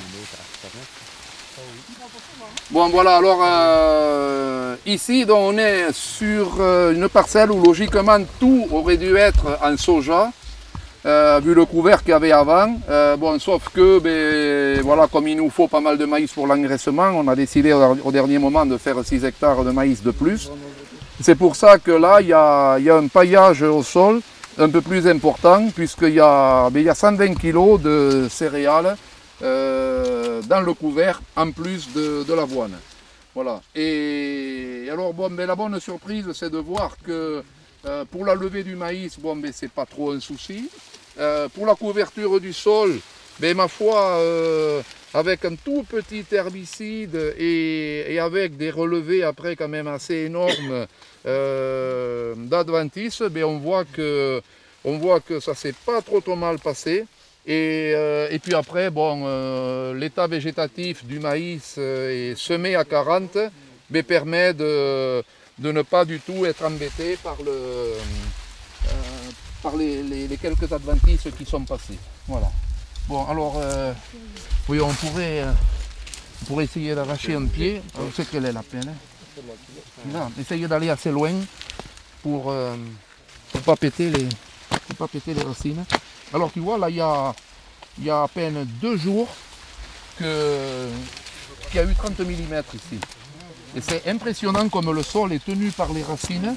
Bon, voilà, alors euh, ici, donc, on est sur euh, une parcelle où logiquement tout aurait dû être en soja, euh, vu le couvert qu'il y avait avant. Euh, bon, sauf que, ben, voilà, comme il nous faut pas mal de maïs pour l'engraissement, on a décidé au, au dernier moment de faire six hectares de maïs de plus. C'est pour ça que là, il y a, il y a un paillage au sol un peu plus important, puisqu'il y a, ben, il y a cent vingt kilos de céréales euh, dans le couvert, en plus de, de l'avoine. Voilà. Et alors, bon, ben, la bonne surprise, c'est de voir que euh, pour la levée du maïs, bon, ben, c'est pas trop un souci. Euh, pour la couverture du sol, ben, ma foi, euh, avec un tout petit herbicide et, et avec des relevés après quand même assez énormes euh, d'adventice, ben, on voit que on voit que ça s'est pas trop trop mal passé. Et, euh, et puis après, bon, euh, l'état végétatif du maïs euh, est semé à quarante, mais permet de, de ne pas du tout être embêté par, le, euh, par les, les, les quelques adventices qui sont passés. Voilà. Bon, alors, euh, oui, on pourrait, euh, on pourrait essayer d'arracher un pied. On sait quelle est la peine. Hein. Là, essayer d'aller assez loin pour ne euh, pas péter les, pour pas péter les racines. Alors tu vois, là, il y a, il y a à peine deux jours que, qu'il y a eu trente millimètres ici. Et c'est impressionnant comme le sol est tenu par les racines.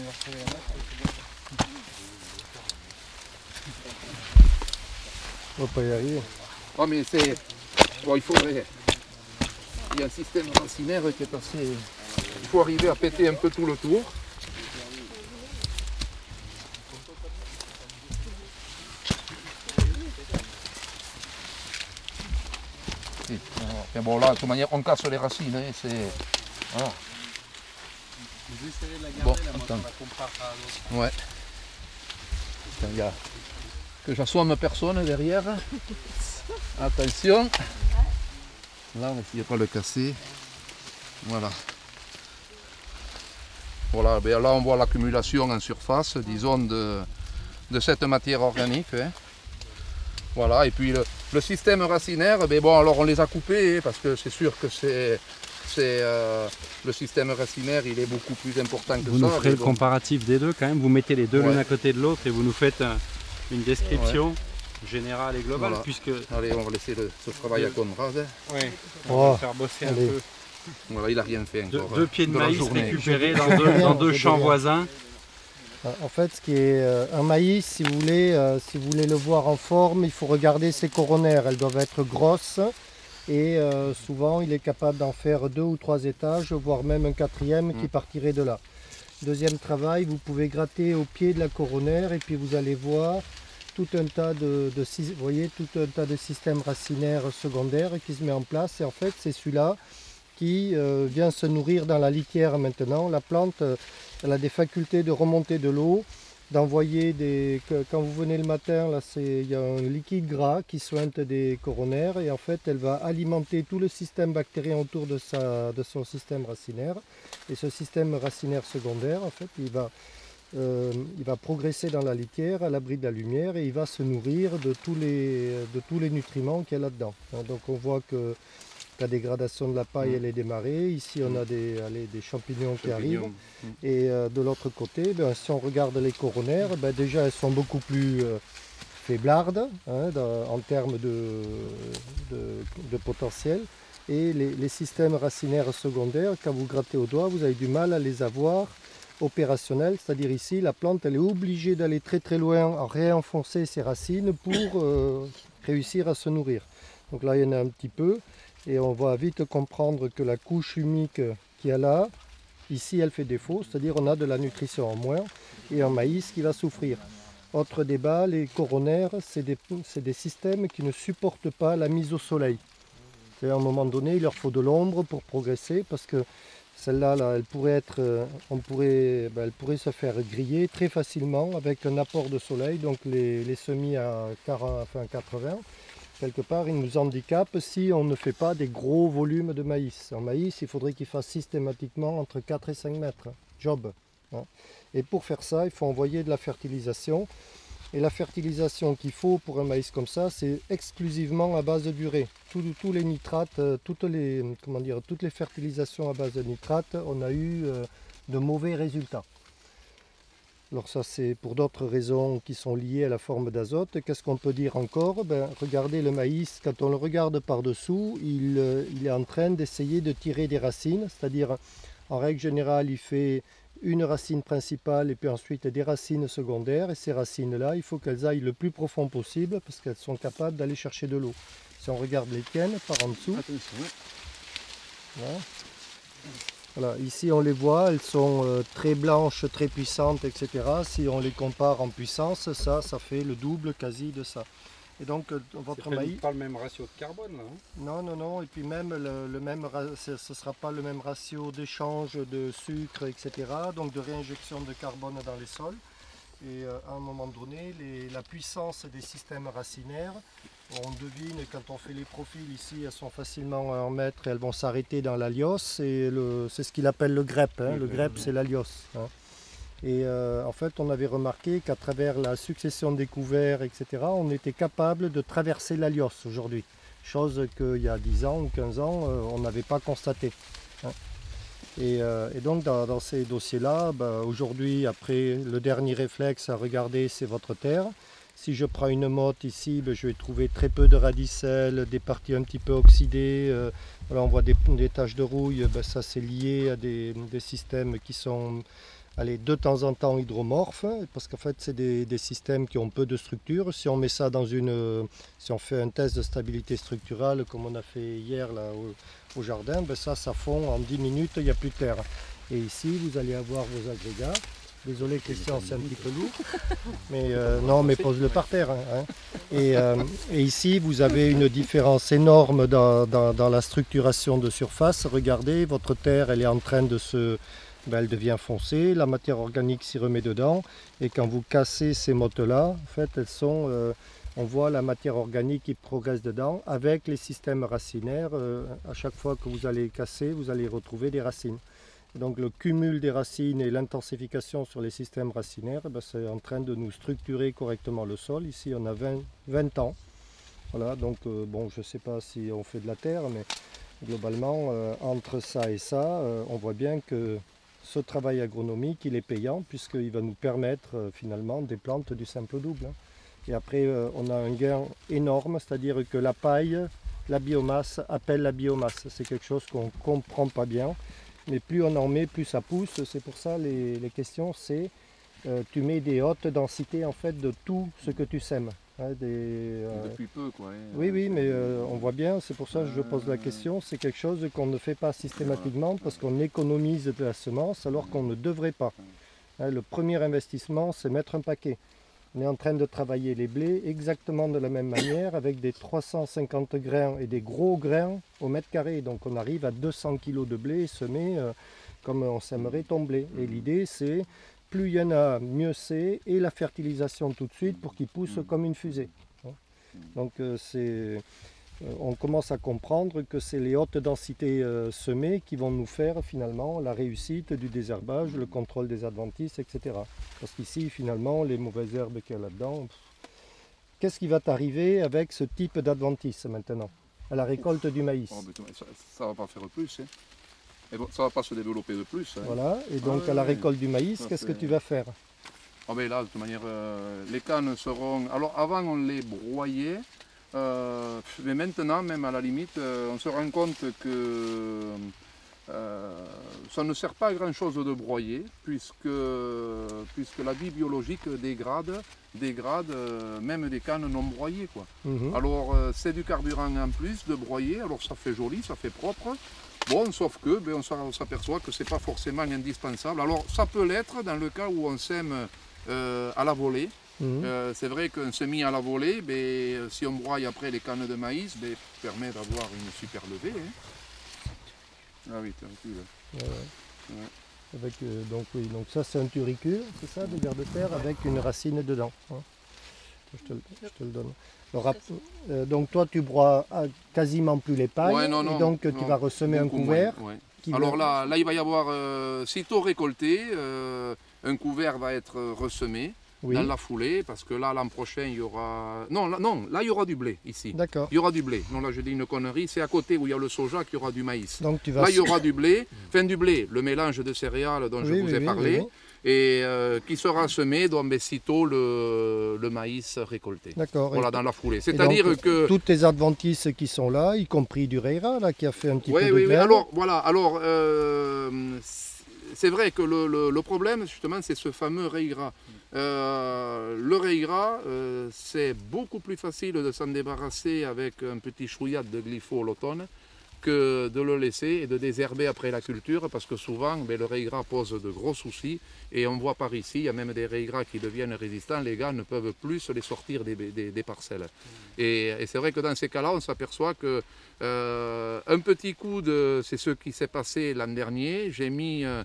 On va pas y arriver. Oh, mais c'est... Bon, il faudrait... Il y a un système racinaire qui est assez... Il faut arriver à péter un peu tout le tour. Et bon, là, de toute manière, on casse les racines. Hein, c'est... Voilà. Vous essayez de la garder, Bon, là, moi, attends. je la compare à l'autre. Ouais. Putain, il y a... Que j'assomme personne derrière. Attention. Là, on va essayer de pas le casser. Voilà. Voilà, ben là, on voit l'accumulation en surface, disons, de, de cette matière organique. Hein. Voilà, et puis le, le système racinaire, ben bon, alors on les a coupés, hein, parce que c'est sûr que c'est... C'est, euh, le système racinaire, il est beaucoup plus important que Vous ça. nous ferez le donc- comparatif des deux quand même, vous mettez les deux Ouais. l'un à côté de l'autre et vous nous faites un- une description générale et globale, Voilà. puisque Allez, on va laisser le- ce travail à Conrad. Oui, on Oh, va faire bosser un allez. peu. Voilà, il n'a rien fait deux, encore. deux pieds de, de la maïs journée. récupérés dans deux, dans deux Je champs deviens. voisins. En fait, ce qui est euh, un maïs, si vous voulez, euh, si vous voulez le voir en forme, il faut regarder ses coronaires. Elles doivent être grosses et euh, souvent il est capable d'en faire deux ou trois étages, voire même un quatrième qui Mm. partirait de là. Deuxième travail, vous pouvez gratter au pied de la coronaire et puis vous allez voir tout un tas de, de sy- vous voyez, tout un tas de systèmes racinaires secondaires qui se met en place. Et en fait, c'est celui-là qui euh, vient se nourrir dans la litière maintenant. La plante, euh, elle a des facultés de remonter de l'eau, d'envoyer des... que- Quand vous venez le matin, là, c'est- il y a un liquide gras qui sointe des coronaires et en fait, elle va alimenter tout le système bactérien autour de, sa, de son système racinaire. Et ce système racinaire secondaire, en fait, il va, euh, il va progresser dans la litière à l'abri de la lumière et il va se nourrir de tous les, de tous les nutriments qu'il y a là-dedans. Hein, donc on voit que la dégradation de la paille, elle est démarrée. Ici, on a des, allez, des champignons, qui arrivent. Et euh, de l'autre côté, ben, si on regarde les coronaires, ben, déjà elles sont beaucoup plus euh, faiblarde hein, dans, en termes de, de, de potentiel. Et les, les systèmes racinaires secondaires, quand vous grattez au doigt, vous avez du mal à les avoir opérationnels. C'est-à-dire ici, la plante elle est obligée d'aller très très loin, à réenfoncer ses racines pour euh, réussir à se nourrir. Donc là, il y en a un petit peu. Et on va vite comprendre que la couche humique qu'il y a là, ici, elle fait défaut. C'est-à-dire on a de la nutrition en moins et un maïs qui va souffrir. Autre débat, les coronaires, c'est des, c'est des systèmes qui ne supportent pas la mise au soleil. À un moment donné, il leur faut de l'ombre pour progresser parce que celle-là, là, elle pourrait être, on pourrait, ben, elle pourrait se faire griller très facilement avec un apport de soleil. Donc les, les semis à quarante, enfin quatre-vingts, quelque part, ils nous handicapent si on ne fait pas des gros volumes de maïs. En maïs, il faudrait qu'il fasse systématiquement entre quatre et cinq mètres. Job. Hein. Et pour faire ça, il faut envoyer de la fertilisation. Et la fertilisation qu'il faut pour un maïs comme ça, c'est exclusivement à base d'urée. Tous, tous les nitrates, toutes les, comment dire, toutes les fertilisations à base de nitrates, on a eu euh, de mauvais résultats. Alors ça c'est pour d'autres raisons qui sont liées à la forme d'azote. Qu'est-ce qu'on peut dire encore? Ben, regardez le maïs, quand on le regarde par-dessous, il, euh, il est en train d'essayer de tirer des racines, c'est-à-dire en règle générale il fait une racine principale et puis ensuite des racines secondaires. Et ces racines-là, il faut qu'elles aillent le plus profond possible parce qu'elles sont capables d'aller chercher de l'eau. Si on regarde les tiennes par en dessous, voilà. Voilà, ici on les voit, elles sont euh, très blanches, très puissantes, et cetera. Si on les compare en puissance, ça, ça fait le double quasi de ça. Et donc euh, votre maïs... pas le même ratio de carbone là, hein? Non, non, non. Et puis même, le, le même, ce ne sera pas le même ratio d'échange de sucre, et cetera. Donc de réinjection de carbone dans les sols. Et euh, à un moment donné, les, la puissance des systèmes racinaires, on devine quand on fait les profils ici, elles sont facilement à un mètre et elles vont s'arrêter dans l'alios. C'est ce qu'il appelle le grep. Hein. Le grep, c'est l'alios. Hein. Et euh, en fait, on avait remarqué qu'à travers la succession des couverts, et cetera, on était capable de traverser l'alios aujourd'hui. Chose qu'il y a dix ans ou quinze ans, euh, on n'avait pas constaté. Hein. Et, euh, et donc, dans, dans ces dossiers-là, bah, aujourd'hui, après, le dernier réflexe à regarder, c'est votre terre. Si je prends une motte ici, bah, je vais trouver très peu de radicelles, des parties un petit peu oxydées. Euh, voilà, on voit des, des taches de rouille, bah, ça c'est lié à des, des systèmes qui sont... Allez, de temps en temps hydromorphes, parce qu'en fait c'est des, des systèmes qui ont peu de structure. Si on met ça dans une, si on fait un test de stabilité structurale comme on a fait hier là au, au jardin, ben ça, ça fond en dix minutes, il n'y a plus de terre. Et ici vous allez avoir vos agrégats. Désolé Christian, c'est un petit peu lourd, mais euh, non, mais pose-le par terre. Hein. Et, euh, et ici vous avez une différence énorme dans, dans, dans la structuration de surface. Regardez, votre terre elle est en train de se Ben, elle devient foncée, la matière organique s'y remet dedans, et quand vous cassez ces mottes-là, en fait, elles sont, euh, on voit la matière organique qui progresse dedans, avec les systèmes racinaires, euh, à chaque fois que vous allez casser, vous allez retrouver des racines. Et donc le cumul des racines et l'intensification sur les systèmes racinaires, ben, c'est en train de nous structurer correctement le sol. Ici on a vingt, vingt ans, voilà, donc euh, bon, je ne sais pas si on fait de la terre, mais globalement, euh, entre ça et ça, euh, on voit bien que ce travail agronomique, il est payant puisqu'il va nous permettre euh, finalement des plantes du simple double. Hein. Et après, euh, on a un gain énorme, c'est-à-dire que la paille, la biomasse appelle la biomasse. C'est quelque chose qu'on ne comprend pas bien, mais plus on en met, plus ça pousse. C'est pour ça les, les questions, c'est euh, tu mets des hautes densités en fait de tout ce que tu sèmes. Hein, des, euh... Depuis peu, quoi. Hein. Oui, oui, mais euh, on voit bien, c'est pour ça que je pose la question. C'est quelque chose qu'on ne fait pas systématiquement parce qu'on économise de la semence alors qu'on ne devrait pas. Hein, le premier investissement, c'est mettre un paquet. On est en train de travailler les blés exactement de la même manière avec des trois cent cinquante grains et des gros grains au mètre carré. Donc on arrive à deux cents kilos de blé semé euh, comme on sèmerait ton blé. Et l'idée, c'est... plus il y en a, mieux c'est, et la fertilisation tout de suite pour qu'il pousse comme une fusée. Donc euh, c'est, euh, on commence à comprendre que c'est les hautes densités euh, semées qui vont nous faire finalement la réussite du désherbage, le contrôle des adventices, et cetera. Parce qu'ici finalement les mauvaises herbes qu'il y a là-dedans, qu'est-ce qui va t'arriver avec ce type d'adventice maintenant, à la récolte du maïs? Oh, ça ne va pas faire plus. Hein. Et bon, ça ne va pas se développer de plus. Hein. Voilà, et donc ah, à la récolte du maïs, qu'est-ce que tu vas faire? Ah ben là, de toute manière, euh, les cannes seront... Alors avant, on les broyait, euh, mais maintenant, même à la limite, euh, on se rend compte que euh, ça ne sert pas à grand-chose de broyer, puisque, puisque la vie biologique dégrade, dégrade euh, même des cannes non broyées, quoi. Mhm. Alors, euh, c'est du carburant en plus de broyer, alors ça fait joli, ça fait propre. Bon, sauf que ben, on s'aperçoit que ce n'est pas forcément indispensable. Alors, ça peut l'être dans le cas où on sème euh, à la volée. Mhm. Euh, c'est vrai qu'un semis à la volée, ben, si on broie après les cannes de maïs, ben, permet d'avoir une super levée. Hein. Ah oui, tranquille. Ouais, ouais. Ouais. Avec, euh, donc, oui, donc ça c'est un turicule, c'est ça, de vers de terre avec une racine dedans. Hein. Je, te, je te le donne. Alors, ap- euh, donc toi tu broies ah, quasiment plus les pailles, Ouais, non, non, et donc non, tu vas ressemer un beaucoup couvert. moins, ouais. qui Alors va- là, là, il va y avoir, euh, sitôt récolté, euh, un couvert va être ressemé oui. dans la foulée, parce que là, l'an prochain, il y aura... Non, là, non, là, il y aura du blé, ici. D'accord. Il y aura du blé. Non, là, je dis une connerie, c'est à côté où il y a le soja qu'il y aura du maïs. Donc tu vas... Là, il y aura du blé, fin du blé, le mélange de céréales dont je Oui, vous oui, ai oui, parlé, oui, oui. et euh, qui sera semé, donc, mais sitôt le, le maïs récolté. D'accord. Voilà, Et- dans la foulée. et C'est-à-dire donc, que... toutes tes adventices qui sont là, y compris du Reira, là, qui a fait un petit Oui, peu de oui, oui. grève. Alors, voilà. Alors, euh, c'est vrai que le, le- le problème, justement, c'est ce fameux Reira. Euh, le Reira, euh, c'est beaucoup plus facile de s'en débarrasser avec un petit chouillat de glypho l'automne que de le laisser et de désherber après la culture, parce que souvent, ben, le Reira pose de gros soucis, et on voit par ici, il y a même des Reira qui deviennent résistants, les gars ne peuvent plus se les sortir des, des- des parcelles. Et, et c'est vrai que dans ces cas-là, on s'aperçoit que euh, un petit coup de... C'est ce qui s'est passé l'an dernier, j'ai mis euh,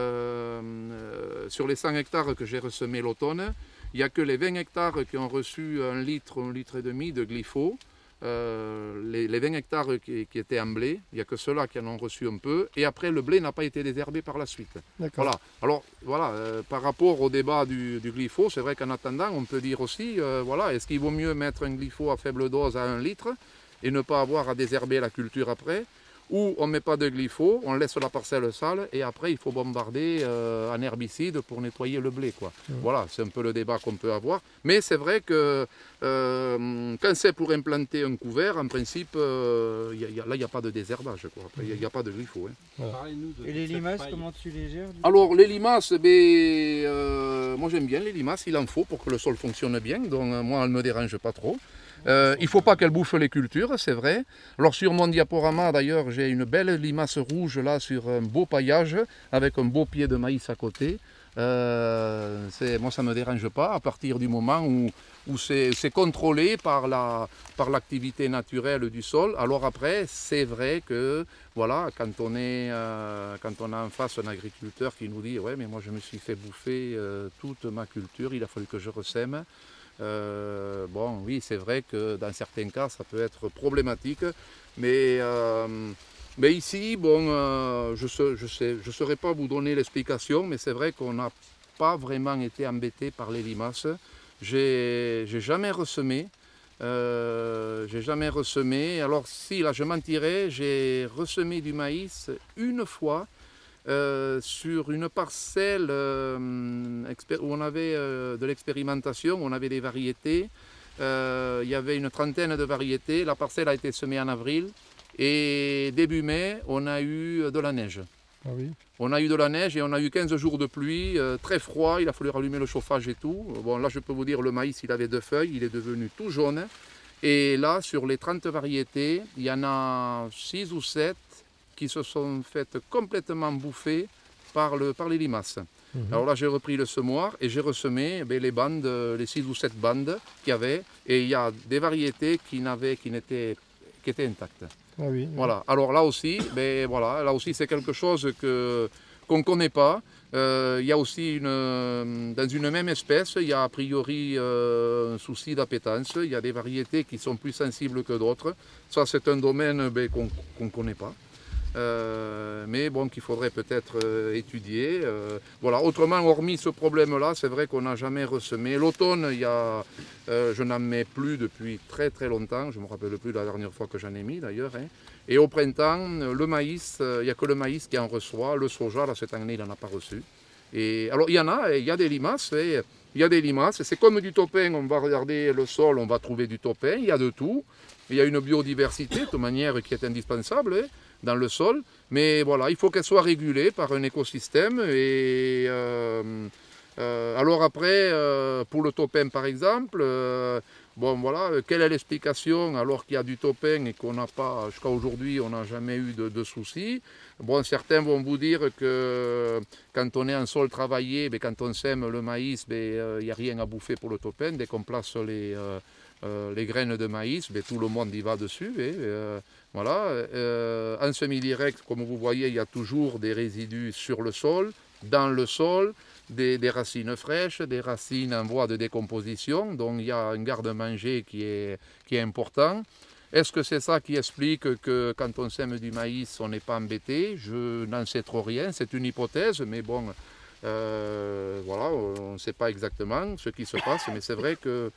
euh, sur les cent hectares que j'ai ressemés l'automne, il n'y a que les vingt hectares qui ont reçu un litre, un litre et demi de glypho. Euh, les, les vingt hectares qui, qui étaient en blé, il n'y a que ceux-là qui en ont reçu un peu, et après le blé n'a pas été désherbé par la suite. D'accord. Voilà. Alors voilà, euh, par rapport au débat du, du glypho, c'est vrai qu'en attendant, on peut dire aussi, euh, voilà, est-ce qu'il vaut mieux mettre un glypho à faible dose à un litre et ne pas avoir à désherber la culture après, ou on ne met pas de glypho, on laisse la parcelle sale et après il faut bombarder euh, en herbicide pour nettoyer le blé, quoi. Mmh. Voilà, c'est un peu le débat qu'on peut avoir. Mais c'est vrai que euh, quand c'est pour implanter un couvert, en principe, euh, y a, y a, là il n'y a pas de désherbage, quoi. Il n'y a, a pas de glypho. Hein. Parlez-nous de Et les cette limaces, paille. comment tu les gères du Alors les limaces, ben, euh, moi j'aime bien les limaces, il en faut pour que le sol fonctionne bien, donc euh, moi elle ne me dérange pas trop. Euh, il ne faut pas qu'elle bouffe les cultures, c'est vrai. Alors sur mon diaporama d'ailleurs, j'ai une belle limace rouge là sur un beau paillage avec un beau pied de maïs à côté. Euh, c'est- moi ça ne me dérange pas à partir du moment où, où c'est c'est contrôlé par la, par l'activité naturelle du sol. Alors après, c'est vrai que voilà, quand on, est, euh, quand on a en face un agriculteur qui nous dit « ouais mais moi je me suis fait bouffer euh, toute ma culture, il a fallu que je ressème ». Euh, bon, oui, c'est vrai que dans certains cas, ça peut être problématique, mais, euh, mais ici, bon, euh, je ne je sais, je saurais pas vous donner l'explication, mais c'est vrai qu'on n'a pas vraiment été embêté par les limaces. J'ai j'ai jamais ressemé, euh, j'ai jamais ressemé. Alors si, là, je mentirais, j'ai ressemé du maïs une fois. Euh, sur une parcelle euh, où on avait euh, de l'expérimentation, on avait des variétés, euh, il y avait une trentaine de variétés, la parcelle a été semée en avril et début mai on a eu de la neige. Ah oui. On a eu de la neige et on a eu quinze jours de pluie, euh, très froid, il a fallu rallumer le chauffage et tout. Bon là je peux vous dire, le maïs il avait deux feuilles, il est devenu tout jaune et là sur les trente variétés, il y en a six ou sept qui se sont faites complètement bouffer par, le, par les limaces. Mmh. Alors là, j'ai repris le semoir et j'ai ressemé eh les bandes, les six ou sept bandes qu'il y avait. Et il y a des variétés qui, qui, n'étaient, qui étaient intactes. Ah oui, voilà. Alors là aussi, ben, voilà, là aussi c'est quelque chose que, qu'on ne connaît pas. Euh, il y a aussi, une, dans une même espèce, il y a a priori euh, un souci d'appétence. Il y a des variétés qui sont plus sensibles que d'autres. Ça, c'est un domaine ben, qu'on ne connaît pas. Euh, mais bon, qu'il faudrait peut-être euh, étudier. Euh, voilà. Autrement, hormis ce problème-là, c'est vrai qu'on n'a jamais ressemé. L'automne, il y a, euh, je n'en mets plus depuis très très longtemps. Je ne me rappelle plus la dernière fois que j'en ai mis d'ailleurs. Hein. Et au printemps, le maïs, il n'y a que le maïs qui en reçoit. Le soja, là, cette année, il n'en a pas reçu. Et, alors, il y en a, il y a des limaces. Et il y a des limaces. C'est comme du topin, on va regarder le sol, on va trouver du topin, il y a de tout. Il y a une biodiversité de toute manière qui est indispensable hein, dans le sol. Mais voilà, il faut qu'elle soit régulée par un écosystème. Et, euh, euh, alors après, euh, pour le topin par exemple, euh, bon voilà, quelle est l'explication alors qu'il y a du topin et qu'on n'a pas, jusqu'à aujourd'hui, on n'a jamais eu de, de soucis. Bon, certains vont vous dire que quand on est en sol travaillé, ben, quand on sème le maïs, il ben, euh, n'y a rien à bouffer pour le topin. Dès qu'on place les, euh, euh, les graines de maïs, ben, tout le monde y va dessus. Et, euh, voilà. Euh, en semi-direct, comme vous voyez, il y a toujours des résidus sur le sol, dans le sol. Des, des racines fraîches, des racines en voie de décomposition, donc il y a un garde-manger qui est, qui est important. Est-ce que c'est ça qui explique que quand on sème du maïs, on n'est pas embêté? Je n'en sais trop rien, c'est une hypothèse, mais bon, euh, voilà, on ne sait pas exactement ce qui se passe, mais c'est vrai que,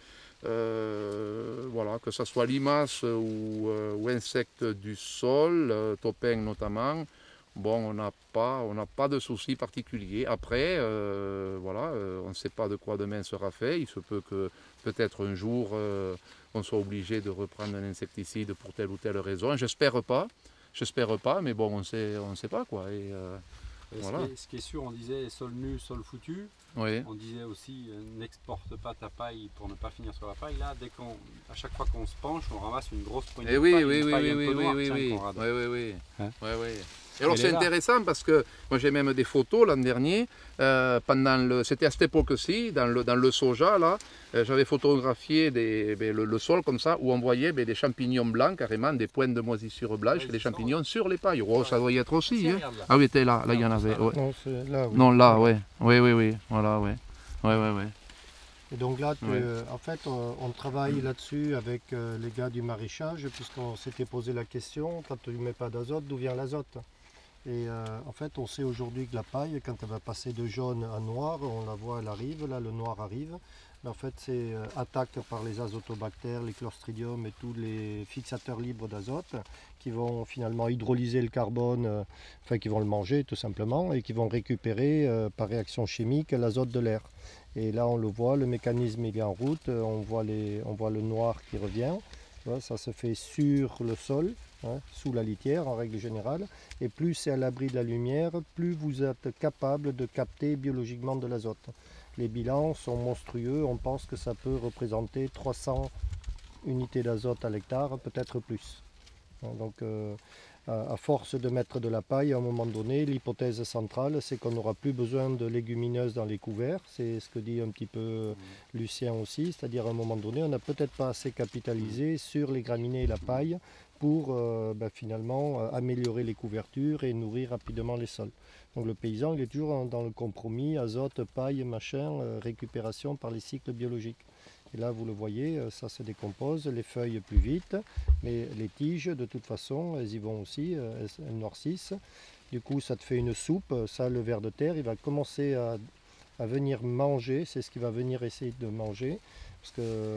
euh, voilà, que ce soit limaces ou, euh, ou insectes du sol, euh, topin notamment, bon, on n'a pas, on n'a pas de soucis particuliers. Après, euh, voilà, euh, on ne sait pas de quoi demain sera fait. Il se peut que peut-être un jour, euh, on soit obligé de reprendre un insecticide pour telle ou telle raison. J'espère pas, j'espère pas, mais bon, on sait, on ne sait pas quoi. Et, euh, Et voilà. ce, qui est, ce qui est sûr, on disait sol nu, sol foutu. Oui. On disait aussi euh, n'exporte pas ta paille pour ne pas finir sur la paille. Là, dès qu'on, à chaque fois qu'on se penche, on ramasse une grosse poignée Et de oui, paille, oui, une oui, paille oui, un oui, peu oui, noire, oui, tiens, oui, Conrad. oui, oui, oui. Hein? Ouais, ouais. Et alors Elle c'est est là. intéressant parce que moi j'ai même des photos l'an dernier, euh, pendant le, c'était à cette époque-ci, dans le, dans le soja là, euh, j'avais photographié des, ben, le, le sol comme ça où on voyait ben, des champignons blancs carrément, des pointes de moisissure blanche, Ouais, des ils sont, champignons sur les pailles. Oh, ça doit y être aussi. Tiens, Hein. regarde là. Ah oui, t'es là, là il y en avait. Ouais. Non, c'est là, oui. Non, là, ouais. Oui, oui, oui. Voilà, ouais. Ouais, ouais, ouais. Et donc là, tu- Ouais. euh, en fait, on, on travaille là-dessus avec euh, les gars du maraîchage, puisqu'on s'était posé la question, quand tu ne mets pas d'azote, d'où vient l'azote? Et euh, en fait, on sait aujourd'hui que la paille, quand elle va passer de jaune à noir, on la voit, elle arrive, là le noir arrive. Mais en fait, c'est euh, attaque par les azotobactères, les clostridium et tous les fixateurs libres d'azote qui vont finalement hydrolyser le carbone, euh, enfin qui vont le manger tout simplement, et qui vont récupérer euh, par réaction chimique l'azote de l'air. Et là, on le voit, le mécanisme il est en route, euh, on voit, les, on voit le noir qui revient. Tu vois, ça se fait sur le sol, hein, sous la litière en règle générale. Et plus c'est à l'abri de la lumière, plus vous êtes capable de capter biologiquement de l'azote. Les bilans sont monstrueux, on pense que ça peut représenter trois cents unités d'azote à l'hectare, peut-être plus. Donc euh, à force de mettre de la paille, à un moment donné, l'hypothèse centrale, c'est qu'on n'aura plus besoin de légumineuses dans les couverts. C'est ce que dit un petit peu Lucien aussi, c'est-à-dire à un moment donné, on n'a peut-être pas assez capitalisé sur les graminées et la paille pour euh, ben, finalement euh, améliorer les couvertures et nourrir rapidement les sols. Donc le paysan, il est toujours dans le compromis, azote, paille, machin, euh, récupération par les cycles biologiques. Et là, vous le voyez, ça se décompose, les feuilles plus vite, mais les tiges, de toute façon, elles y vont aussi, elles noircissent. Du coup, ça te fait une soupe. Ça, le ver de terre, il va commencer à, à venir manger, c'est ce qu'il va venir essayer de manger, parce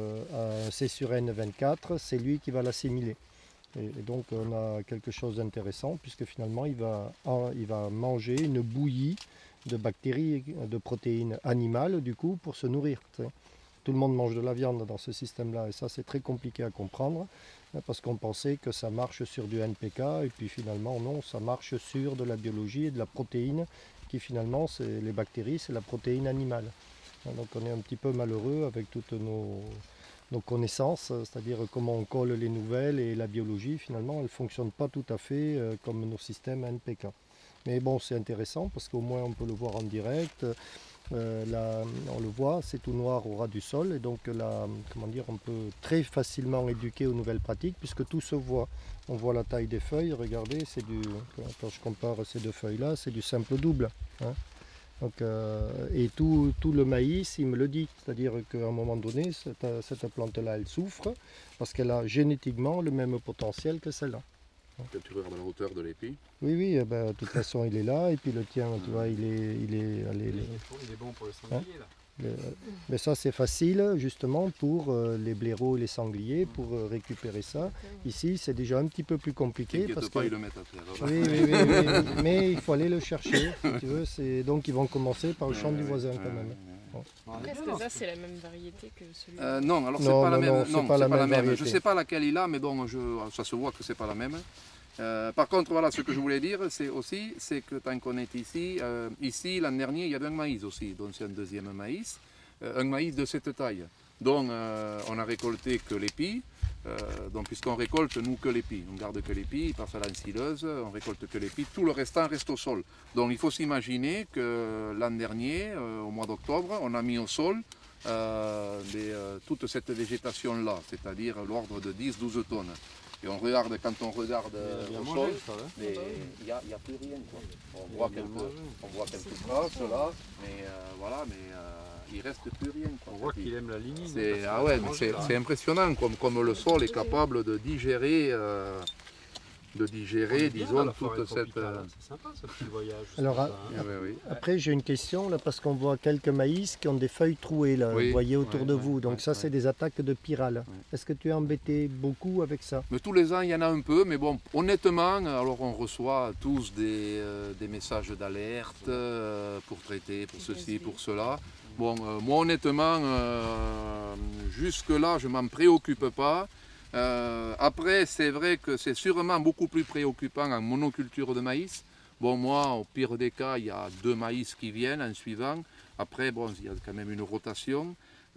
que C sur N vingt-quatre, c'est lui qui va l'assimiler. Et, et donc, on a quelque chose d'intéressant, puisque finalement, il va, il va manger une bouillie de bactéries, de protéines animales, du coup, pour se nourrir. T'sais. Tout le monde mange de la viande dans ce système-là et ça c'est très compliqué à comprendre parce qu'on pensait que ça marche sur du N P K et puis finalement non, ça marche sur de la biologie et de la protéine qui finalement c'est les bactéries, c'est la protéine animale. Donc on est un petit peu malheureux avec toutes nos, nos connaissances, c'est-à-dire comment on colle les nouvelles et la biologie finalement elle ne fonctionne pas tout à fait comme nos systèmes N P K. Mais bon c'est intéressant parce qu'au moins on peut le voir en direct. Euh, là, on le voit, c'est tout noir au ras du sol et donc là, comment dire, on peut très facilement éduquer aux nouvelles pratiques puisque tout se voit. On voit la taille des feuilles, regardez, c'est du, quand je compare ces deux feuilles-là, c'est du simple double. Hein. Donc, euh, et tout, tout le maïs, il me le dit, c'est-à-dire qu'à un moment donné, cette, cette plante-là, elle souffre parce qu'elle a génétiquement le même potentiel que celle-là. Tu regardes la hauteur de l'épi? Oui, oui, eh ben, de toute façon il est là, et puis le tien, tu vois, il est... Il est, allez, Il le... est, il est bon pour le sanglier là. Le, mais ça c'est facile justement pour euh, les blaireaux et les sangliers, pour euh, récupérer ça. Ici c'est déjà un petit peu plus compliqué parce pas, que... ils le mettent à terre. Oui, oui, oui, oui, oui, mais il faut aller le chercher, si tu veux. Donc ils vont commencer par le champ du voisin quand même. Est-ce que ça, c'est la même variété que celui Euh, non, alors c'est Non, pas la non, même. non, c'est non, pas c'est la pas la même même. Je variété. ne sais pas laquelle il a, mais bon, je, ça se voit que c'est pas la même. Euh, par contre, voilà, ce que je voulais dire, c'est aussi, c'est que tant qu'on est ici, euh, ici l'an dernier, il y avait un maïs aussi, donc c'est un deuxième maïs, euh, un maïs de cette taille. Donc euh, on a récolté que l'épi, euh, donc puisqu'on récolte nous que l'épi, on garde que l'épi, il passe à l'ensileuse, on récolte que l'épi, tout le restant reste au sol. Donc il faut s'imaginer que l'an dernier, euh, au mois d'octobre, on a mis au sol euh, des, euh, toute cette végétation-là, c'est-à-dire l'ordre de dix à douze tonnes. Et on regarde, quand on regarde euh, Il a au bien sol, mangé, ça, hein. mais il n'y a, y a plus rien. Quoi. On, voit quelques, on voit quelques traces là, mais euh, voilà, mais euh, il ne reste plus rien. Quoi. On voit qu'il aime la lignine. C'est, hein, ah ouais, parce mais qu'il a c'est, mangé, c'est impressionnant comme, comme le sol est capable de digérer, euh, de digérer, bien disons, dans la forêt toute cette... tropicale, euh, hein. C'est sympa ce petit voyage. je Alors, sais à- pas, hein. ah ouais, oui. Après, j'ai une question là parce qu'on voit quelques maïs qui ont des feuilles trouées là, Oui, vous voyez autour ouais, de ouais, vous. Donc ouais, ça, ouais. c'est des attaques de pyrale. Ouais. Est-ce que tu es embêté beaucoup avec ça? Mais tous les ans, il y en a un peu, mais bon, honnêtement, alors on reçoit tous des, euh, des messages d'alerte euh, pour traiter, pour ceci, pour cela. Bon, euh, moi honnêtement, euh, jusque-là, je ne m'en préoccupe pas. Euh, après, c'est vrai que c'est sûrement beaucoup plus préoccupant en monoculture de maïs. Bon, moi, au pire des cas, il y a deux maïs qui viennent en suivant. Après, bon, il y a quand même une rotation.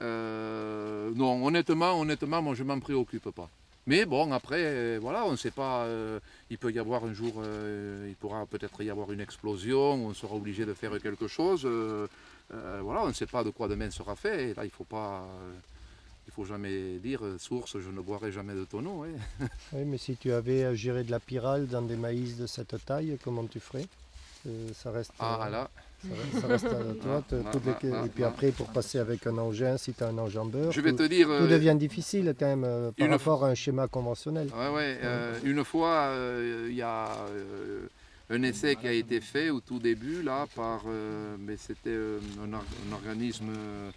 Euh, non, honnêtement, honnêtement, moi, je ne m'en préoccupe pas. Mais bon, après, euh, voilà, on ne sait pas, euh, il peut y avoir un jour, euh, il pourra peut-être y avoir une explosion, on sera obligé de faire quelque chose. Euh, euh, voilà, on ne sait pas de quoi demain sera fait. Et là, il ne faut pas, euh, il faut jamais dire, euh, source, je ne boirai jamais de ton eau. hein. Oui, mais si tu avais à gérer de la pyrale dans des maïs de cette taille, comment tu ferais? Euh, Ça reste, Ah euh, là, ça reste, ça reste à toi. te- Ah, toutes les- ah, ah, Et puis ah. après, pour passer avec un engin, si tu as un enjambeur, je vais tout, te dire... tout euh, devient difficile quand même euh, par une rapport à un schéma conventionnel. Ouais, ouais, euh, une fois, euh, il y a euh, un essai qui a été fait au tout début, là, par, euh, mais c'était euh, un, or- un organisme, euh,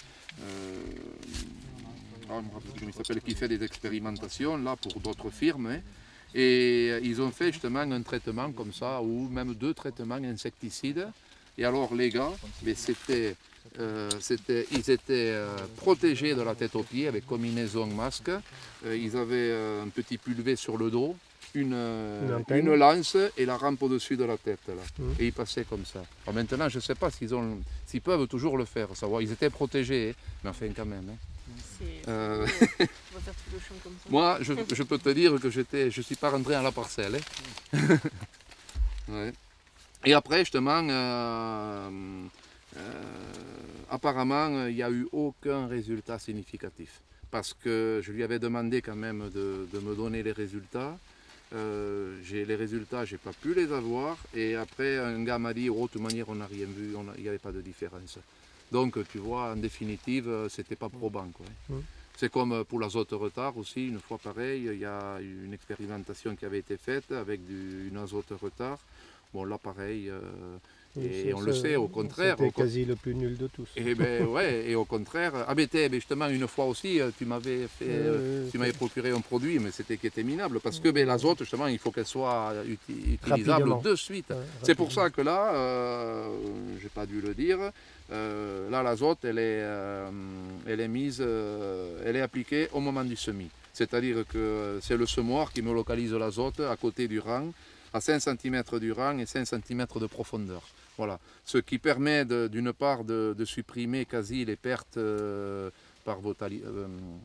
ah, je me rappelle plus comment il s'appelle, qui fait des expérimentations, là, pour d'autres firmes, hein. Et euh, ils ont fait justement un traitement comme ça, ou même deux traitements insecticides. Et alors les gars, mais c'était, euh, c'était, ils étaient euh, protégés de la tête aux pieds avec combinaison, masque. Euh, ils avaient euh, un petit pulvé sur le dos, une, euh, Une antenne. une lance et la rampe au-dessus de la tête. Là. Mhm. Et ils passaient comme ça. Alors maintenant, je ne sais pas s'ils, ont, s'ils peuvent toujours le faire. Savoir. Ils étaient protégés, hein, mais enfin quand même. hein. C'est- Euh, On va faire tout le champ comme ça. Moi, je, je peux te dire que j'étais, je ne suis pas rentré à la parcelle. hein. Ouais. Et après, justement, euh, euh, apparemment, il n'y a eu aucun résultat significatif. Parce que je lui avais demandé quand même de, de me donner les résultats. Euh, j'ai les résultats, je n'ai pas pu les avoir. Et après, un gars m'a dit, oh, de toute manière, on n'a rien vu, on a- il n'y avait pas de différence. Donc, tu vois, en définitive, c'était pas probant. Quoi. Mm. C'est comme pour l'azote retard aussi, une fois pareil, il y a une expérimentation qui avait été faite avec du, une azote retard. Bon, là, pareil, euh, et C'est- on le c'est- sait, au contraire. C'était au co- quasi le plus nul de tous. et, ben, ouais, et au contraire, ah ben, t'es- ben, justement, une fois aussi, euh, tu m'avais fait, euh, Euh, tu m'avais procuré un produit, mais c'était qui était minable, parce que ben, l'azote, justement, il faut qu'elle soit uti- utilisable Rapidement. de suite. ouais, C'est pour rapidement. ça que là, euh, j'ai pas dû le dire, euh, là l'azote elle est, euh, elle est mise, euh, elle est appliquée au moment du semis. C'est-à-dire que c'est le semoir qui me localise l'azote à côté du rang, à cinq centimètres du rang et cinq centimètres de profondeur. Voilà. Ce qui permet de- d'une part de, de supprimer quasi les pertes euh, par votali- euh,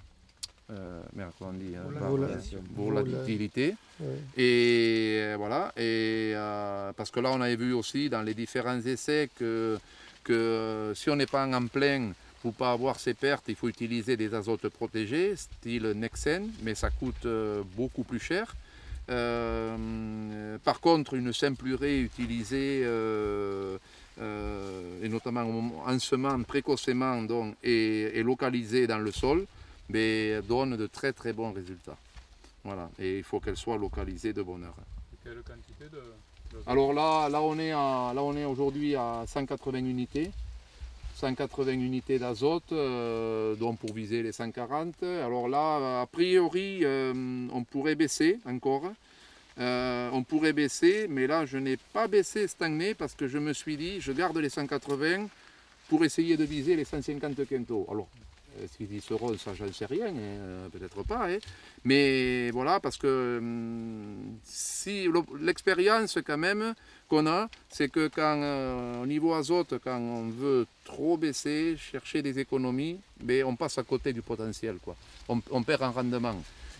euh, merde, comment on dit, hein, par, Vola- euh, vola- volatilité. Ouais. Et euh, voilà, et, euh, parce que là on avait vu aussi dans les différents essais que, que euh, si on n'est pas en plein, pour ne pas avoir ces pertes, il faut utiliser des azotes protégés, style Nexen, mais ça coûte euh, beaucoup plus cher. Euh, par contre, une simple urée utilisée, euh, euh, et notamment au moment- en semant précocement donc, et, et localisée dans le sol, mais donne de très très bons résultats. Voilà, et il faut qu'elle soit localisée de bonne heure. Quelle quantité de... de- Alors là, là on est, à- là on est aujourd'hui à cent quatre-vingts unités. cent quatre-vingts unités d'azote, euh, donc pour viser les cent quarante. Alors là, a priori, euh, on pourrait baisser encore. Euh, on pourrait baisser, mais là je n'ai pas baissé cette année parce que je me suis dit, je garde les cent quatre-vingts pour essayer de viser les cent cinquante quintaux. Alors, euh, s'ils y seront, ça j'en sais rien, hein, peut-être pas. Hein. Mais voilà, parce que hum, si l'expérience quand même qu'on a, c'est que quand euh, au niveau azote, quand on veut trop baisser, chercher des économies, ben, on passe à côté du potentiel, quoi. On, on perd en rendement.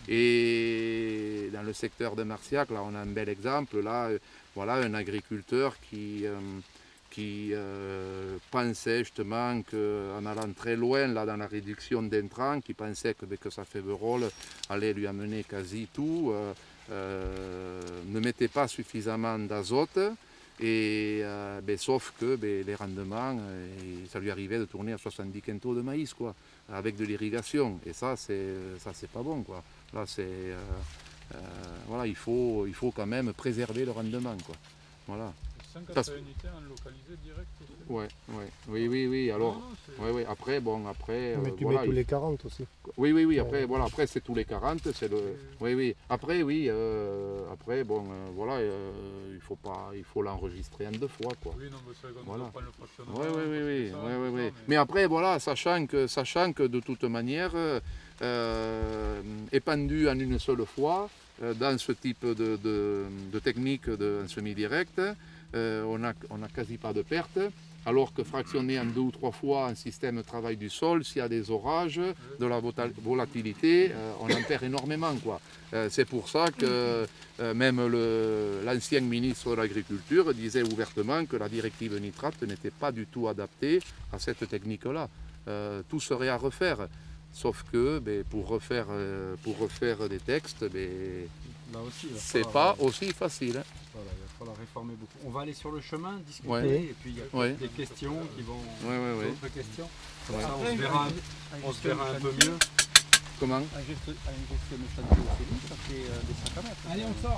Et dans le secteur de Marciac, là, on a un bel exemple. Là, euh, voilà, un agriculteur qui, euh, qui euh, pensait justement qu'en allant très loin là, dans la réduction d'intrants, qui pensait que, que sa févrole allait lui amener quasi tout, euh, euh, ne mettait pas suffisamment d'azote. Et euh, ben, sauf que ben, les rendements, euh, ça lui arrivait de tourner à soixante-dix quintaux de maïs, quoi, avec de l'irrigation. Et ça, c'est ça, c'est pas bon, quoi. Là, c'est euh, euh, voilà, il faut, il faut quand même préserver le rendement, quoi. Voilà. cent quatre-vingts unités en localisé direct aussi. Ouais, ouais, oui, oui, oui. Alors, ouais, ouais. Après, bon, après. Mais euh, tu voilà, mets tous il... les quarante aussi. Oui, oui, oui. Après, Ouais. voilà, après c'est tous les quarante, c'est le. Oui, oui. Après, oui. Euh, après, bon, euh, voilà, euh, il faut pas, il faut l'enregistrer en deux fois, quoi. Oui, non, mais c'est quand Voilà. on prend le fractionnement. Oui, oui, oui, oui, ça, oui, oui, oui. mais... Mais après, voilà, sachant que, sachant que de toute manière, euh, épandu en une seule fois, euh, dans ce type de, de, de technique de en semi-direct, euh, on n'a on a quasi pas de perte. Alors que fractionner en deux ou trois fois un système de travail du sol, s'il y a des orages, de la volatilité, euh, on en perd énormément, quoi. Euh, c'est pour ça que euh, même l'ancien ministre de l'Agriculture disait ouvertement que la directive nitrate n'était pas du tout adaptée à cette technique-là. Euh, tout serait à refaire. Sauf que ben, pour, refaire, euh, pour refaire des textes, ben, c'est pas aussi facile. Hein. Voilà, il va falloir réformer beaucoup. On va aller sur le chemin, discuter, Ouais. et puis il y a Ouais. des questions qui vont... Ouais, ouais, ouais. D'autres questions. Comme Ouais. ça, on se verra, on se verra un peu mieux. Comment? Allez, on sort.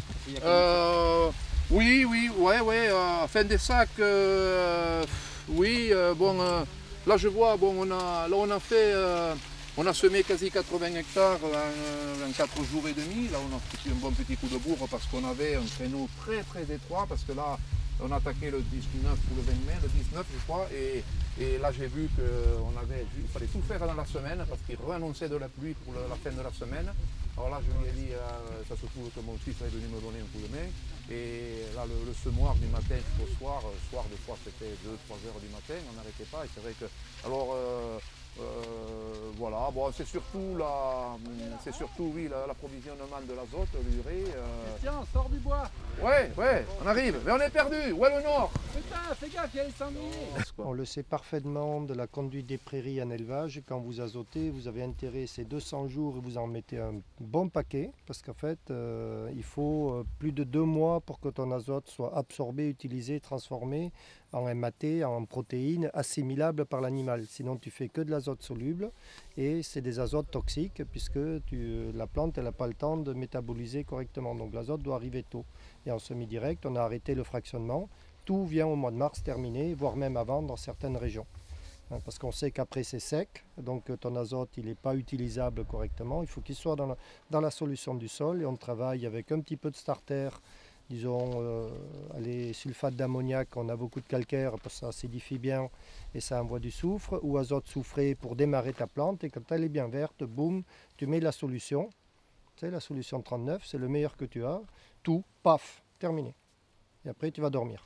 Euh, oui, oui, ouais, ouais. Euh, fin des sacs, euh, oui, euh, bon, euh, là je vois, bon, on a, là on a fait, euh, on a semé quasi quatre-vingts hectares en, en quatre jours et demi. Là on a foutu un bon petit coup de bourre parce qu'on avait un créneau très très étroit parce que là on a attaqué le dix-neuf ou le vingt mai, le dix-neuf je crois, et, et là j'ai vu qu'il avait, il fallait tout faire dans la semaine parce qu'il renonçait de la pluie pour le, la fin de la semaine. Alors là je lui ai dit, euh, ça se trouve que mon fils est venu me donner un coup de main, et là le, le semoir du matin jusqu'au soir, euh, soir des fois c'était deux trois heures du matin, on n'arrêtait pas, et c'est vrai que, alors euh, euh, voilà, bon c'est surtout la, c'est surtout oui l'approvisionnement de l'azote, l'urée. Euh... Tiens, sors du bois. Ouais, ouais, on arrive, mais on est perdu, où est le nord? Putain, fais gaffe, il y a les sangliers. On le sait parfaitement de la conduite des prairies en élevage, quand vous azotez, vous avez intérêt ces deux cents jours et vous en mettez un bon paquet, parce qu'en fait euh, il faut euh, plus de deux mois pour que ton azote soit absorbé, utilisé, transformé en M A T, en protéines assimilables par l'animal. Sinon tu fais que de l'azote soluble et c'est des azotes toxiques puisque tu, la plante elle n'a pas le temps de métaboliser correctement. Donc l'azote doit arriver tôt. Et en semi-direct, on a arrêté le fractionnement. Tout vient au mois de mars terminé, voire même avant dans certaines régions. Parce qu'on sait qu'après c'est sec, donc ton azote il n'est pas utilisable correctement. Il faut qu'il soit dans la, dans la solution du sol et on travaille avec un petit peu de starter, disons euh, les sulfates d'ammoniac, on a beaucoup de calcaire parce que ça acidifie bien et ça envoie du soufre, ou azote soufré pour démarrer ta plante, et quand elle est bien verte, boum, tu mets la solution, tu sais la solution trente-neuf, c'est le meilleur que tu as, tout, paf, terminé. Et après tu vas dormir.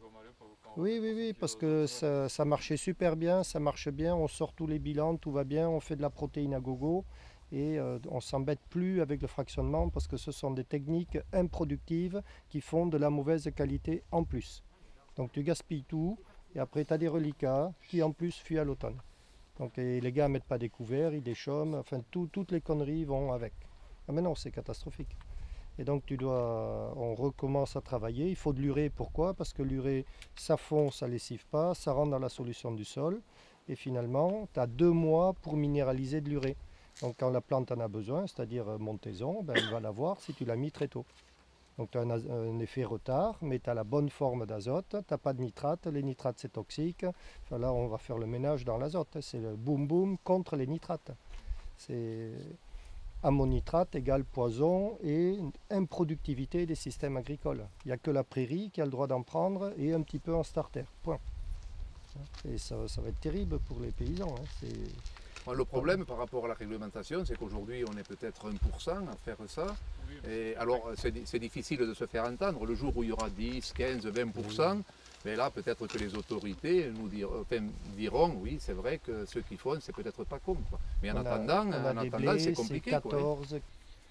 Oui, oui, oui, parce que ça, ça marchait super bien, ça marche bien, on sort tous les bilans, tout va bien, on fait de la protéine à gogo et euh, on ne s'embête plus avec le fractionnement parce que ce sont des techniques improductives qui font de la mauvaise qualité en plus. Donc tu gaspilles tout et après tu as des reliquats qui en plus fuient à l'automne. Donc et les gars ne mettent pas des couverts, ils déchaument, enfin tout, toutes les conneries vont avec. Ah mais non, c'est catastrophique. Et donc tu dois, on recommence à travailler. Il faut de l'urée, pourquoi? Parce que l'urée, ça fond, ça lessive pas, ça rentre dans la solution du sol. Et finalement, tu as deux mois pour minéraliser de l'urée. Donc quand la plante en a besoin, c'est-à-dire montaison, ben, elle va l'avoir si tu l'as mis très tôt. Donc tu as un, un effet retard, mais tu as la bonne forme d'azote, tu n'as pas de nitrate, les nitrates c'est toxique. Enfin, là on va faire le ménage dans l'azote, c'est le boum boum contre les nitrates. C'est... Ammonitrate égale poison et improductivité des systèmes agricoles. Il n'y a que la prairie qui a le droit d'en prendre et un petit peu en starter. Point. Et ça, ça va être terrible pour les paysans. Hein. C'est... Le problème par rapport à la réglementation, c'est qu'aujourd'hui on est peut-être un pour cent à faire ça. Et alors c'est difficile de se faire entendre. Le jour où il y aura dix, quinze, vingt pour cent, mais là peut-être que les autorités nous diront, enfin, diront oui, c'est vrai que ceux qui font, c'est peut-être pas con. Quoi. Mais en on a, attendant, on a en des attendant blés, c'est compliqué. quatorze. Quoi.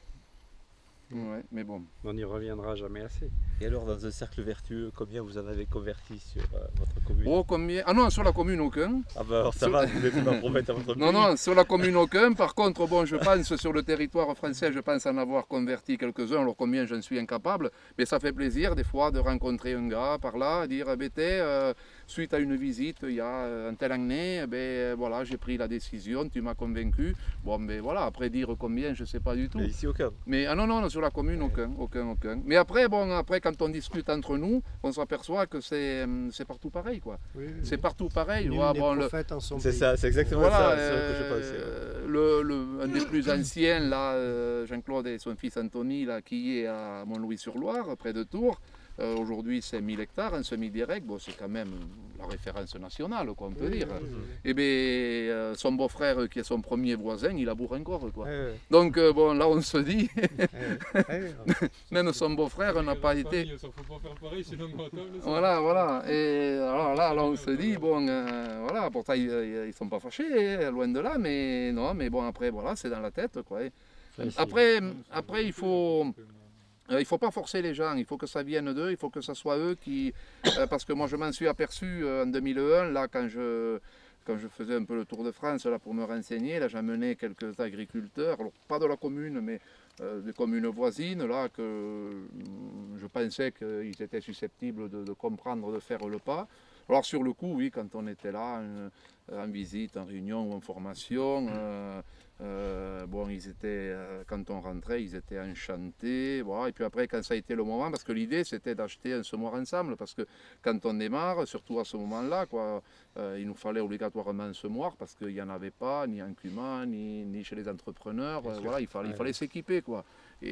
Ouais, mais bon. On n'y reviendra jamais assez. Et alors, dans un cercle vertueux, combien vous en avez converti sur euh, votre commune? Oh, combien? Ah non, sur la commune, aucun. Ah ben alors ça sur... va, vous ne pouvez pas promettre à votre Non, pays. non, sur la commune, aucun. Par contre, bon, je pense, sur le territoire français, je pense en avoir converti quelques-uns, alors combien j'en suis incapable. Mais ça fait plaisir, des fois, de rencontrer un gars par là, dire, eh ben, euh, suite à une visite, il y a un tel année, ben, voilà, j'ai pris la décision, tu m'as convaincu. Bon, ben voilà, après dire combien, je ne sais pas du tout. Mais ici, aucun. Mais, ah non, non, sur la commune, aucun, aucun, aucun. Mais après, bon, après, quand on discute entre nous, on s'aperçoit que c'est partout pareil, quoi. Oui, oui, c'est oui. partout pareil. Nul Ouais, n'est bon, le... prophète en son C'est pays. ça, c'est exactement voilà, ça, c'est euh, ce que je pensais. Ouais. Le, le, un des plus anciens, là, euh, Jean-Claude et son fils Anthony, là, qui est à Montlouis-sur-Loire, près de Tours. Euh, Aujourd'hui, c'est mille hectares, un semi-direct. Bon, c'est quand même la référence nationale, quoi, on peut Oui, dire. oui, oui. Et bien, euh, son beau-frère, qui est son premier voisin, il aboure encore, quoi. Ouais, ouais. Donc, euh, bon, là, on se dit, Ouais, ouais. même son beau-frère n'a pas été... Ça faut pas faire pareil, sinon on va attendre, ça. Voilà, voilà. Et alors là, là on se dit, bon, euh, voilà, pourtant ils ne sont pas fâchés, hein, loin de là, mais non, mais bon, après, voilà, c'est dans la tête, quoi. Après, après il faut... Euh, il ne faut pas forcer les gens, il faut que ça vienne d'eux, il faut que ce soit eux qui... Euh, parce que moi je m'en suis aperçu euh, en deux mille un, là quand je, quand je faisais un peu le tour de France là, pour me renseigner, là j'amenais quelques agriculteurs, alors pas de la commune, mais euh, des communes voisines, là que euh, je pensais qu'ils étaient susceptibles de, de comprendre, de faire le pas. Alors sur le coup, oui, quand on était là, en, en visite, en réunion ou en formation, euh, Euh, bon, ils étaient, euh, quand on rentrait, ils étaient enchantés. Voilà. Et puis après, quand ça a été le moment, parce que l'idée c'était d'acheter un semoir ensemble, parce que quand on démarre, surtout à ce moment-là, quoi, euh, il nous fallait obligatoirement un semoir, parce qu'il n'y en avait pas, ni en Cumin, ni, ni chez les entrepreneurs. Euh, voilà, il fallait, il fallait s'équiper, quoi.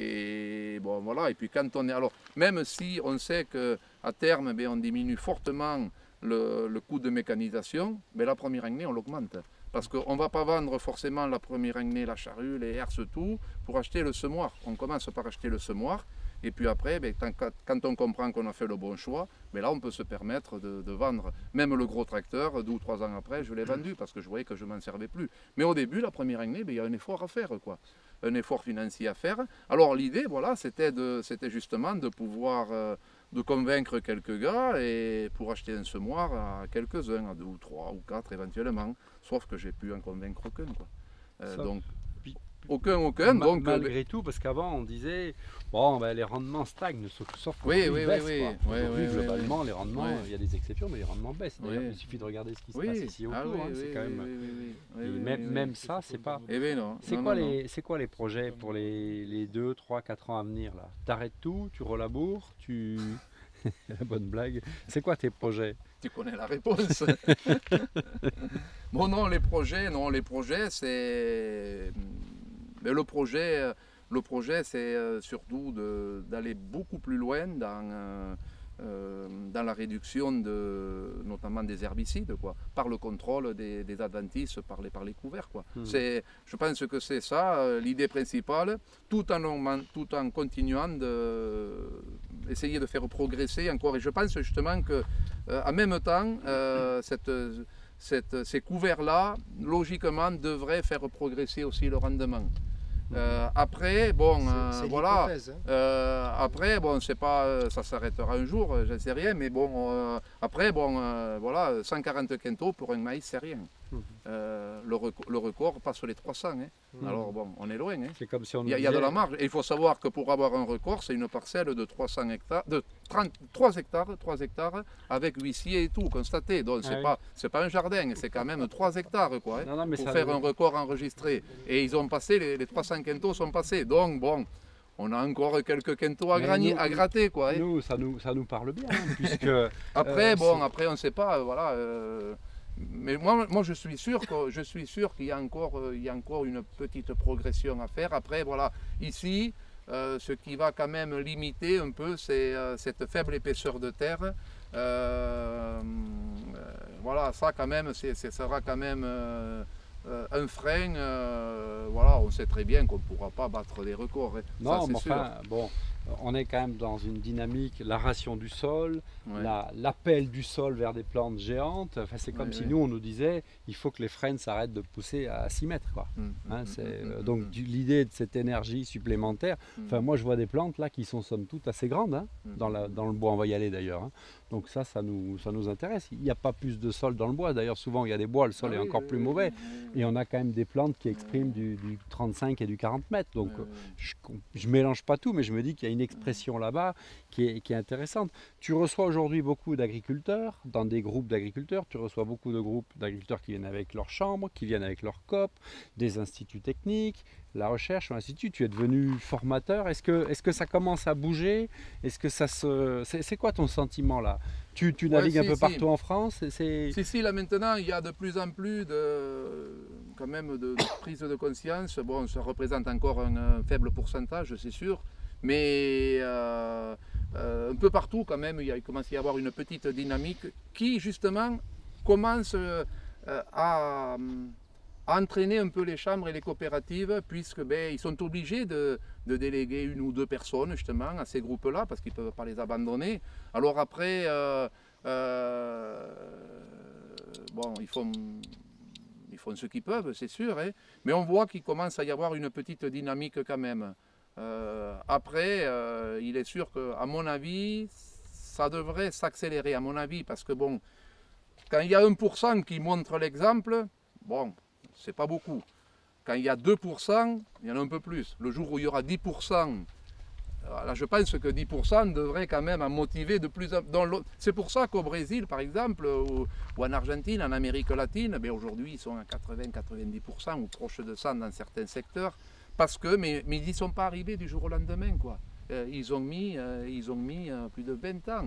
Et bon, voilà. Et puis quand on est, alors, même si on sait que à terme, ben, on diminue fortement le, le coût de mécanisation, mais la première année, on l'augmente. Parce qu'on ne va pas vendre forcément la première année la charrue, les herses, tout, pour acheter le semoir. On commence par acheter le semoir, et puis après, ben, quand on comprend qu'on a fait le bon choix, ben là on peut se permettre de, de vendre. Même le gros tracteur, deux ou trois ans après, je l'ai vendu, parce que je voyais que je ne m'en servais plus. Mais au début, la première année, ben, il y a un effort à faire, quoi. Un effort financier à faire. Alors l'idée, voilà, c'était justement de pouvoir... Euh, de convaincre quelques gars et pour acheter un semoir à quelques-uns, à deux ou trois ou quatre éventuellement, sauf que j'ai pu en convaincre aucun, quoi. Euh, donc aucun, aucun. Ma donc, malgré euh, tout, parce qu'avant on disait bon ben, les rendements stagnent, sauf, sauf oui, oui, baissent, oui, quoi. oui, Aujourd'hui, oui, globalement oui, les rendements, il oui. y a des exceptions, mais les rendements baissent. D'ailleurs, Oui. il suffit de regarder ce qui se oui. passe ici autour. Ah, oui, hein, oui, c'est quand même. oui, oui, oui, oui, Et oui, même, oui, même oui. ça, c'est pas. Eh bien non. C'est non, quoi non, les, c'est quoi les projets pour les, les deux, trois, quatre ans à venir là? T'arrêtes tout, tu relaboures, tu. La bonne blague. C'est quoi tes projets? Tu connais la réponse. Bon non, les projets, non, les projets, c'est le projet, le projet, c'est surtout d'aller beaucoup plus loin dans euh, dans la réduction de, notamment des herbicides, quoi, par le contrôle des, des adventices par les, par les couverts, quoi. Mmh. C'est, je pense que c'est ça euh, l'idée principale, tout en, tout en continuant d'essayer de, de faire progresser encore. Et je pense justement que, euh, en même temps, euh, cette, cette, ces couverts-là, logiquement, devraient faire progresser aussi le rendement. Euh, après, bon, euh, voilà. Hein. Euh, après, bon, c'est pas, ça s'arrêtera un jour, je ne sais rien, mais bon, euh, après, bon, euh, voilà, cent quarante quintaux pour un maïs, c'est rien. Mmh. Euh, le, record, le record passe les trois cents. Hein. Mmh. Alors bon, on est loin. Hein. C'est comme si on. Il y, a, il y a de la marge. Et il faut savoir que pour avoir un record, c'est une parcelle de trois cents hectares, de trente-trois hectares, trois hectares, avec huissier et tout constaté. Donc c'est ah, pas, oui. c'est pas un jardin, c'est quand même trois hectares, quoi. Hein, non, non, mais pour ça faire veut... un record enregistré. Et ils ont passé, les, les trois cents quintaux sont passés. Donc bon. On a encore quelques quintaux à, granier, nous, à gratter, quoi. Nous, ça nous, ça nous parle bien, hein, puisque... après, euh, bon, après, on ne sait pas, euh, voilà... Euh, mais moi, moi, je suis sûr que je suis sûr qu'il y a encore, euh, il y a encore une petite progression à faire. Après, voilà, ici, euh, ce qui va quand même limiter un peu, c'est euh, cette faible épaisseur de terre. Euh, euh, voilà, ça quand même, c'est, c'est, ça sera quand même euh, euh, un frein. Euh, voilà, on sait très bien qu'on ne pourra pas battre les records. Hein. Non, ça, mais sûr. enfin, bon, on est quand même dans une dynamique, l'aération du sol, Ouais. la- l'appel du sol vers des plantes géantes. Enfin, c'est comme Ouais, si ouais. nous, on nous disait, il faut que les frênes s'arrêtent de pousser à six mètres. Quoi. Mmh, Hein, mmh, c'est, mmh, euh, mmh, donc mmh. du- l'idée de cette énergie supplémentaire, Mmh. enfin, moi je vois des plantes là qui sont somme toute assez grandes, hein, Mmh. dans, la- dans le bois, on va y aller d'ailleurs. Hein. Donc ça, ça nous, ça nous intéresse. Il n'y a pas plus de sol dans le bois, d'ailleurs souvent il y a des bois, le sol Ah est oui, encore oui, plus oui, mauvais. oui, oui. Et on a quand même des plantes qui expriment du, du trente-cinq et du quarante mètres. Donc Ouais, ouais. je, je mélange pas tout, mais je me dis qu'il y a une expression là-bas qui est, qui est intéressante. Tu reçois aujourd'hui beaucoup d'agriculteurs, dans des groupes d'agriculteurs, tu reçois beaucoup de groupes d'agriculteurs qui viennent avec leur chambre, qui viennent avec leur C O P, des instituts techniques, la recherche, l'institut, tu es devenu formateur. Est-ce que, est-ce que ça commence à bouger? Est-ce que ça se... C'est, c'est quoi ton sentiment là? Tu, tu Ouais, navigues un si, peu si. partout en France? C'est... Si, si, là maintenant, il y a de plus en plus de, quand même de, de prise de conscience. Bon, ça représente encore un, un faible pourcentage, c'est sûr, mais euh, euh, un peu partout quand même, il, y a, il commence à y avoir une petite dynamique qui justement commence euh, à, à entraîner un peu les chambres et les coopératives, puisque ben, ils sont obligés de, de déléguer une ou deux personnes justement à ces groupes-là, parce qu'ils ne peuvent pas les abandonner. Alors après... Euh, Euh, bon, ils font, ils font ce qu'ils peuvent, c'est sûr, hein, mais on voit qu'il commence à y avoir une petite dynamique quand même. Euh, après, euh, il est sûr qu'à mon avis, ça devrait s'accélérer, à mon avis, parce que bon, quand il y a un pour cent qui montre l'exemple, bon, c'est pas beaucoup. Quand il y a deux pour cent, il y en a un peu plus. Le jour où il y aura dix pour cent, là, je pense que dix pour cent devrait quand même en motiver de plus en plus. C'est pour ça qu'au Brésil, par exemple, ou, ou en Argentine, en Amérique latine, ben aujourd'hui, ils sont à quatre-vingts à quatre-vingt-dix pour cent ou proches de ça dans certains secteurs. Parce que, mais, mais ils n'y sont pas arrivés du jour au lendemain, quoi. Euh, ils ont mis, euh, ils ont mis euh, plus de vingt ans.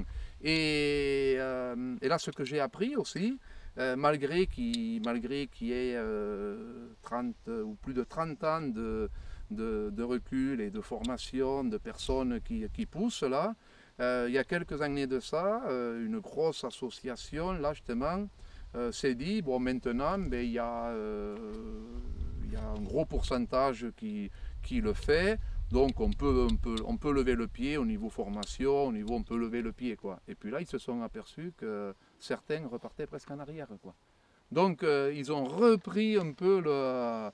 Et, euh, et là, ce que j'ai appris aussi, euh, malgré qu'il malgré qu'il y ait euh, trente ou plus de trente ans de, de, de recul et de formation de personnes qui, qui poussent là, euh, il y a quelques années de ça, euh, une grosse association, là justement, euh, s'est dit, bon maintenant, ben, il y a... Euh, il y a un gros pourcentage qui, qui le fait, donc on peut, on, peut, on peut lever le pied au niveau formation, au niveau on peut lever le pied, quoi. Et puis là, ils se sont aperçus que certains repartaient presque en arrière, quoi. Donc euh, ils ont repris un peu le,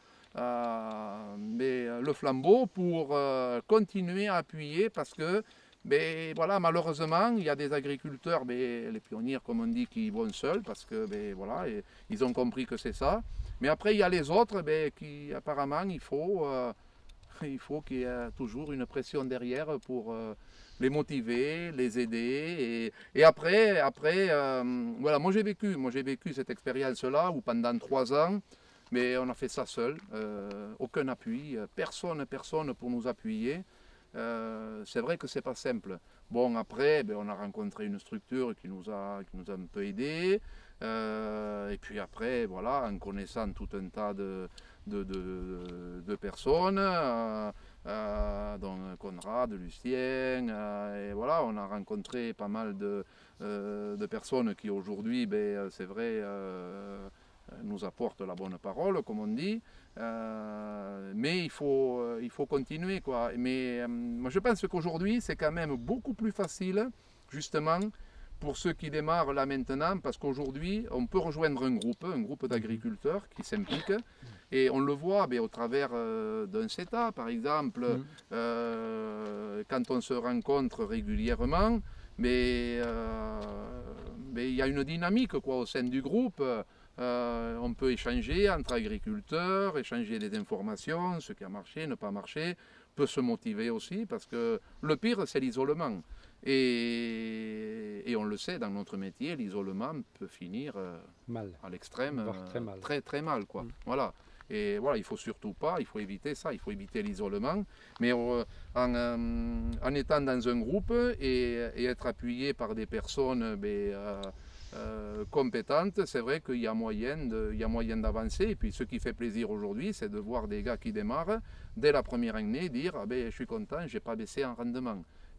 euh, mais, le flambeau pour euh, continuer à appuyer, parce que mais voilà, malheureusement, il y a des agriculteurs, mais les pionniers, comme on dit, qui vont seuls, parce que mais, voilà, et, ils ont compris que c'est ça. Mais après, il y a les autres, mais, qui apparemment, il faut, euh, il faut qu'il y ait toujours une pression derrière pour euh, les motiver, les aider. Et, et après, après euh, voilà, moi j'ai vécu, moi j'ai vécu cette expérience-là où pendant trois ans, mais on a fait ça seul, euh, aucun appui, personne, personne pour nous appuyer. Euh, c'est vrai que c'est pas simple. Bon, après, ben, on a rencontré une structure qui nous a, qui nous a un peu aidés. Euh, et puis après, voilà, en connaissant tout un tas de, de, de, de personnes, euh, euh, dont Conrad, Lucien, euh, et voilà, on a rencontré pas mal de, euh, de personnes qui aujourd'hui, ben, c'est vrai, euh, nous apportent la bonne parole, comme on dit. Euh, mais il faut, euh, il faut continuer, quoi. Mais euh, moi je pense qu'aujourd'hui c'est quand même beaucoup plus facile, justement, pour ceux qui démarrent là maintenant, parce qu'aujourd'hui on peut rejoindre un groupe, un groupe d'agriculteurs qui s'impliquent, et on le voit ben, au travers euh, d'un CETA par exemple, mmh. euh, quand on se rencontre régulièrement, mais euh, mais il y a une dynamique, quoi, au sein du groupe. Euh, on peut échanger entre agriculteurs, échanger des informations, ce qui a marché, ne pas marché, peut se motiver aussi, parce que le pire c'est l'isolement. Et, et on le sait, dans notre métier, l'isolement peut finir euh, mal. À l'extrême, euh, très mal. Très, très mal, quoi. Mm. Voilà. Et voilà, il ne faut surtout pas, il faut éviter ça, il faut éviter l'isolement, mais euh, en, euh, en étant dans un groupe et, et être appuyé par des personnes ben, euh, euh, compétentes, c'est vrai qu'il y a moyen de, il y a moyen d'avancer. Et puis ce qui fait plaisir aujourd'hui, c'est de voir des gars qui démarrent dès la première année dire ah ben, je suis content, je n'ai pas baissé en rendement.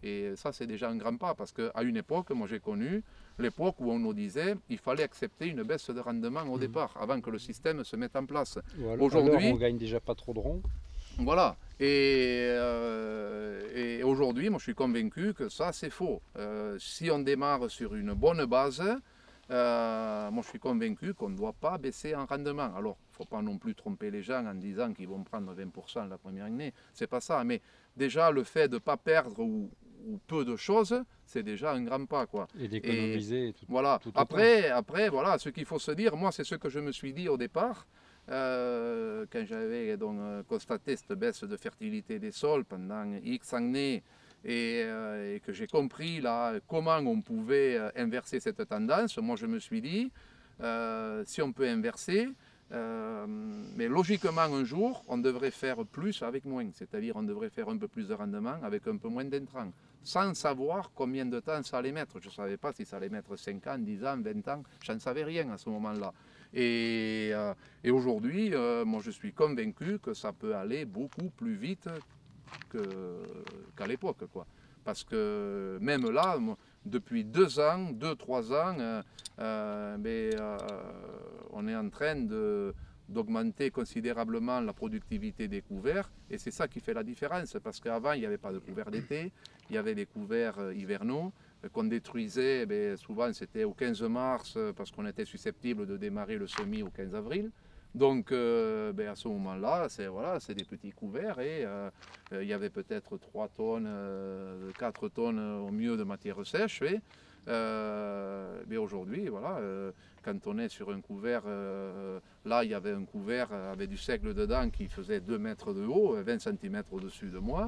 Et ça, c'est déjà un grand pas, parce qu'à une époque, moi j'ai connu l'époque où on nous disait qu'il fallait accepter une baisse de rendement au mmh. départ, avant que le système se mette en place. Aujourd'hui, on gagne déjà pas trop de ronds. Voilà. Et, euh, et aujourd'hui, moi je suis convaincu que ça, c'est faux. Euh, si on démarre sur une bonne base, euh, moi je suis convaincu qu'on ne doit pas baisser en rendement. Alors, il ne faut pas non plus tromper les gens en disant qu'ils vont prendre vingt pour cent la première année. C'est pas ça. Mais déjà, le fait de ne pas perdre ou ou peu de choses, c'est déjà un grand pas, quoi. Et d'économiser tout. Voilà. Tout après, après, voilà, ce qu'il faut se dire, moi, c'est ce que je me suis dit au départ, euh, quand j'avais donc constaté cette baisse de fertilité des sols pendant X années, et, euh, et que j'ai compris là comment on pouvait inverser cette tendance. Moi, je me suis dit, euh, si on peut inverser, Euh, mais logiquement, un jour, on devrait faire plus avec moins. C'est-à-dire, on devrait faire un peu plus de rendement avec un peu moins d'intrants. Sans savoir combien de temps ça allait mettre. Je ne savais pas si ça allait mettre cinq ans, dix ans, vingt ans. Je n'en savais rien à ce moment-là. Et, euh, et aujourd'hui, euh, moi, je suis convaincu que ça peut aller beaucoup plus vite que, qu'à l'époque, quoi. Parce que même là, depuis deux ans, deux, trois ans, euh, euh, mais, euh, on est en train de, d'augmenter considérablement la productivité des couverts. Et c'est ça qui fait la différence. Parce qu'avant, il n'y avait pas de couverts d'été, il y avait des couverts hivernaux qu'on détruisait. Eh souvent, c'était au quinze mars parce qu'on était susceptible de démarrer le semis au quinze avril. Donc euh, ben à ce moment-là, c'est voilà, c'est des petits couverts et euh, il y avait peut-être trois tonnes, euh, quatre tonnes au mieux de matière sèche. Et, euh, mais aujourd'hui, voilà, euh, quand on est sur un couvert, euh, là il y avait un couvert avec du seigle dedans qui faisait deux mètres de haut, vingt centimètres au-dessus de moi.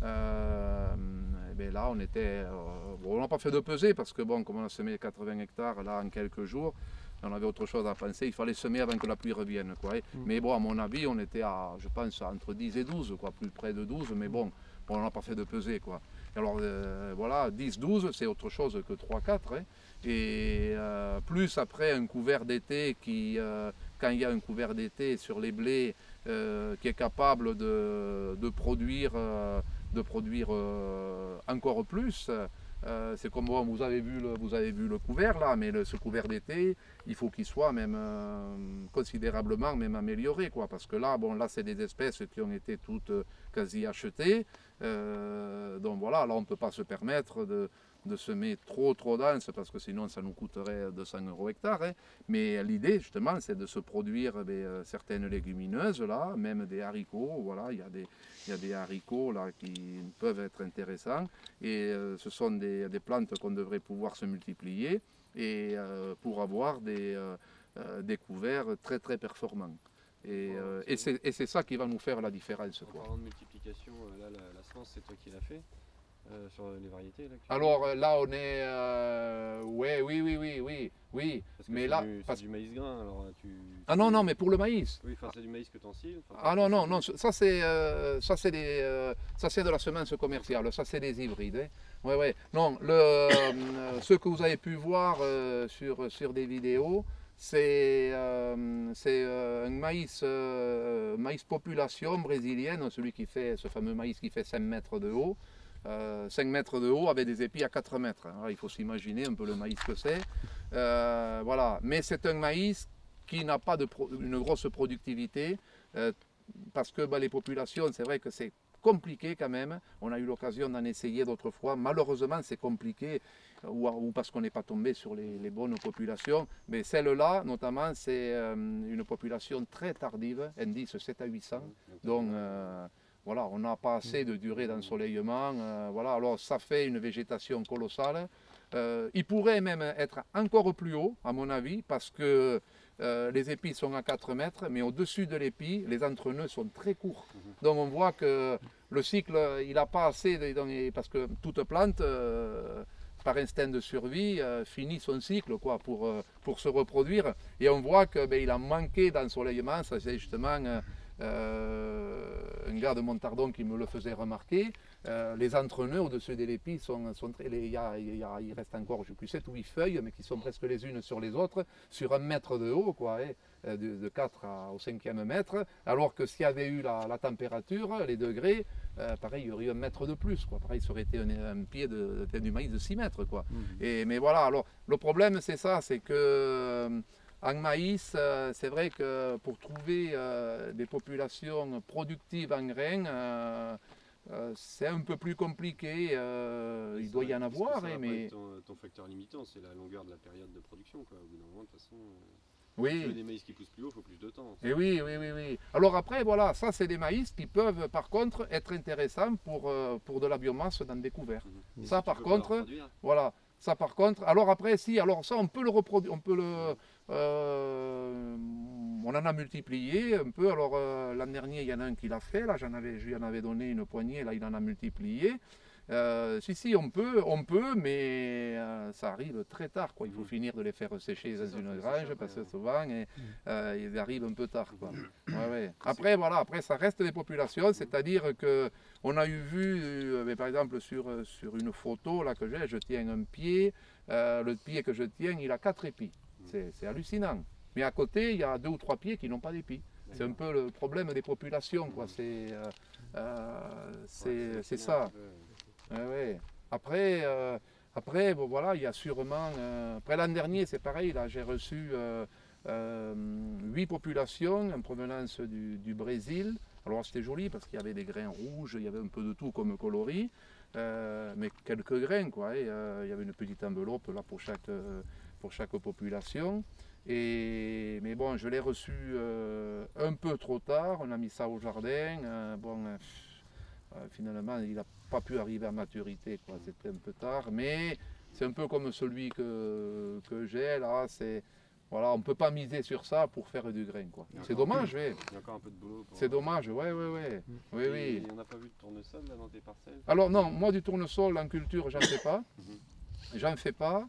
Euh, ben là on était, euh, bon, on n'a pas fait de pesée parce que bon, comme on a semé quatre-vingts hectares là en quelques jours, on avait autre chose à penser, il fallait semer avant que la pluie revienne, quoi. Mmh. Mais bon, à mon avis, on était à, je pense, entre dix et douze, quoi, plus près de douze, mais bon, bon on n'a pas fait de pesée, quoi. Alors euh, voilà, dix douze, c'est autre chose que trois quatre, hein. Et euh, plus après un couvert d'été qui, euh, quand il y a un couvert d'été sur les blés euh, qui est capable de, de produire, euh, de produire euh, encore plus. Euh, c'est comme bon, vous avez vu le, vous avez vu le couvert là, mais le, ce couvert d'été, il faut qu'il soit même euh, considérablement même amélioré, quoi, parce que là, bon, là c'est des espèces qui ont été toutes euh, quasi achetées, euh, donc voilà, là on ne peut pas se permettre de, de semer trop trop dense parce que sinon ça nous coûterait deux cents euros hectare, hein. Mais l'idée justement c'est de se produire eh bien, certaines légumineuses là, même des haricots, voilà, il y a des, il y a des haricots là qui peuvent être intéressants et euh, ce sont des, des plantes qu'on devrait pouvoir se multiplier et euh, pour avoir des, euh, euh, des couverts très très performants. Et, euh, et c'est ça qui va nous faire la différence. En parlant de multiplication, là la, la semence c'est toi qui l'as fait euh, sur les variétés là, alors là on est, euh, ouais, oui, oui, oui, oui, oui. Parce que mais c'est là, du, parce... du maïs grain, alors tu. Ah non, non, mais pour le maïs. Oui, enfin c'est du maïs que tu ensiles. Ah non, non, non, ça c'est, euh, ça c'est des, euh, ça c'est de la semence commerciale, ça c'est des hybrides. Hein. Ouais, ouais. Non, le, euh, ce que vous avez pu voir euh, sur sur des vidéos. C'est euh, euh, un maïs, euh, maïs population brésilienne, celui qui fait, ce fameux maïs qui fait cinq mètres de haut, euh, cinq mètres de haut avec des épis à quatre mètres. Alors, il faut s'imaginer un peu le maïs que c'est. Euh, voilà. Mais c'est un maïs qui n'a pas de pro une grosse productivité euh, parce que bah, les populations, c'est vrai que c'est compliqué quand même. On a eu l'occasion d'en essayer d'autres fois. Malheureusement, c'est compliqué. Ou, ou parce qu'on n'est pas tombé sur les, les bonnes populations. Mais celle-là, notamment, c'est euh, une population très tardive, indice sept à huit cents. Donc, euh, voilà, on n'a pas assez de durée d'ensoleillement. Euh, voilà, alors ça fait une végétation colossale. Euh, il pourrait même être encore plus haut, à mon avis, parce que euh, les épis sont à quatre mètres, mais au-dessus de l'épi, les entre-nœuds sont très courts. Donc on voit que le cycle, il n'a pas assez, de, parce que toute plante... Euh, par instinct de survie, euh, finit son cycle quoi, pour, euh, pour se reproduire. Et on voit qu'il ben, a manqué d'ensoleillement, ça c'est justement euh, euh, un gars de Montardon qui me le faisait remarquer, euh, les entraîneurs au-dessus des épis sont, sont très, les, y a, y a, il reste encore, je ne sais plus, sept ou huit feuilles, mais qui sont presque les unes sur les autres, sur un mètre de haut, quoi, et, de, de quatre à, au cinquième mètre, alors que s'il y avait eu la, la température, les degrés, euh, pareil, il y aurait eu un mètre de plus, quoi. Pareil, ça aurait été un, un pied de, de, du maïs de six mètres, quoi. Mmh. Et, mais voilà, alors le problème c'est ça, c'est que en maïs, euh, c'est vrai que pour trouver euh, des populations productives en grains, euh, euh, c'est un peu plus compliqué. Euh, il doit y en avoir, ça, hein, mais ton, ton facteur limitant, c'est la longueur de la période de production, quoi. Au bout d'un moment, de toute façon. Euh... Oui. Si tu veux des maïs qui poussent plus haut, il faut plus de temps. Et oui, oui, oui, oui. Alors après, voilà, ça c'est des maïs qui peuvent par contre être intéressants pour, euh, pour de la biomasse dans des couverts. Mmh. Ça par contre, voilà, ça par contre, alors après si, alors ça on peut le reproduire, on peut le, euh, on en a multiplié un peu. Alors euh, l'an dernier il y en a un qui l'a fait, là j'en avais, je lui en avais donné une poignée, là il en a multiplié. Euh, si, si, on peut, on peut, mais euh, ça arrive très tard, quoi. Il faut mmh. finir de les faire sécher dans une grange, parce que souvent, et, mmh. euh, ils arrivent un peu tard, quoi. Ouais, ouais. Après, voilà, après, ça reste des populations, c'est-à-dire que on a eu vu, euh, mais par exemple, sur, sur une photo là que j'ai, je tiens un pied, euh, le pied que je tiens, il a quatre épis. C'est hallucinant. Mais à côté, il y a deux ou trois pieds qui n'ont pas d'épis. C'est un peu le problème des populations, quoi. C'est euh, euh, c'est ça. Ouais, ouais. Après, euh, après bon, voilà, il y a sûrement. Euh, après l'an dernier, c'est pareil. Là, j'ai reçu euh, euh, huit populations en provenance du, du Brésil. Alors c'était joli parce qu'il y avait des grains rouges, il y avait un peu de tout comme coloris, euh, mais quelques grains, quoi. Et, euh, il y avait une petite enveloppe là pour chaque euh, pour chaque population. Et mais bon, je l'ai reçu euh, un peu trop tard. On a mis ça au jardin. Euh, bon. Euh, Euh, finalement, il n'a pas pu arriver à maturité, quoi. C'était un peu tard, mais c'est un peu comme celui que, que j'ai là. C'est voilà, on ne peut pas miser sur ça pour faire du grain, quoi. C'est dommage, oui. Il y a encore un peu de boulot. C'est dommage, oui, oui, oui. oui, oui. Et on n'a pas vu de tournesol là dans tes parcelles? Alors non, moi du tournesol en culture, j'en fais pas. J'en fais pas.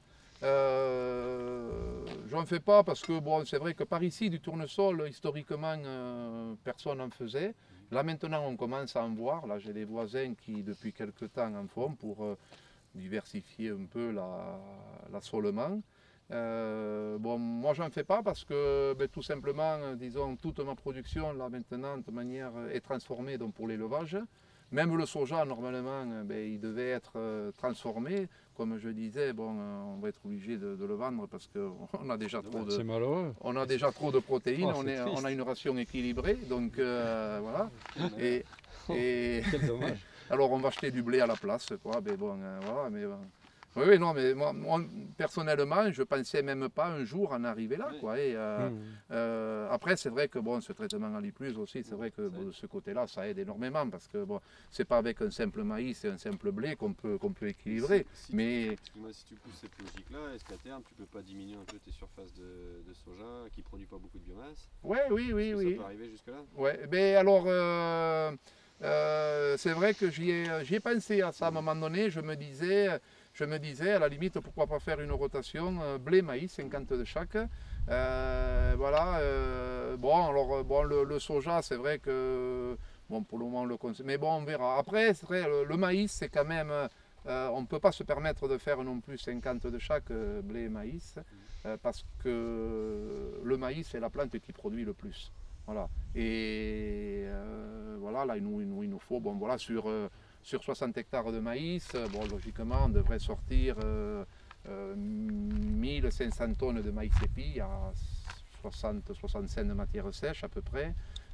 Euh, j'en fais pas parce que bon, c'est vrai que par ici, du tournesol, historiquement, euh, personne n'en faisait. Là maintenant on commence à en voir, là j'ai des voisins qui depuis quelque temps en font pour euh, diversifier un peu l'assolement. Euh, bon, moi j'en fais pas parce que ben, tout simplement, disons, toute ma production là maintenant de manière est transformée donc, pour l'élevage. Même le soja normalement ben, il devait être euh, transformé. Comme je disais, bon, euh, on va être obligé de, de le vendre parce qu'on a déjà trop de, on a déjà trop de protéines, oh, on, est, on a une ration équilibrée, donc euh, voilà. Et, et quel dommage. Alors on va acheter du blé à la place, quoi. Mais bon, euh, voilà, mais bon. Oui, oui, non, mais moi, moi, personnellement, je ne pensais même pas un jour en arriver là, quoi. Et, euh, mmh. euh, après, c'est vrai que bon, ce traitement à l'I plus aussi, c'est vrai que bon, de ce côté-là, ça aide énormément parce que bon, c'est pas avec un simple maïs et un simple blé qu'on peut, qu'on peut équilibrer. Si, si mais tu, si tu pousses cette logique-là, est-ce qu'à terme, tu ne peux pas diminuer un peu tes surfaces de, de soja qui ne produit pas beaucoup de biomasse? Ouais, oui, oui, oui. Ça peut arriver jusque-là? Ouais, mais alors. Euh, euh, c'est vrai que j'y ai, j'y ai pensé à ça à un moment donné, je me disais. Je me disais, à la limite, pourquoi pas faire une rotation euh, blé-maïs, cinquante de chaque. Euh, voilà. Euh, bon, alors, bon, le, le soja, c'est vrai que, bon, pour le moment, on le conseille. Mais bon, on verra. Après, c'est vrai, le, le maïs, c'est quand même, euh, on ne peut pas se permettre de faire non plus cinquante de chaque euh, blé-maïs, euh, parce que le maïs, c'est la plante qui produit le plus. Voilà. Et euh, voilà, là, il nous, il nous, il nous faut, bon, voilà, sur. Euh, Sur soixante hectares de maïs, bon, logiquement, on devrait sortir euh, euh, mille cinq cents tonnes de maïs épi à soixante à soixante-cinq de matière sèche à peu près.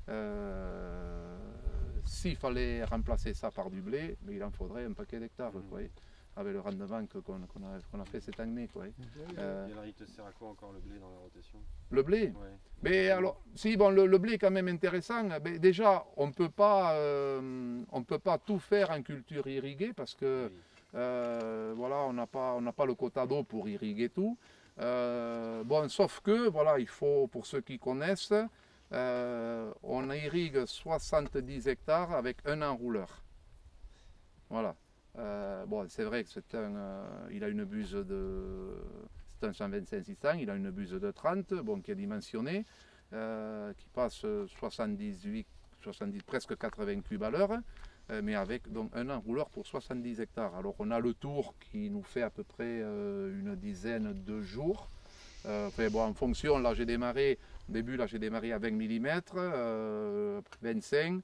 Euh, S'il fallait remplacer ça par du blé, mais il en faudrait un paquet d'hectares, mmh. avec le rendement qu'on qu'on a, qu'on a fait cette année. Quoi. Mmh. Euh, Et alors, il te sert à quoi encore le blé dans la rotation? Le blé? Ouais. Mais alors, si bon, le, le blé est quand même intéressant. Mais déjà, on peut pas, euh, on peut pas tout faire en culture irriguée parce que oui. euh, voilà, on n'a pas, on n'a pas le quota d'eau pour irriguer tout. Euh, bon, sauf que voilà, il faut, pour ceux qui connaissent, euh, on irrigue soixante-dix hectares avec un enrouleur. Voilà. Euh, bon, c'est vrai que c'est un, euh, il a une buse de, c'est un cent vingt-cinq six cents, il a une buse de trente, bon, qui est dimensionnée, euh, qui passe soixante-dix-huit soixante-dix, presque quatre-vingts cubes à l'heure, euh, mais avec donc un enrouleur pour soixante-dix hectares. Alors on a le tour qui nous fait à peu près euh, une dizaine de jours. Euh, enfin, bon, en fonction, là j'ai démarré, au début là j'ai démarré à vingt millimètres, euh, vingt-cinq.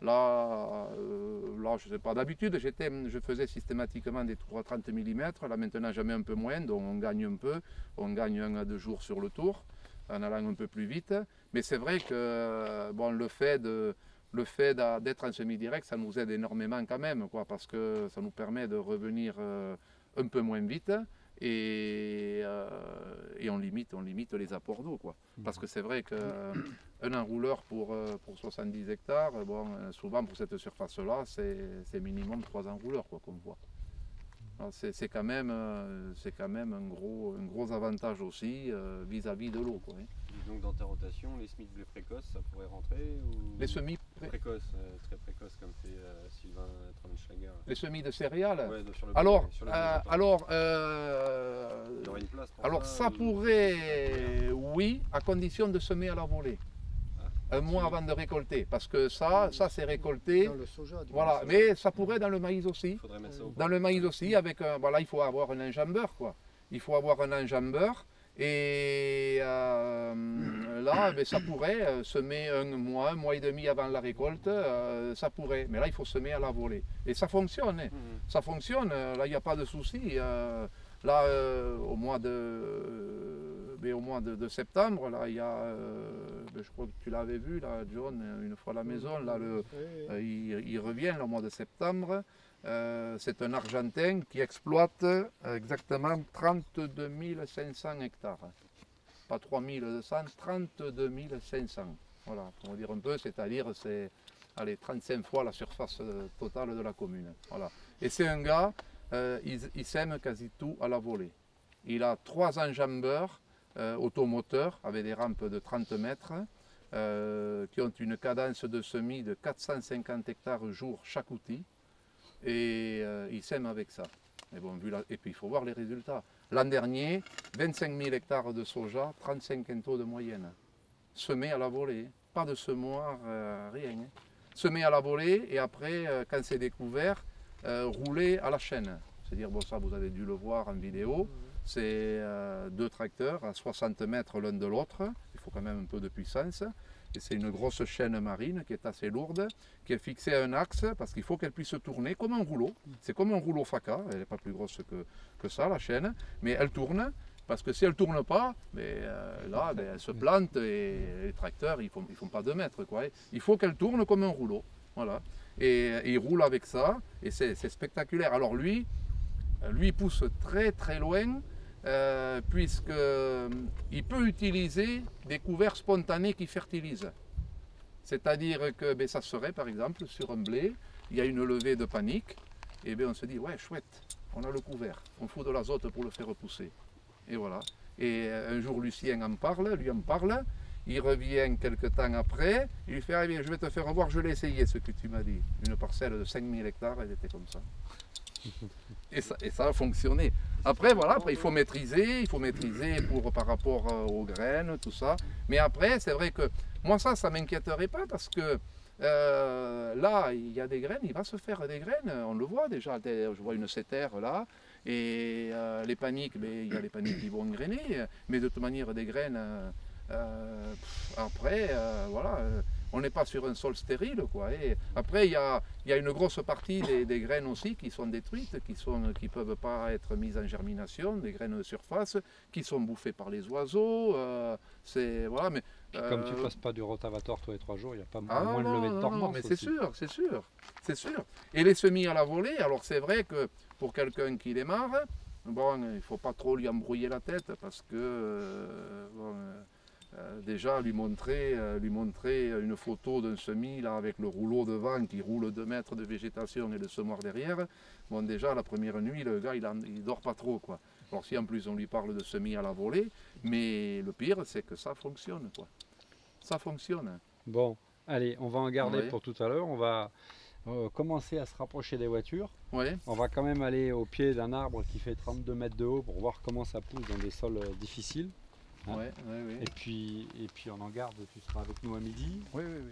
Là, euh, là, je ne sais pas, d'habitude je faisais systématiquement des tours à trente millimètres, là maintenant j'en mets un peu moins, donc on gagne un peu, on gagne un à deux jours sur le tour, en allant un peu plus vite. Mais c'est vrai que bon, le fait de, le fait d'être en semi-direct, ça nous aide énormément quand même, quoi, parce que ça nous permet de revenir euh, un peu moins vite. Et, euh, et on limite, on limite les apports d'eau, quoi. Parce que c'est vrai qu'un enrouleur pour, pour soixante-dix hectares, bon, souvent pour cette surface-là, c'est minimum trois enrouleurs, quoi, qu'on voit. C'est quand même, c'est quand même un, gros, un gros avantage aussi vis-à-vis -vis de l'eau, quoi. Et donc dans ta rotation, les semis de blé précoces, ça pourrait rentrer ou... Les semis pré... précoces, euh, très précoces comme fait euh, Sylvain Traunschlager. Les semis de céréales. Ouais, sur le alors, blé, sur le blé, euh, alors, euh, il y aurait une place pour alors ça, ça ou... pourrait, oui, à condition de semer à la volée. Un mois avant de récolter, parce que ça, ça c'est récolté. Dans le soja, du voilà, coup, mais ça pourrait dans le maïs aussi. Faudrait mettre ça au dans le maïs aussi, avec un, voilà, il faut avoir un enjambeur, quoi. Il faut avoir un enjambeur. Et euh, là, ben, ça pourrait euh, semer un mois, un mois et demi avant la récolte, euh, ça pourrait. Mais là, il faut semer à la volée. Et ça fonctionne, hein. Mmh. Ça fonctionne. Là, il n'y a pas de souci. Euh, là, euh, au mois de, euh, ben, au mois de, de septembre, là, il y a, euh, ben, je crois que tu l'avais vu, là, John, une fois à la maison, là, le, euh, il, il revient là, au mois de septembre. Euh, c'est un Argentin qui exploite exactement trente-deux mille cinq cents hectares. Pas trois mille deux cents, trente-deux mille cinq cents. Voilà, pour dire un peu, c'est-à-dire c'est trente-cinq fois la surface totale de la commune. Voilà. Et c'est un gars, euh, il, il sème quasi tout à la volée. Il a trois enjambeurs euh, automoteurs avec des rampes de trente mètres euh, qui ont une cadence de semis de quatre cent cinquante hectares jour chaque outil. Et euh, il sème avec ça. Et, bon, vu la... et puis il faut voir les résultats. L'an dernier, vingt-cinq mille hectares de soja, trente-cinq quintaux de moyenne. Semé à la volée, pas de semoir, euh, rien. Semé à la volée et après, euh, quand c'est découvert, euh, roulé à la chaîne. C'est-à-dire, bon ça vous avez dû le voir en vidéo, c'est euh, deux tracteurs à soixante mètres l'un de l'autre. Il faut quand même un peu de puissance. Et c'est une grosse chaîne marine qui est assez lourde, qui est fixée à un axe parce qu'il faut qu'elle puisse tourner comme un rouleau. C'est comme un rouleau Faca, elle n'est pas plus grosse que, que ça la chaîne, mais elle tourne parce que si elle ne tourne pas, mais, euh, là ben, elle se plante et les tracteurs ils ne font, ils font pas deux mètres. Quoi. Il faut qu'elle tourne comme un rouleau. Voilà. Et, et il roule avec ça et c'est spectaculaire. Alors lui, lui il pousse très très loin. Euh, puisqu'il euh, peut utiliser des couverts spontanés qui fertilisent. C'est-à-dire que ben, ça serait par exemple sur un blé, il y a une levée de panique, et bien on se dit ouais chouette, on a le couvert, on fout de l'azote pour le faire repousser. Et voilà. Et un jour Lucien en parle, lui en parle, il revient quelques temps après, il lui fait ah, bien, je vais te faire voir, je l'ai essayé ce que tu m'as dit. Une parcelle de cinq mille hectares, elle était comme ça. Et ça, et ça a fonctionné. Après, voilà, après, il faut maîtriser, il faut maîtriser pour, par rapport aux graines, tout ça. Mais après, c'est vrai que moi, ça, ça ne m'inquiéterait pas parce que euh, là, il y a des graines, il va se faire des graines, on le voit déjà. Je vois une sétère là, et euh, les paniques, mais il y a les paniques qui vont grainer, mais de toute manière, des graines, euh, pff, après, euh, voilà. On n'est pas sur un sol stérile, quoi. Et après, il y a, y a une grosse partie des, des graines aussi qui sont détruites, qui ne qui peuvent pas être mises en germination, des graines de surface, qui sont bouffées par les oiseaux. Euh, c'est voilà, mais euh, comme tu ne passes pas du rotavator tous les trois jours, il n'y a pas ah, moins non, de levée de tormence. Mais c'est sûr, c'est sûr, c'est sûr. Et les semis à la volée, alors c'est vrai que pour quelqu'un qui démarre, bon, il ne faut pas trop lui embrouiller la tête parce que euh, bon, Euh, déjà lui montrer, euh, lui montrer une photo d'un semis là, avec le rouleau devant qui roule deux mètres de végétation et le semoir derrière. Bon, déjà la première nuit, le gars il, en, il dort pas trop, quoi. Alors si en plus on lui parle de semis à la volée, mais le pire c'est que ça fonctionne, quoi. Ça fonctionne. Bon, allez, on va en garder ouais. pour tout à l'heure. On va euh, commencer à se rapprocher des voitures. Ouais. On va quand même aller au pied d'un arbre qui fait trente-deux mètres de haut pour voir comment ça pousse dans des sols euh, difficiles. Hein. Ouais, ouais, ouais. Et puis, et puis on en garde, tu seras avec nous à midi. Oui, oui, oui.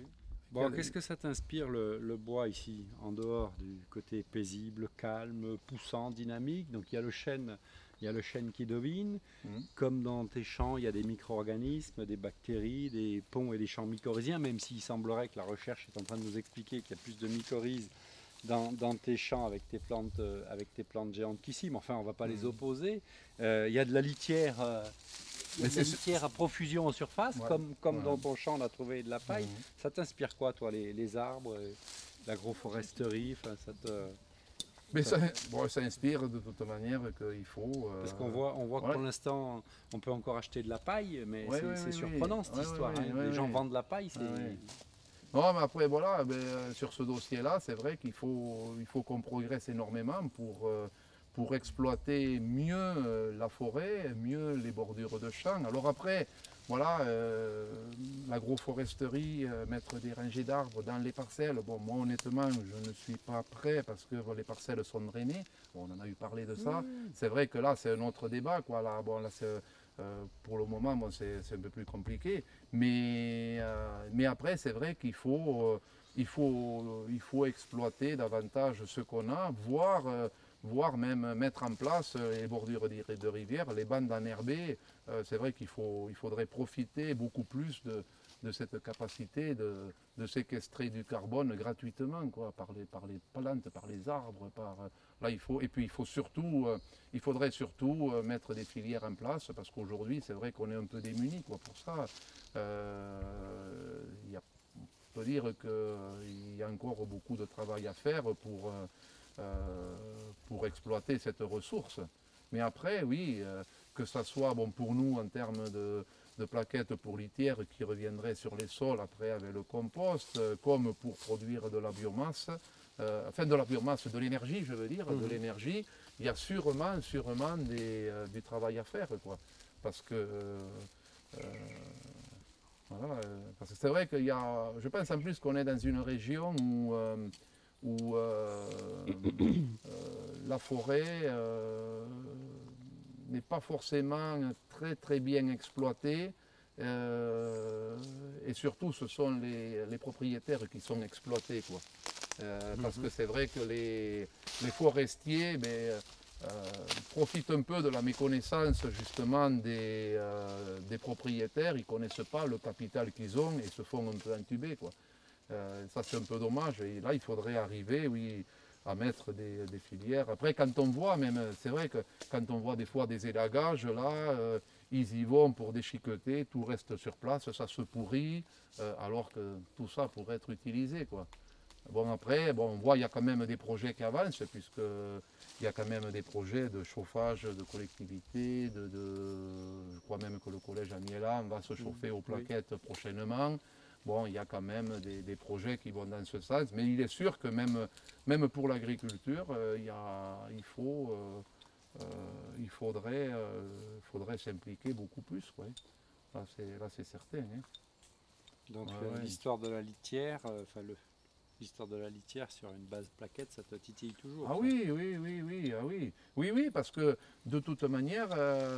Bon, qu'est-ce que ça t'inspire le, le bois ici, en dehors du côté paisible, calme, poussant, dynamique? Donc il y a le chêne, il y a le chêne qui domine. Mmh. Comme dans tes champs, il y a des micro-organismes, des bactéries, des ponts et des champs mycorhiziens, même s'il semblerait que la recherche est en train de nous expliquer qu'il y a plus de mycorhizes dans, dans tes champs avec tes plantes, euh, avec tes plantes géantes qu'ici. Mais enfin, on ne va pas mmh. les opposer. Euh, il y a de la litière. Euh, Il y a des litières à profusion en surface, ouais, comme, comme ouais. dans ton champ on a trouvé de la paille. Mmh. Ça t'inspire quoi, toi, les, les arbres, l'agroforesterie, ça te... Mais ça, bon, ça inspire de toute manière qu'il faut... Euh... Parce qu'on voit, on voit ouais. que pour l'instant, on peut encore acheter de la paille, mais ouais, c'est ouais, ouais, surprenant ouais. cette ouais, histoire. Ouais, hein. ouais, Les ouais, gens ouais. vendent de la paille, c'est... Ouais. Non, mais après, voilà, ben, sur ce dossier-là, c'est vrai qu'il faut, il faut qu'on progresse énormément pour... Euh, pour exploiter mieux la forêt, mieux les bordures de champs. Alors après, voilà, euh, l'agroforesterie, euh, mettre des rangées d'arbres dans les parcelles, bon, moi honnêtement, je ne suis pas prêt parce que bon, les parcelles sont drainées. Bon, on en a eu parlé de ça. Mmh. C'est vrai que là, c'est un autre débat, quoi. Là, bon, là, euh, pour le moment, bon, c'est un peu plus compliqué. Mais, euh, mais après, c'est vrai qu'il faut, euh, il faut, il faut exploiter davantage ce qu'on a, voire... Euh, voire même mettre en place les bordures de rivières, les bandes enherbées. Euh, c'est vrai qu'il faut, il faudrait profiter beaucoup plus de, de cette capacité de, de séquestrer du carbone gratuitement, quoi, par, les, par les plantes, par les arbres. Par, là, il faut, et puis il, faut surtout, euh, il faudrait surtout euh, mettre des filières en place, parce qu'aujourd'hui, c'est vrai qu'on est un peu démunis quoi, pour ça. Euh, y a, on peut dire qu'il y a encore beaucoup de travail à faire pour... Euh, Euh, pour exploiter cette ressource. Mais après, oui, euh, que ça soit bon, pour nous en termes de, de plaquettes pour litière qui reviendraient sur les sols après avec le compost, euh, comme pour produire de la biomasse, euh, enfin de la biomasse, de l'énergie, je veux dire, mmh. de l'énergie, il y a sûrement, sûrement des, euh, du travail à faire, quoi. Parce que... Euh, voilà, parce que c'est vrai qu'il y a... Je pense en plus qu'on est dans une région où... Euh, où euh, euh, la forêt euh, n'est pas forcément très très bien exploitée euh, et surtout ce sont les, les propriétaires qui sont exploités quoi. Euh, parce que c'est vrai que les, les forestiers mais, euh, profitent un peu de la méconnaissance justement des, euh, des propriétaires, ils ne connaissent pas le capital qu'ils ont et se font un peu entuber quoi. Euh, ça c'est un peu dommage et là il faudrait arriver oui, à mettre des, des filières. Après quand on voit même, c'est vrai que quand on voit des fois des élagages là, euh, ils y vont pour déchiqueter, tout reste sur place, ça se pourrit, euh, alors que tout ça pourrait être utilisé quoi. Bon après, bon, on voit il y a quand même des projets qui avancent puisque il y a quand même des projets de chauffage de collectivités, de, de, je crois même que le collège Amiélan va se chauffer aux plaquettes oui. prochainement. Bon, il y a quand même des, des projets qui vont dans ce sens, mais il est sûr que même, même pour l'agriculture, euh, il, il, faut, euh, euh, il faudrait, euh, faudrait s'impliquer beaucoup plus. Ouais. Là, c'est certain. Hein. Donc ouais, euh, ouais. l'histoire de la litière, enfin euh, l'histoire de la litière sur une base plaquette, ça te titille toujours. Ah ça. oui, oui, oui, oui, ah oui, oui, oui, parce que de toute manière, euh,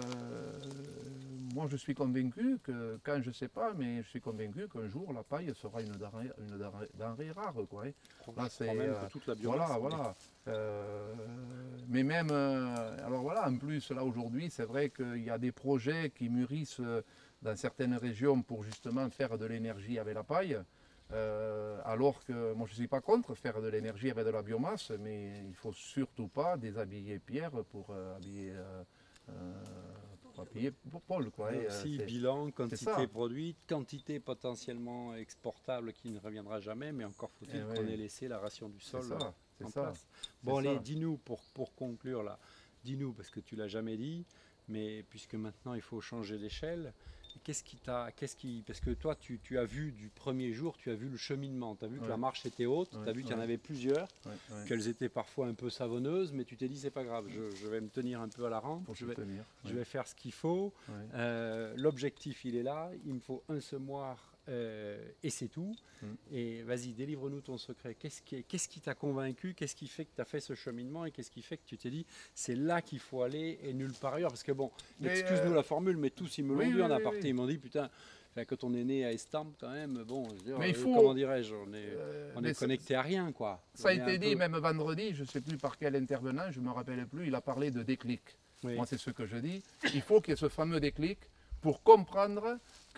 moi je suis convaincu que, quand je ne sais pas, mais je suis convaincu qu'un jour la paille sera une denrée, une denrée, denrée rare, quoi. Là, c'est euh, toute la biomasse. Voilà, voilà. Euh, mais même, euh, alors voilà, en plus là aujourd'hui, c'est vrai qu'il y a des projets qui mûrissent dans certaines régions pour justement faire de l'énergie avec la paille. Euh, alors que moi je ne suis pas contre faire de l'énergie avec de la biomasse, mais il ne faut surtout pas déshabiller Pierre pour euh, habiller, euh, euh, pour habiller Paul. Quoi. Et aussi euh, bilan, quantité produite, quantité potentiellement exportable qui ne reviendra jamais, mais encore faut-il qu'on ouais. ait laissé la ration du sol ça, en ça, place. Bon allez, dis-nous pour, pour conclure là, dis-nous parce que tu l'as jamais dit, mais puisque maintenant il faut changer d'échelle. Qu'est-ce qui t'a, qu'est-ce qui, parce que toi, tu, tu as vu du premier jour, tu as vu le cheminement, tu as vu que ouais. la marche était haute, ouais, tu as vu qu'il ouais. y en avait plusieurs, ouais, ouais. qu'elles étaient parfois un peu savonneuses, mais tu t'es dit, c'est pas grave, je, je vais me tenir un peu à la rampe, je vais, tenir, je ouais. vais faire ce qu'il faut. Ouais. Euh, l'objectif, il est là, il me faut un semoir euh, et c'est tout. Mm. Et vas-y, délivre-nous ton secret. Qu'est-ce qui, qu'est-ce qui t'a convaincu, qu'est-ce qui fait que tu as fait ce cheminement et qu'est-ce qui fait que tu t'es dit, c'est là qu'il faut aller et nulle part ailleurs? Parce que bon, excuse-nous euh... la formule, mais tous ils me l'ont oui, dit oui, en aparté. Oui. Ils m'ont dit, putain, enfin, quand on est né à Estampes, quand même, bon, je veux dire, Mais il euh, faut- comment dirais-je, on est, Euh, on mais est ça- connecté à rien, quoi. Ça a On est été un dit peu- même vendredi, je ne sais plus par quel intervenant, je ne me rappelle plus, il a parlé de déclic. Oui. Moi, c'est ce que je dis. Il faut qu'il y ait ce fameux déclic pour comprendre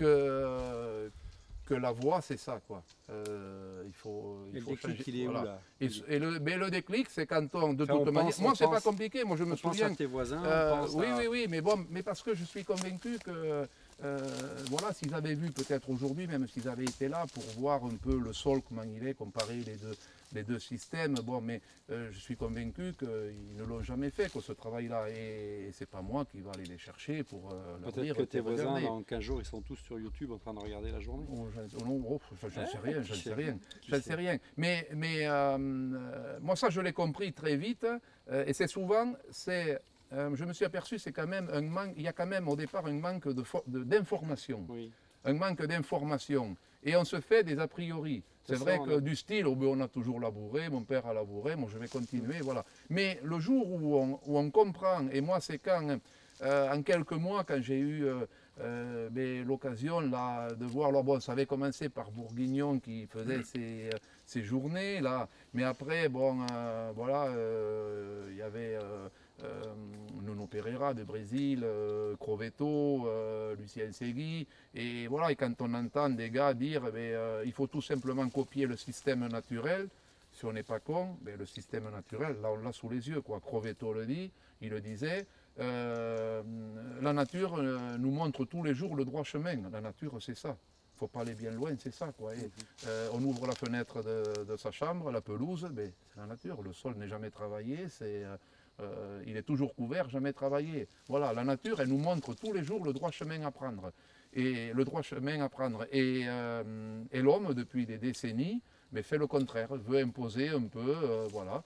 que, que la voix, c'est ça, quoi. Euh, il faut, il Et le faut déclic, changer. il est où, Voilà. là Et, et le, mais le déclic, c'est quand on, de Enfin, toute on manière... pense- moi, on c'est pas pense- compliqué. Moi, je me On pense souviens... à tes voisins, Euh, on pense oui, à... oui, oui, mais bon, mais parce que je suis convaincu que, euh, voilà, s'ils avaient vu peut-être aujourd'hui, même s'ils avaient été là pour voir un peu le sol, comment il est, comparer les deux, les deux systèmes, bon, mais euh, je suis convaincu qu'ils ne l'ont jamais fait, que ce travail-là, et, et c'est pas moi qui va aller les chercher pour euh, leur dire... Peut-être que tes voisins, regardez. dans quinze jours, ils sont tous sur YouTube en train de regarder la journée. Oh, j'en- oh non, oh, j'en j'en sais rien, j'en Qui sais sait rien, Qui j'en sait sais rien. Mais, mais euh, euh, moi, ça, je l'ai compris très vite, euh, et c'est souvent, c'est, euh, je me suis aperçu, c'est quand même un manque, il y a quand même au départ un manque de fo- de- d'information, Oui. un manque d'information, et on se fait des a priori. C'est C'est vrai ça, on que a- du style, oh, ben, on a toujours labouré, mon père a labouré, moi je vais continuer, voilà. Mais le jour où on, où on comprend, et moi c'est quand, euh, en quelques mois, quand j'ai eu euh, euh, ben, l'occasion là, de voir, alors bon, ça avait commencé par Bourguignon qui faisait ses, euh, ses journées, là, mais après, bon, euh, voilà, euh, il y avait... euh, euh, Nuno Pereira de Brésil, euh, Crovetto, euh, Lucien Segui, et voilà, et quand on entend des gars dire eh bien, euh, il faut tout simplement copier le système naturel, si on n'est pas con, ben, le système naturel, là on l'a sous les yeux, quoi. Crovetto le dit, il le disait, euh, la nature euh, nous montre tous les jours le droit chemin, la nature c'est ça. Il ne faut pas aller bien loin, c'est ça, quoi. Et, euh, on ouvre la fenêtre de, de sa chambre, la pelouse, ben, c'est la nature, le sol n'est jamais travaillé, c'est... euh, Euh, il est toujours couvert, jamais travaillé. Voilà, la nature, elle nous montre tous les jours le droit chemin à prendre. Et le droit chemin à prendre. Et, euh, et l'homme, depuis des décennies, mais fait le contraire, veut imposer un peu, euh, voilà.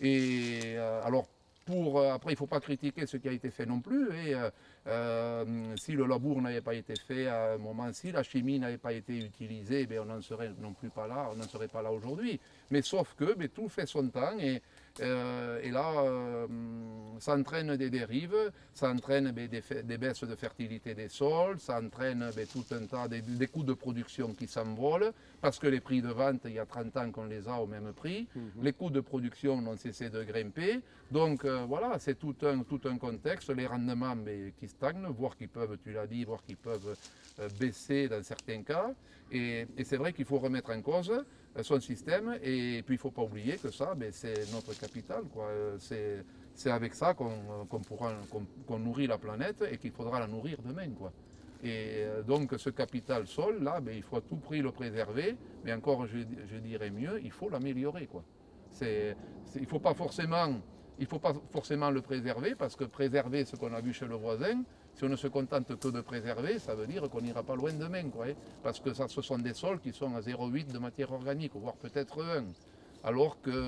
Et euh, alors, pour, euh, après, il ne faut pas critiquer ce qui a été fait non plus. Et, euh, euh, si le labour n'avait pas été fait à un moment, si la chimie n'avait pas été utilisée, ben, on n'en serait non plus pas là, on n'en serait pas là aujourd'hui. Mais sauf que ben, tout fait son temps. Et, Euh, et là, euh, ça entraîne des dérives, ça entraîne ben, des, des baisses de fertilité des sols, ça entraîne ben, tout un tas de, des coûts de production qui s'envolent, parce que les prix de vente, il y a trente ans qu'on les a au même prix, mm-hmm. Les coûts de production n'ont cessé de grimper, donc euh, voilà, c'est tout un, tout un contexte, les rendements ben, qui stagnent, voire qui peuvent, tu l'as dit, voire qui peuvent euh, baisser dans certains cas, et, et c'est vrai qu'il faut remettre en cause son système, et puis il ne faut pas oublier que ça, ben, c'est notre capital, quoi. C'est, c'est avec ça qu'on, qu'on, pourra, qu'on, qu'on nourrit la planète et qu'il faudra la nourrir demain, quoi. Et donc ce capital sol, là, ben, il faut à tout prix le préserver, mais encore, je, je dirais mieux, il faut l'améliorer, quoi. C'est, c'est, il ne faut pas forcément, il faut pas forcément le préserver, parce que préserver ce qu'on a vu chez le voisin, si on ne se contente que de préserver, ça veut dire qu'on n'ira pas loin demain, quoi, hein, parce que ça, ce sont des sols qui sont à zéro virgule huit de matière organique, voire peut-être un. Alors que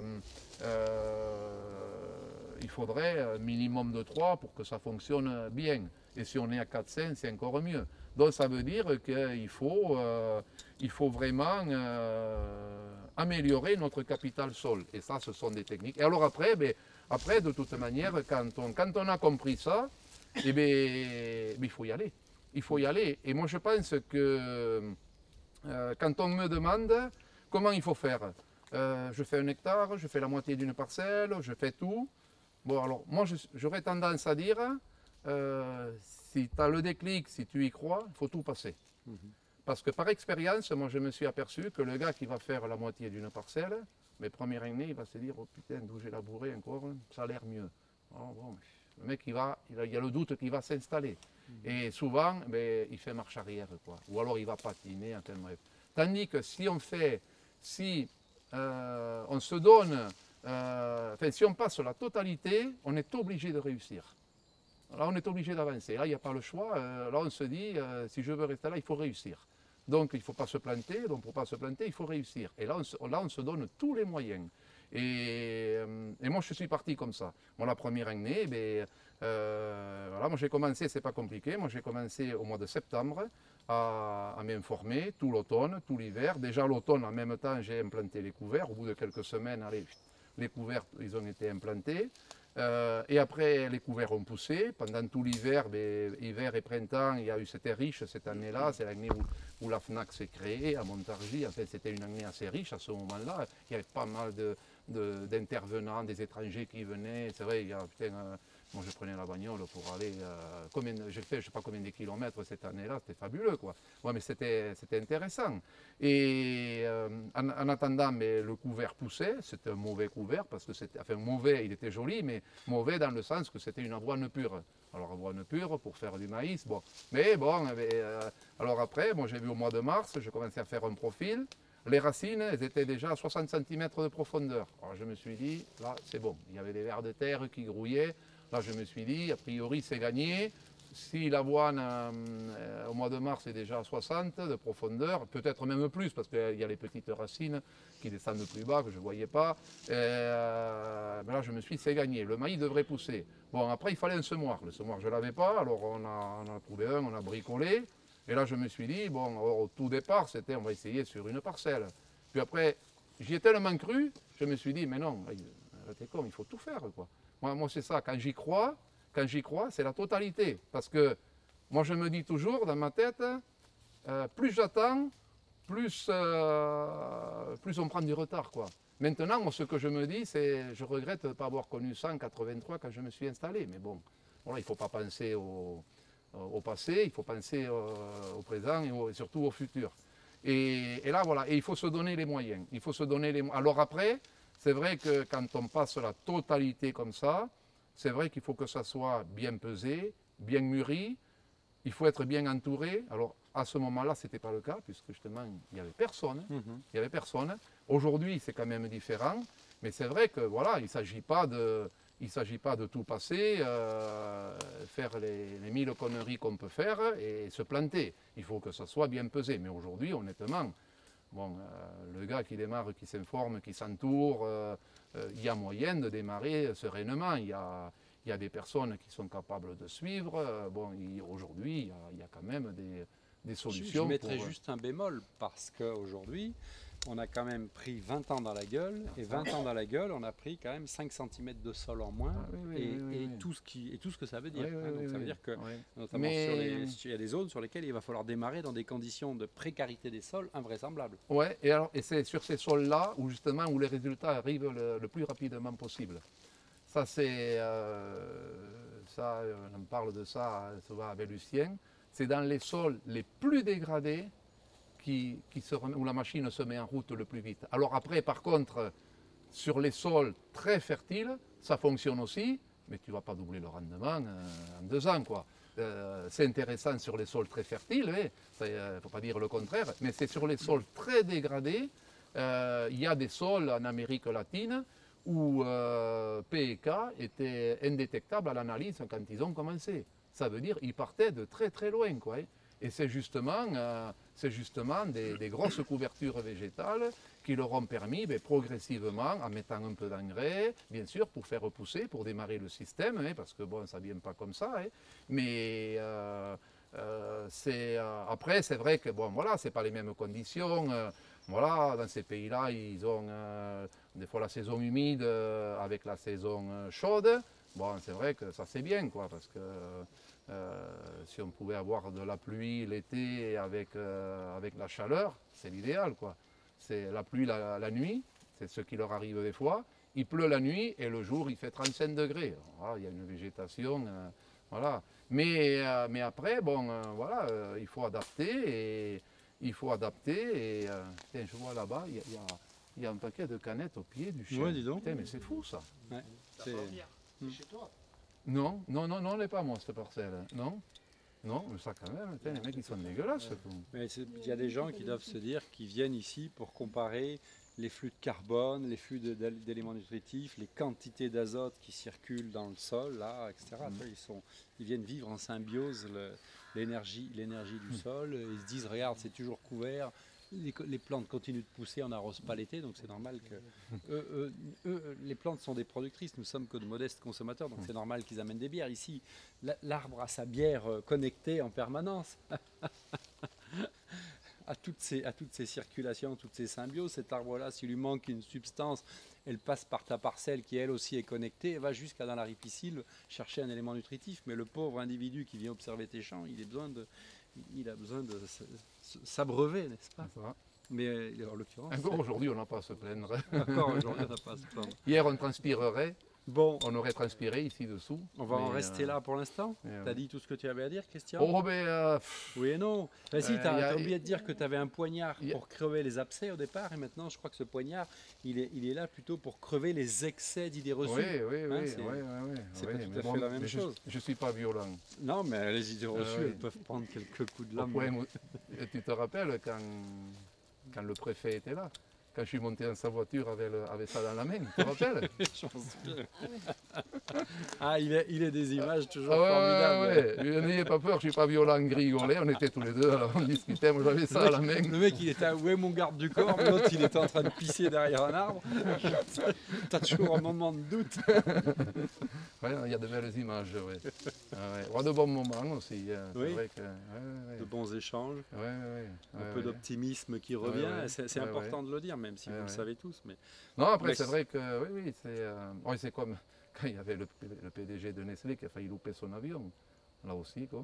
euh, il faudrait un minimum de trois pour que ça fonctionne bien. Et si on est à quatre cinq, c'est encore mieux. Donc ça veut dire qu'il faut, euh, il faut vraiment euh, améliorer notre capital sol. Et ça, ce sont des techniques. Et alors après, ben, après de toute manière, quand on, quand on a compris ça, eh bien, il faut y aller. Il faut y aller. Et moi, je pense que euh, quand on me demande comment il faut faire, euh, je fais un hectare, je fais la moitié d'une parcelle, je fais tout. Bon, alors, moi, je, j'aurais tendance à dire, euh, si tu as le déclic, si tu y crois, il faut tout passer. Mm-hmm. Parce que par expérience, moi, je me suis aperçu que le gars qui va faire la moitié d'une parcelle, mes premières années, il va se dire, oh putain, d'où j'ai labouré encore, ça a l'air mieux. Oh, bon, le mec, il, va, il, a, il y a le doute qu'il va s'installer. Mmh. Et souvent, ben, il fait marche arrière, quoi. Ou alors il va patiner, enfin bref. Tandis que si on fait, si euh, on se donne, euh, enfin, si on passe la totalité, on est obligé de réussir. Là, on est obligé d'avancer. Là, il n'y a pas le choix. Euh, là, on se dit, euh, si je veux rester là, il faut réussir. Donc, il ne faut pas se planter. Donc, pour ne pas se planter, il faut réussir. Et là, on se, là, on se donne tous les moyens. Et, euh, et moi, je suis parti comme ça. Moi, la première année, ben, euh, voilà, moi j'ai commencé, c'est pas compliqué, moi j'ai commencé au mois de septembre à, à m'informer tout l'automne, tout l'hiver. Déjà l'automne, en même temps, j'ai implanté les couverts. Au bout de quelques semaines, allez, les couverts, ils ont été implantés. Euh, et après, les couverts ont poussé. Pendant tout l'hiver, ben, hiver et printemps, il y a eu, c'était riche cette année-là. C'est l'année où, où la FNAC s'est créée à Montargis. En fait, c'était une année assez riche à ce moment-là. Il y avait pas mal de, de, d'intervenants, des étrangers qui venaient. C'est vrai, il y a, putain, euh, moi je prenais la bagnole pour aller. Euh, combien, j'ai fait je ne sais pas combien de kilomètres cette année-là. C'était fabuleux, quoi. Ouais, mais c'était, c'était intéressant. Et euh, en, en attendant, mais le couvert poussait. C'était un mauvais couvert parce que c'était, enfin mauvais, il était joli, mais mauvais dans le sens que c'était une avoine pure. Alors avoine pure pour faire du maïs, bon. Mais bon, euh, alors après, moi j'ai vu au mois de mars, j'ai commencé à faire un profil. Les racines, elles étaient déjà à soixante centimètres de profondeur. Alors je me suis dit, là c'est bon. Il y avait des vers de terre qui grouillaient. Là je me suis dit, a priori c'est gagné. Si l'avoine euh, au mois de mars est déjà à soixante de profondeur, peut-être même plus parce qu'il y a les petites racines qui descendent plus bas que je ne voyais pas. Euh, mais là je me suis dit c'est gagné, le maïs devrait pousser. Bon après il fallait un semoir, le semoir je ne l'avais pas, alors on a, on a trouvé un, on a bricolé. Et là je me suis dit, bon au tout départ c'était on va essayer sur une parcelle. Puis après j'y ai tellement cru, je me suis dit mais non, t'es con, il faut tout faire quoi. Moi, moi c'est ça, quand j'y crois, Quand j'y crois, c'est la totalité. Parce que moi, je me dis toujours dans ma tête, euh, plus j'attends, plus, euh, plus on prend du retard, quoi. Maintenant, moi, ce que je me dis, c'est je regrette de ne pas avoir connu ça en quatre-vingt-trois quand je me suis installé. Mais bon, voilà, il ne faut pas penser au, au passé, il faut penser au, au présent et, au, et surtout au futur. Et, et là, voilà, et il faut se donner les moyens. Il faut se donner les. Alors après, c'est vrai que quand on passe la totalité comme ça, c'est vrai qu'il faut que ça soit bien pesé, bien mûri, il faut être bien entouré. Alors à ce moment-là, ce n'était pas le cas, puisque justement, il n'y avait personne. Mmh. Il n'y avait personne. Aujourd'hui, c'est quand même différent, mais c'est vrai que voilà, il ne s'agit pas de, il s'agit pas de tout passer, euh, faire les, les mille conneries qu'on peut faire et se planter. Il faut que ça soit bien pesé. Mais aujourd'hui, honnêtement, bon, euh, le gars qui démarre, qui s'informe, qui s'entoure, euh, euh, il y a moyen de démarrer sereinement. Il y a, il y a des personnes qui sont capables de suivre. Euh, bon, aujourd'hui, il, il y a quand même des, des solutions. Je, je mettrais pour... juste un bémol parce qu'aujourd'hui, on a quand même pris vingt ans dans la gueule, et vingt ans dans la gueule, on a pris quand même cinq centimètres de sol en moins, ah, oui, oui, et, oui, et, oui. Tout ce qui, et tout ce que ça veut dire. Oui, hein, oui, donc ça veut oui, dire que, oui. notamment Mais... sur les, il y a des zones sur lesquelles il va falloir démarrer dans des conditions de précarité des sols invraisemblables. Oui, et, alors, et c'est sur ces sols-là où justement où les résultats arrivent le, le plus rapidement possible. Ça, c'est, euh, ça, on parle de ça souvent avec Lucien, c'est dans les sols les plus dégradés Qui, qui se remet, où la machine se met en route le plus vite. Alors après, par contre, sur les sols très fertiles, ça fonctionne aussi, mais tu ne vas pas doubler le rendement euh, en deux ans, quoi. Euh, c'est intéressant sur les sols très fertiles, il ne faut pas dire le contraire, mais c'est sur les sols très dégradés. Euh, il y a des sols en Amérique latine où euh, P et K étaient indétectables à l'analyse quand ils ont commencé. Ça veut dire qu'ils partaient de très très loin, quoi. Et c'est justement, euh, c'est justement des, des grosses couvertures végétales qui leur ont permis, ben, progressivement, en mettant un peu d'engrais, bien sûr, pour faire repousser, pour démarrer le système, hein, parce que bon, ça ne vient pas comme ça. Hein, mais euh, euh, c'est, euh, après, c'est vrai que bon, voilà, c'est pas les mêmes conditions. Euh, voilà, dans ces pays-là, ils ont euh, des fois la saison humide euh, avec la saison euh, chaude. Bon, c'est vrai que ça c'est bien, quoi, parce que Euh, si on pouvait avoir de la pluie l'été avec, euh, avec la chaleur, c'est l'idéal, quoi. C'est la pluie la, la nuit, c'est ce qui leur arrive des fois. Il pleut la nuit et le jour il fait trente-cinq degrés. Alors, il y a une végétation, euh, voilà. Mais, euh, mais après, bon, euh, voilà, euh, il faut adapter et il faut adapter. Et euh, tiens, je vois là-bas, il y, y, y a un paquet de canettes au pied du chien. Ouais, dis donc. Putain, mais c'est fou ça. Ouais, c'est hmm. chez toi. Non, non, non, non, elle n'est pas moi cette parcelle. Non, non, mais ça quand même, les mecs ils sont dégueulasses. Mais il y a des gens qui doivent se dire qu'ils viennent ici pour comparer les flux de carbone, les flux d'éléments nutritifs, les quantités d'azote qui circulent dans le sol, là, et cetera. Mmh. Ils, sont, ils viennent vivre en symbiose l'énergie l'énergie du mmh. sol. Ils se disent, regarde, c'est toujours couvert. Les, les plantes continuent de pousser, on n'arrose pas l'été, donc c'est normal que... Eux, eux, eux, les plantes sont des productrices, nous sommes que de modestes consommateurs, donc c'est normal qu'ils amènent des bières. Ici, l'arbre a sa bière connectée en permanence à, toute, ces, à toutes ces circulations, toutes ces symbioses. Cet arbre-là, s'il lui manque une substance, elle passe par ta parcelle qui elle aussi est connectée, elle va jusqu'à dans la ripisyle chercher un élément nutritif. Mais le pauvre individu qui vient observer tes champs, il, est besoin de, il a besoin de s'abreuver, n'est-ce pas? Mais en l'occurrence... Encore aujourd'hui, on n'a pas à se plaindre. Encore aujourd'hui, on n'a pas à se plaindre. Hier, on transpirerait. Bon. On aurait transpiré ici dessous. On va mais, en rester euh... là pour l'instant. Tu as ouais. dit tout ce que tu avais à dire, Christian? Oh, ben... Euh... Oui et non. Ben, si, tu as, a... as oublié de dire que tu avais un poignard a... pour crever les abcès au départ, et maintenant, je crois que ce poignard, il est, il est là plutôt pour crever les excès d'idées reçues. Oui, oui, oui. Hein, c'est oui, oui, oui, c'est oui, pas tout à bon, fait la même chose. Je ne suis pas violent. Non, mais les idées reçues, euh, elles peuvent prendre quelques coups de lame. Ouais, tu te rappelles quand, quand le préfet était là? Quand je suis monté dans sa voiture avec, le, avec ça dans la main, tu te rappelles? Je pense bien. Ah, il est, il est des images toujours ah ouais, formidables. Ouais, ouais. N'ayez pas peur, je ne suis pas violent, rigolé. On était tous les deux, alors on discutait, moi j'avais ça à la main. Le mec, il était à où est mon garde du corps, l'autre, il était en train de pisser derrière un arbre. Tu as toujours un moment de doute. Ouais, il y a de belles images, ouais. Ah ouais. Ouais, de bons moments aussi. Hein. Oui. Vrai que, ouais, ouais, ouais. De bons échanges. Ouais, ouais, ouais. Un ouais, peu ouais. d'optimisme qui revient. Ouais, ouais. C'est ouais, important ouais. de le dire, même si ouais, vous ouais. le savez tous. Mais... Non, après, mais c'est vrai que oui, oui, c'est euh... ouais, c'est comme quand il y avait le, le P D G de Nestlé qui a failli louper son avion. Là aussi, quoi.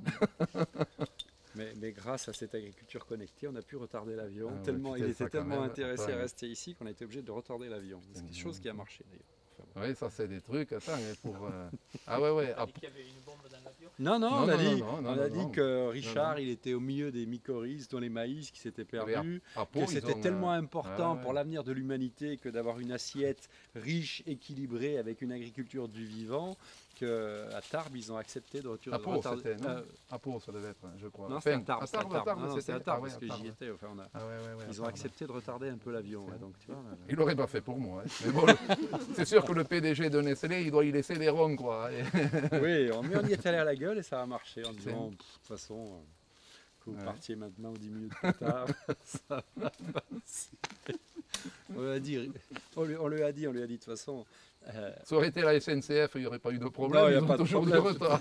mais, mais grâce à cette agriculture connectée, on a pu retarder l'avion. Ah, tellement, ouais, il était ça, tellement même, intéressé enfin, à rester ici qu'on a été obligé de retarder l'avion. C'est quelque chose qui a marché d'ailleurs. Oui, ça c'est des trucs, attends, pour... Euh... Ah ouais, ouais. On a dit qu'il y avait une bombe dans l'avion. Non, non, non, on a non, dit, non, non, on non, a non, dit non. que Richard, non, non. il était au milieu des mycorhizes dans les maïs qui s'étaient perdus, à, à Pau, que c'était ont, tellement euh... important ah, ouais. pour l'avenir de l'humanité que d'avoir une assiette riche, équilibrée, avec une agriculture du vivant, qu'à Tarbes, ils ont accepté de retirer. À Pau, c'était, non euh... À Pau, ça devait être, je crois. Non, enfin, c'était à Tarbes, à Tarbes, à Tarbes, non, c'était à Tarbes, parce ah, que ouais, j'y étais. Enfin, on a... ah, ouais, ouais, ouais, ils ont accepté de retarder un peu l'avion. Ouais, donc, tu vois, là, il l'aurait pas fait pour moi. Hein. Mais bon, c'est sûr que le P D G de Nestlé, il doit y laisser les ronds, quoi. Oui, on, mais on y est allé à la gueule et ça a marché en disant, de toute façon, euh, que vous ouais. partiez maintenant dix minutes plus tard, ça va passer. On lui a dit, on lui, on lui a dit, on lui a dit de toute façon. Euh... Ça aurait été la S N C F, il n'y aurait pas eu de problème. Non, il n'y a pas de toujours problème. de retard.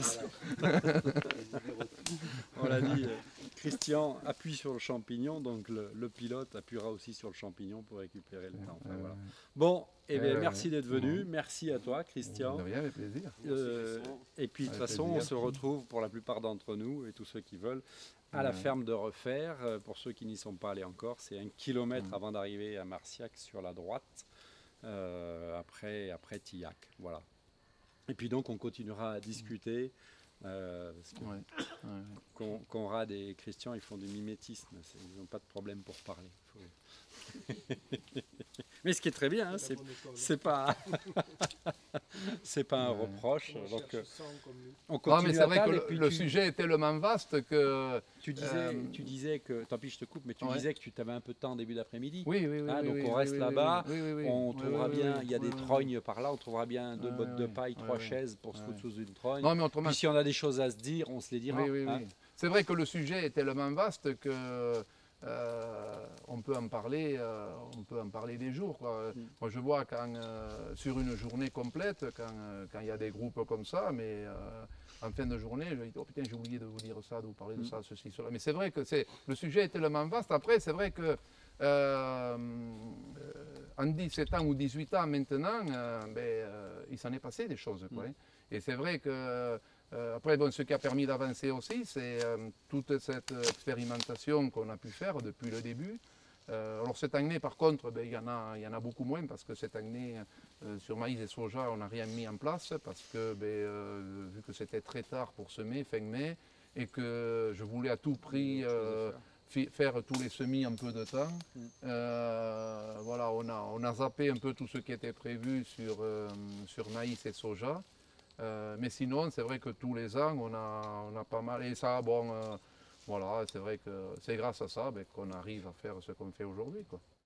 On l'a dit, euh, Christian appuie sur le champignon, donc le, le pilote appuiera aussi sur le champignon pour récupérer le temps. Enfin, euh... voilà. Bon, eh bien, euh, merci d'être venu. Bon. Merci à toi, Christian. De rien, avec plaisir. Euh, et puis, de toute façon, plaisir. On se retrouve pour la plupart d'entre nous et tous ceux qui veulent à la ferme de Refaire. Pour ceux qui n'y sont pas allés encore, c'est un kilomètre avant d'arriver à Marciac sur la droite. Euh, après, après Tillac, voilà. Et puis donc on continuera à discuter. Euh, parce que ouais. Ouais. Conrad et Christian, ils font du mimétisme, ils n'ont pas de problème pour parler. Faut... Mais ce qui est très bien, hein, c'est pas, c'est pas un ouais. reproche. Donc, euh, on continue. Non, mais c'est vrai que le, le tu... sujet est tellement vaste que tu disais, euh... tu disais que, tant pis je te coupe, mais tu ouais. disais que tu avais un peu de temps en début d'après-midi. Oui, oui, oui. Hein, oui donc oui, on reste oui, là-bas, oui, oui, oui, on oui, trouvera oui, bien, oui, il y a oui, des oui, trognes par là, on trouvera bien deux oui, bottes oui, de paille, oui, trois oui, chaises pour oui. se foutre sous une trogne. Non, mais autrement... Puis si on a des choses à se dire, on se les dira. Oui, oui, hein. oui. C'est vrai que le sujet est tellement vaste que euh, on peut en parler, euh, on peut en parler des jours. Quoi. Mm. Moi, je vois quand euh, sur une journée complète, quand euh, quand il y a des groupes comme ça, mais euh, en fin de journée, je dis oh putain, j'ai oublié de vous dire ça, de vous parler de mm. ça, ceci, cela. Mais c'est vrai que c'est le sujet est tellement vaste. Après, c'est vrai que euh, en dix-sept ans ou dix-huit ans maintenant, euh, ben, euh, il s'en est passé des choses. Quoi, mm. hein. Et c'est vrai que Euh, après, bon, ce qui a permis d'avancer aussi, c'est euh, toute cette expérimentation qu'on a pu faire depuis le début. Euh, alors cette année, par contre, ben, y en a, y en a beaucoup moins parce que cette année, euh, sur maïs et soja, on n'a rien mis en place parce que, ben, euh, vu que c'était très tard pour semer, fin mai, et que je voulais à tout prix euh, faire tous les semis en peu de temps. Euh, voilà, on a, on a zappé un peu tout ce qui était prévu sur, euh, sur maïs et soja. Euh, mais sinon, c'est vrai que tous les ans, on a, on a pas mal. Et ça, bon, euh, voilà, c'est vrai que c'est grâce à ça ben, qu'on arrive à faire ce qu'on fait aujourd'hui, quoi.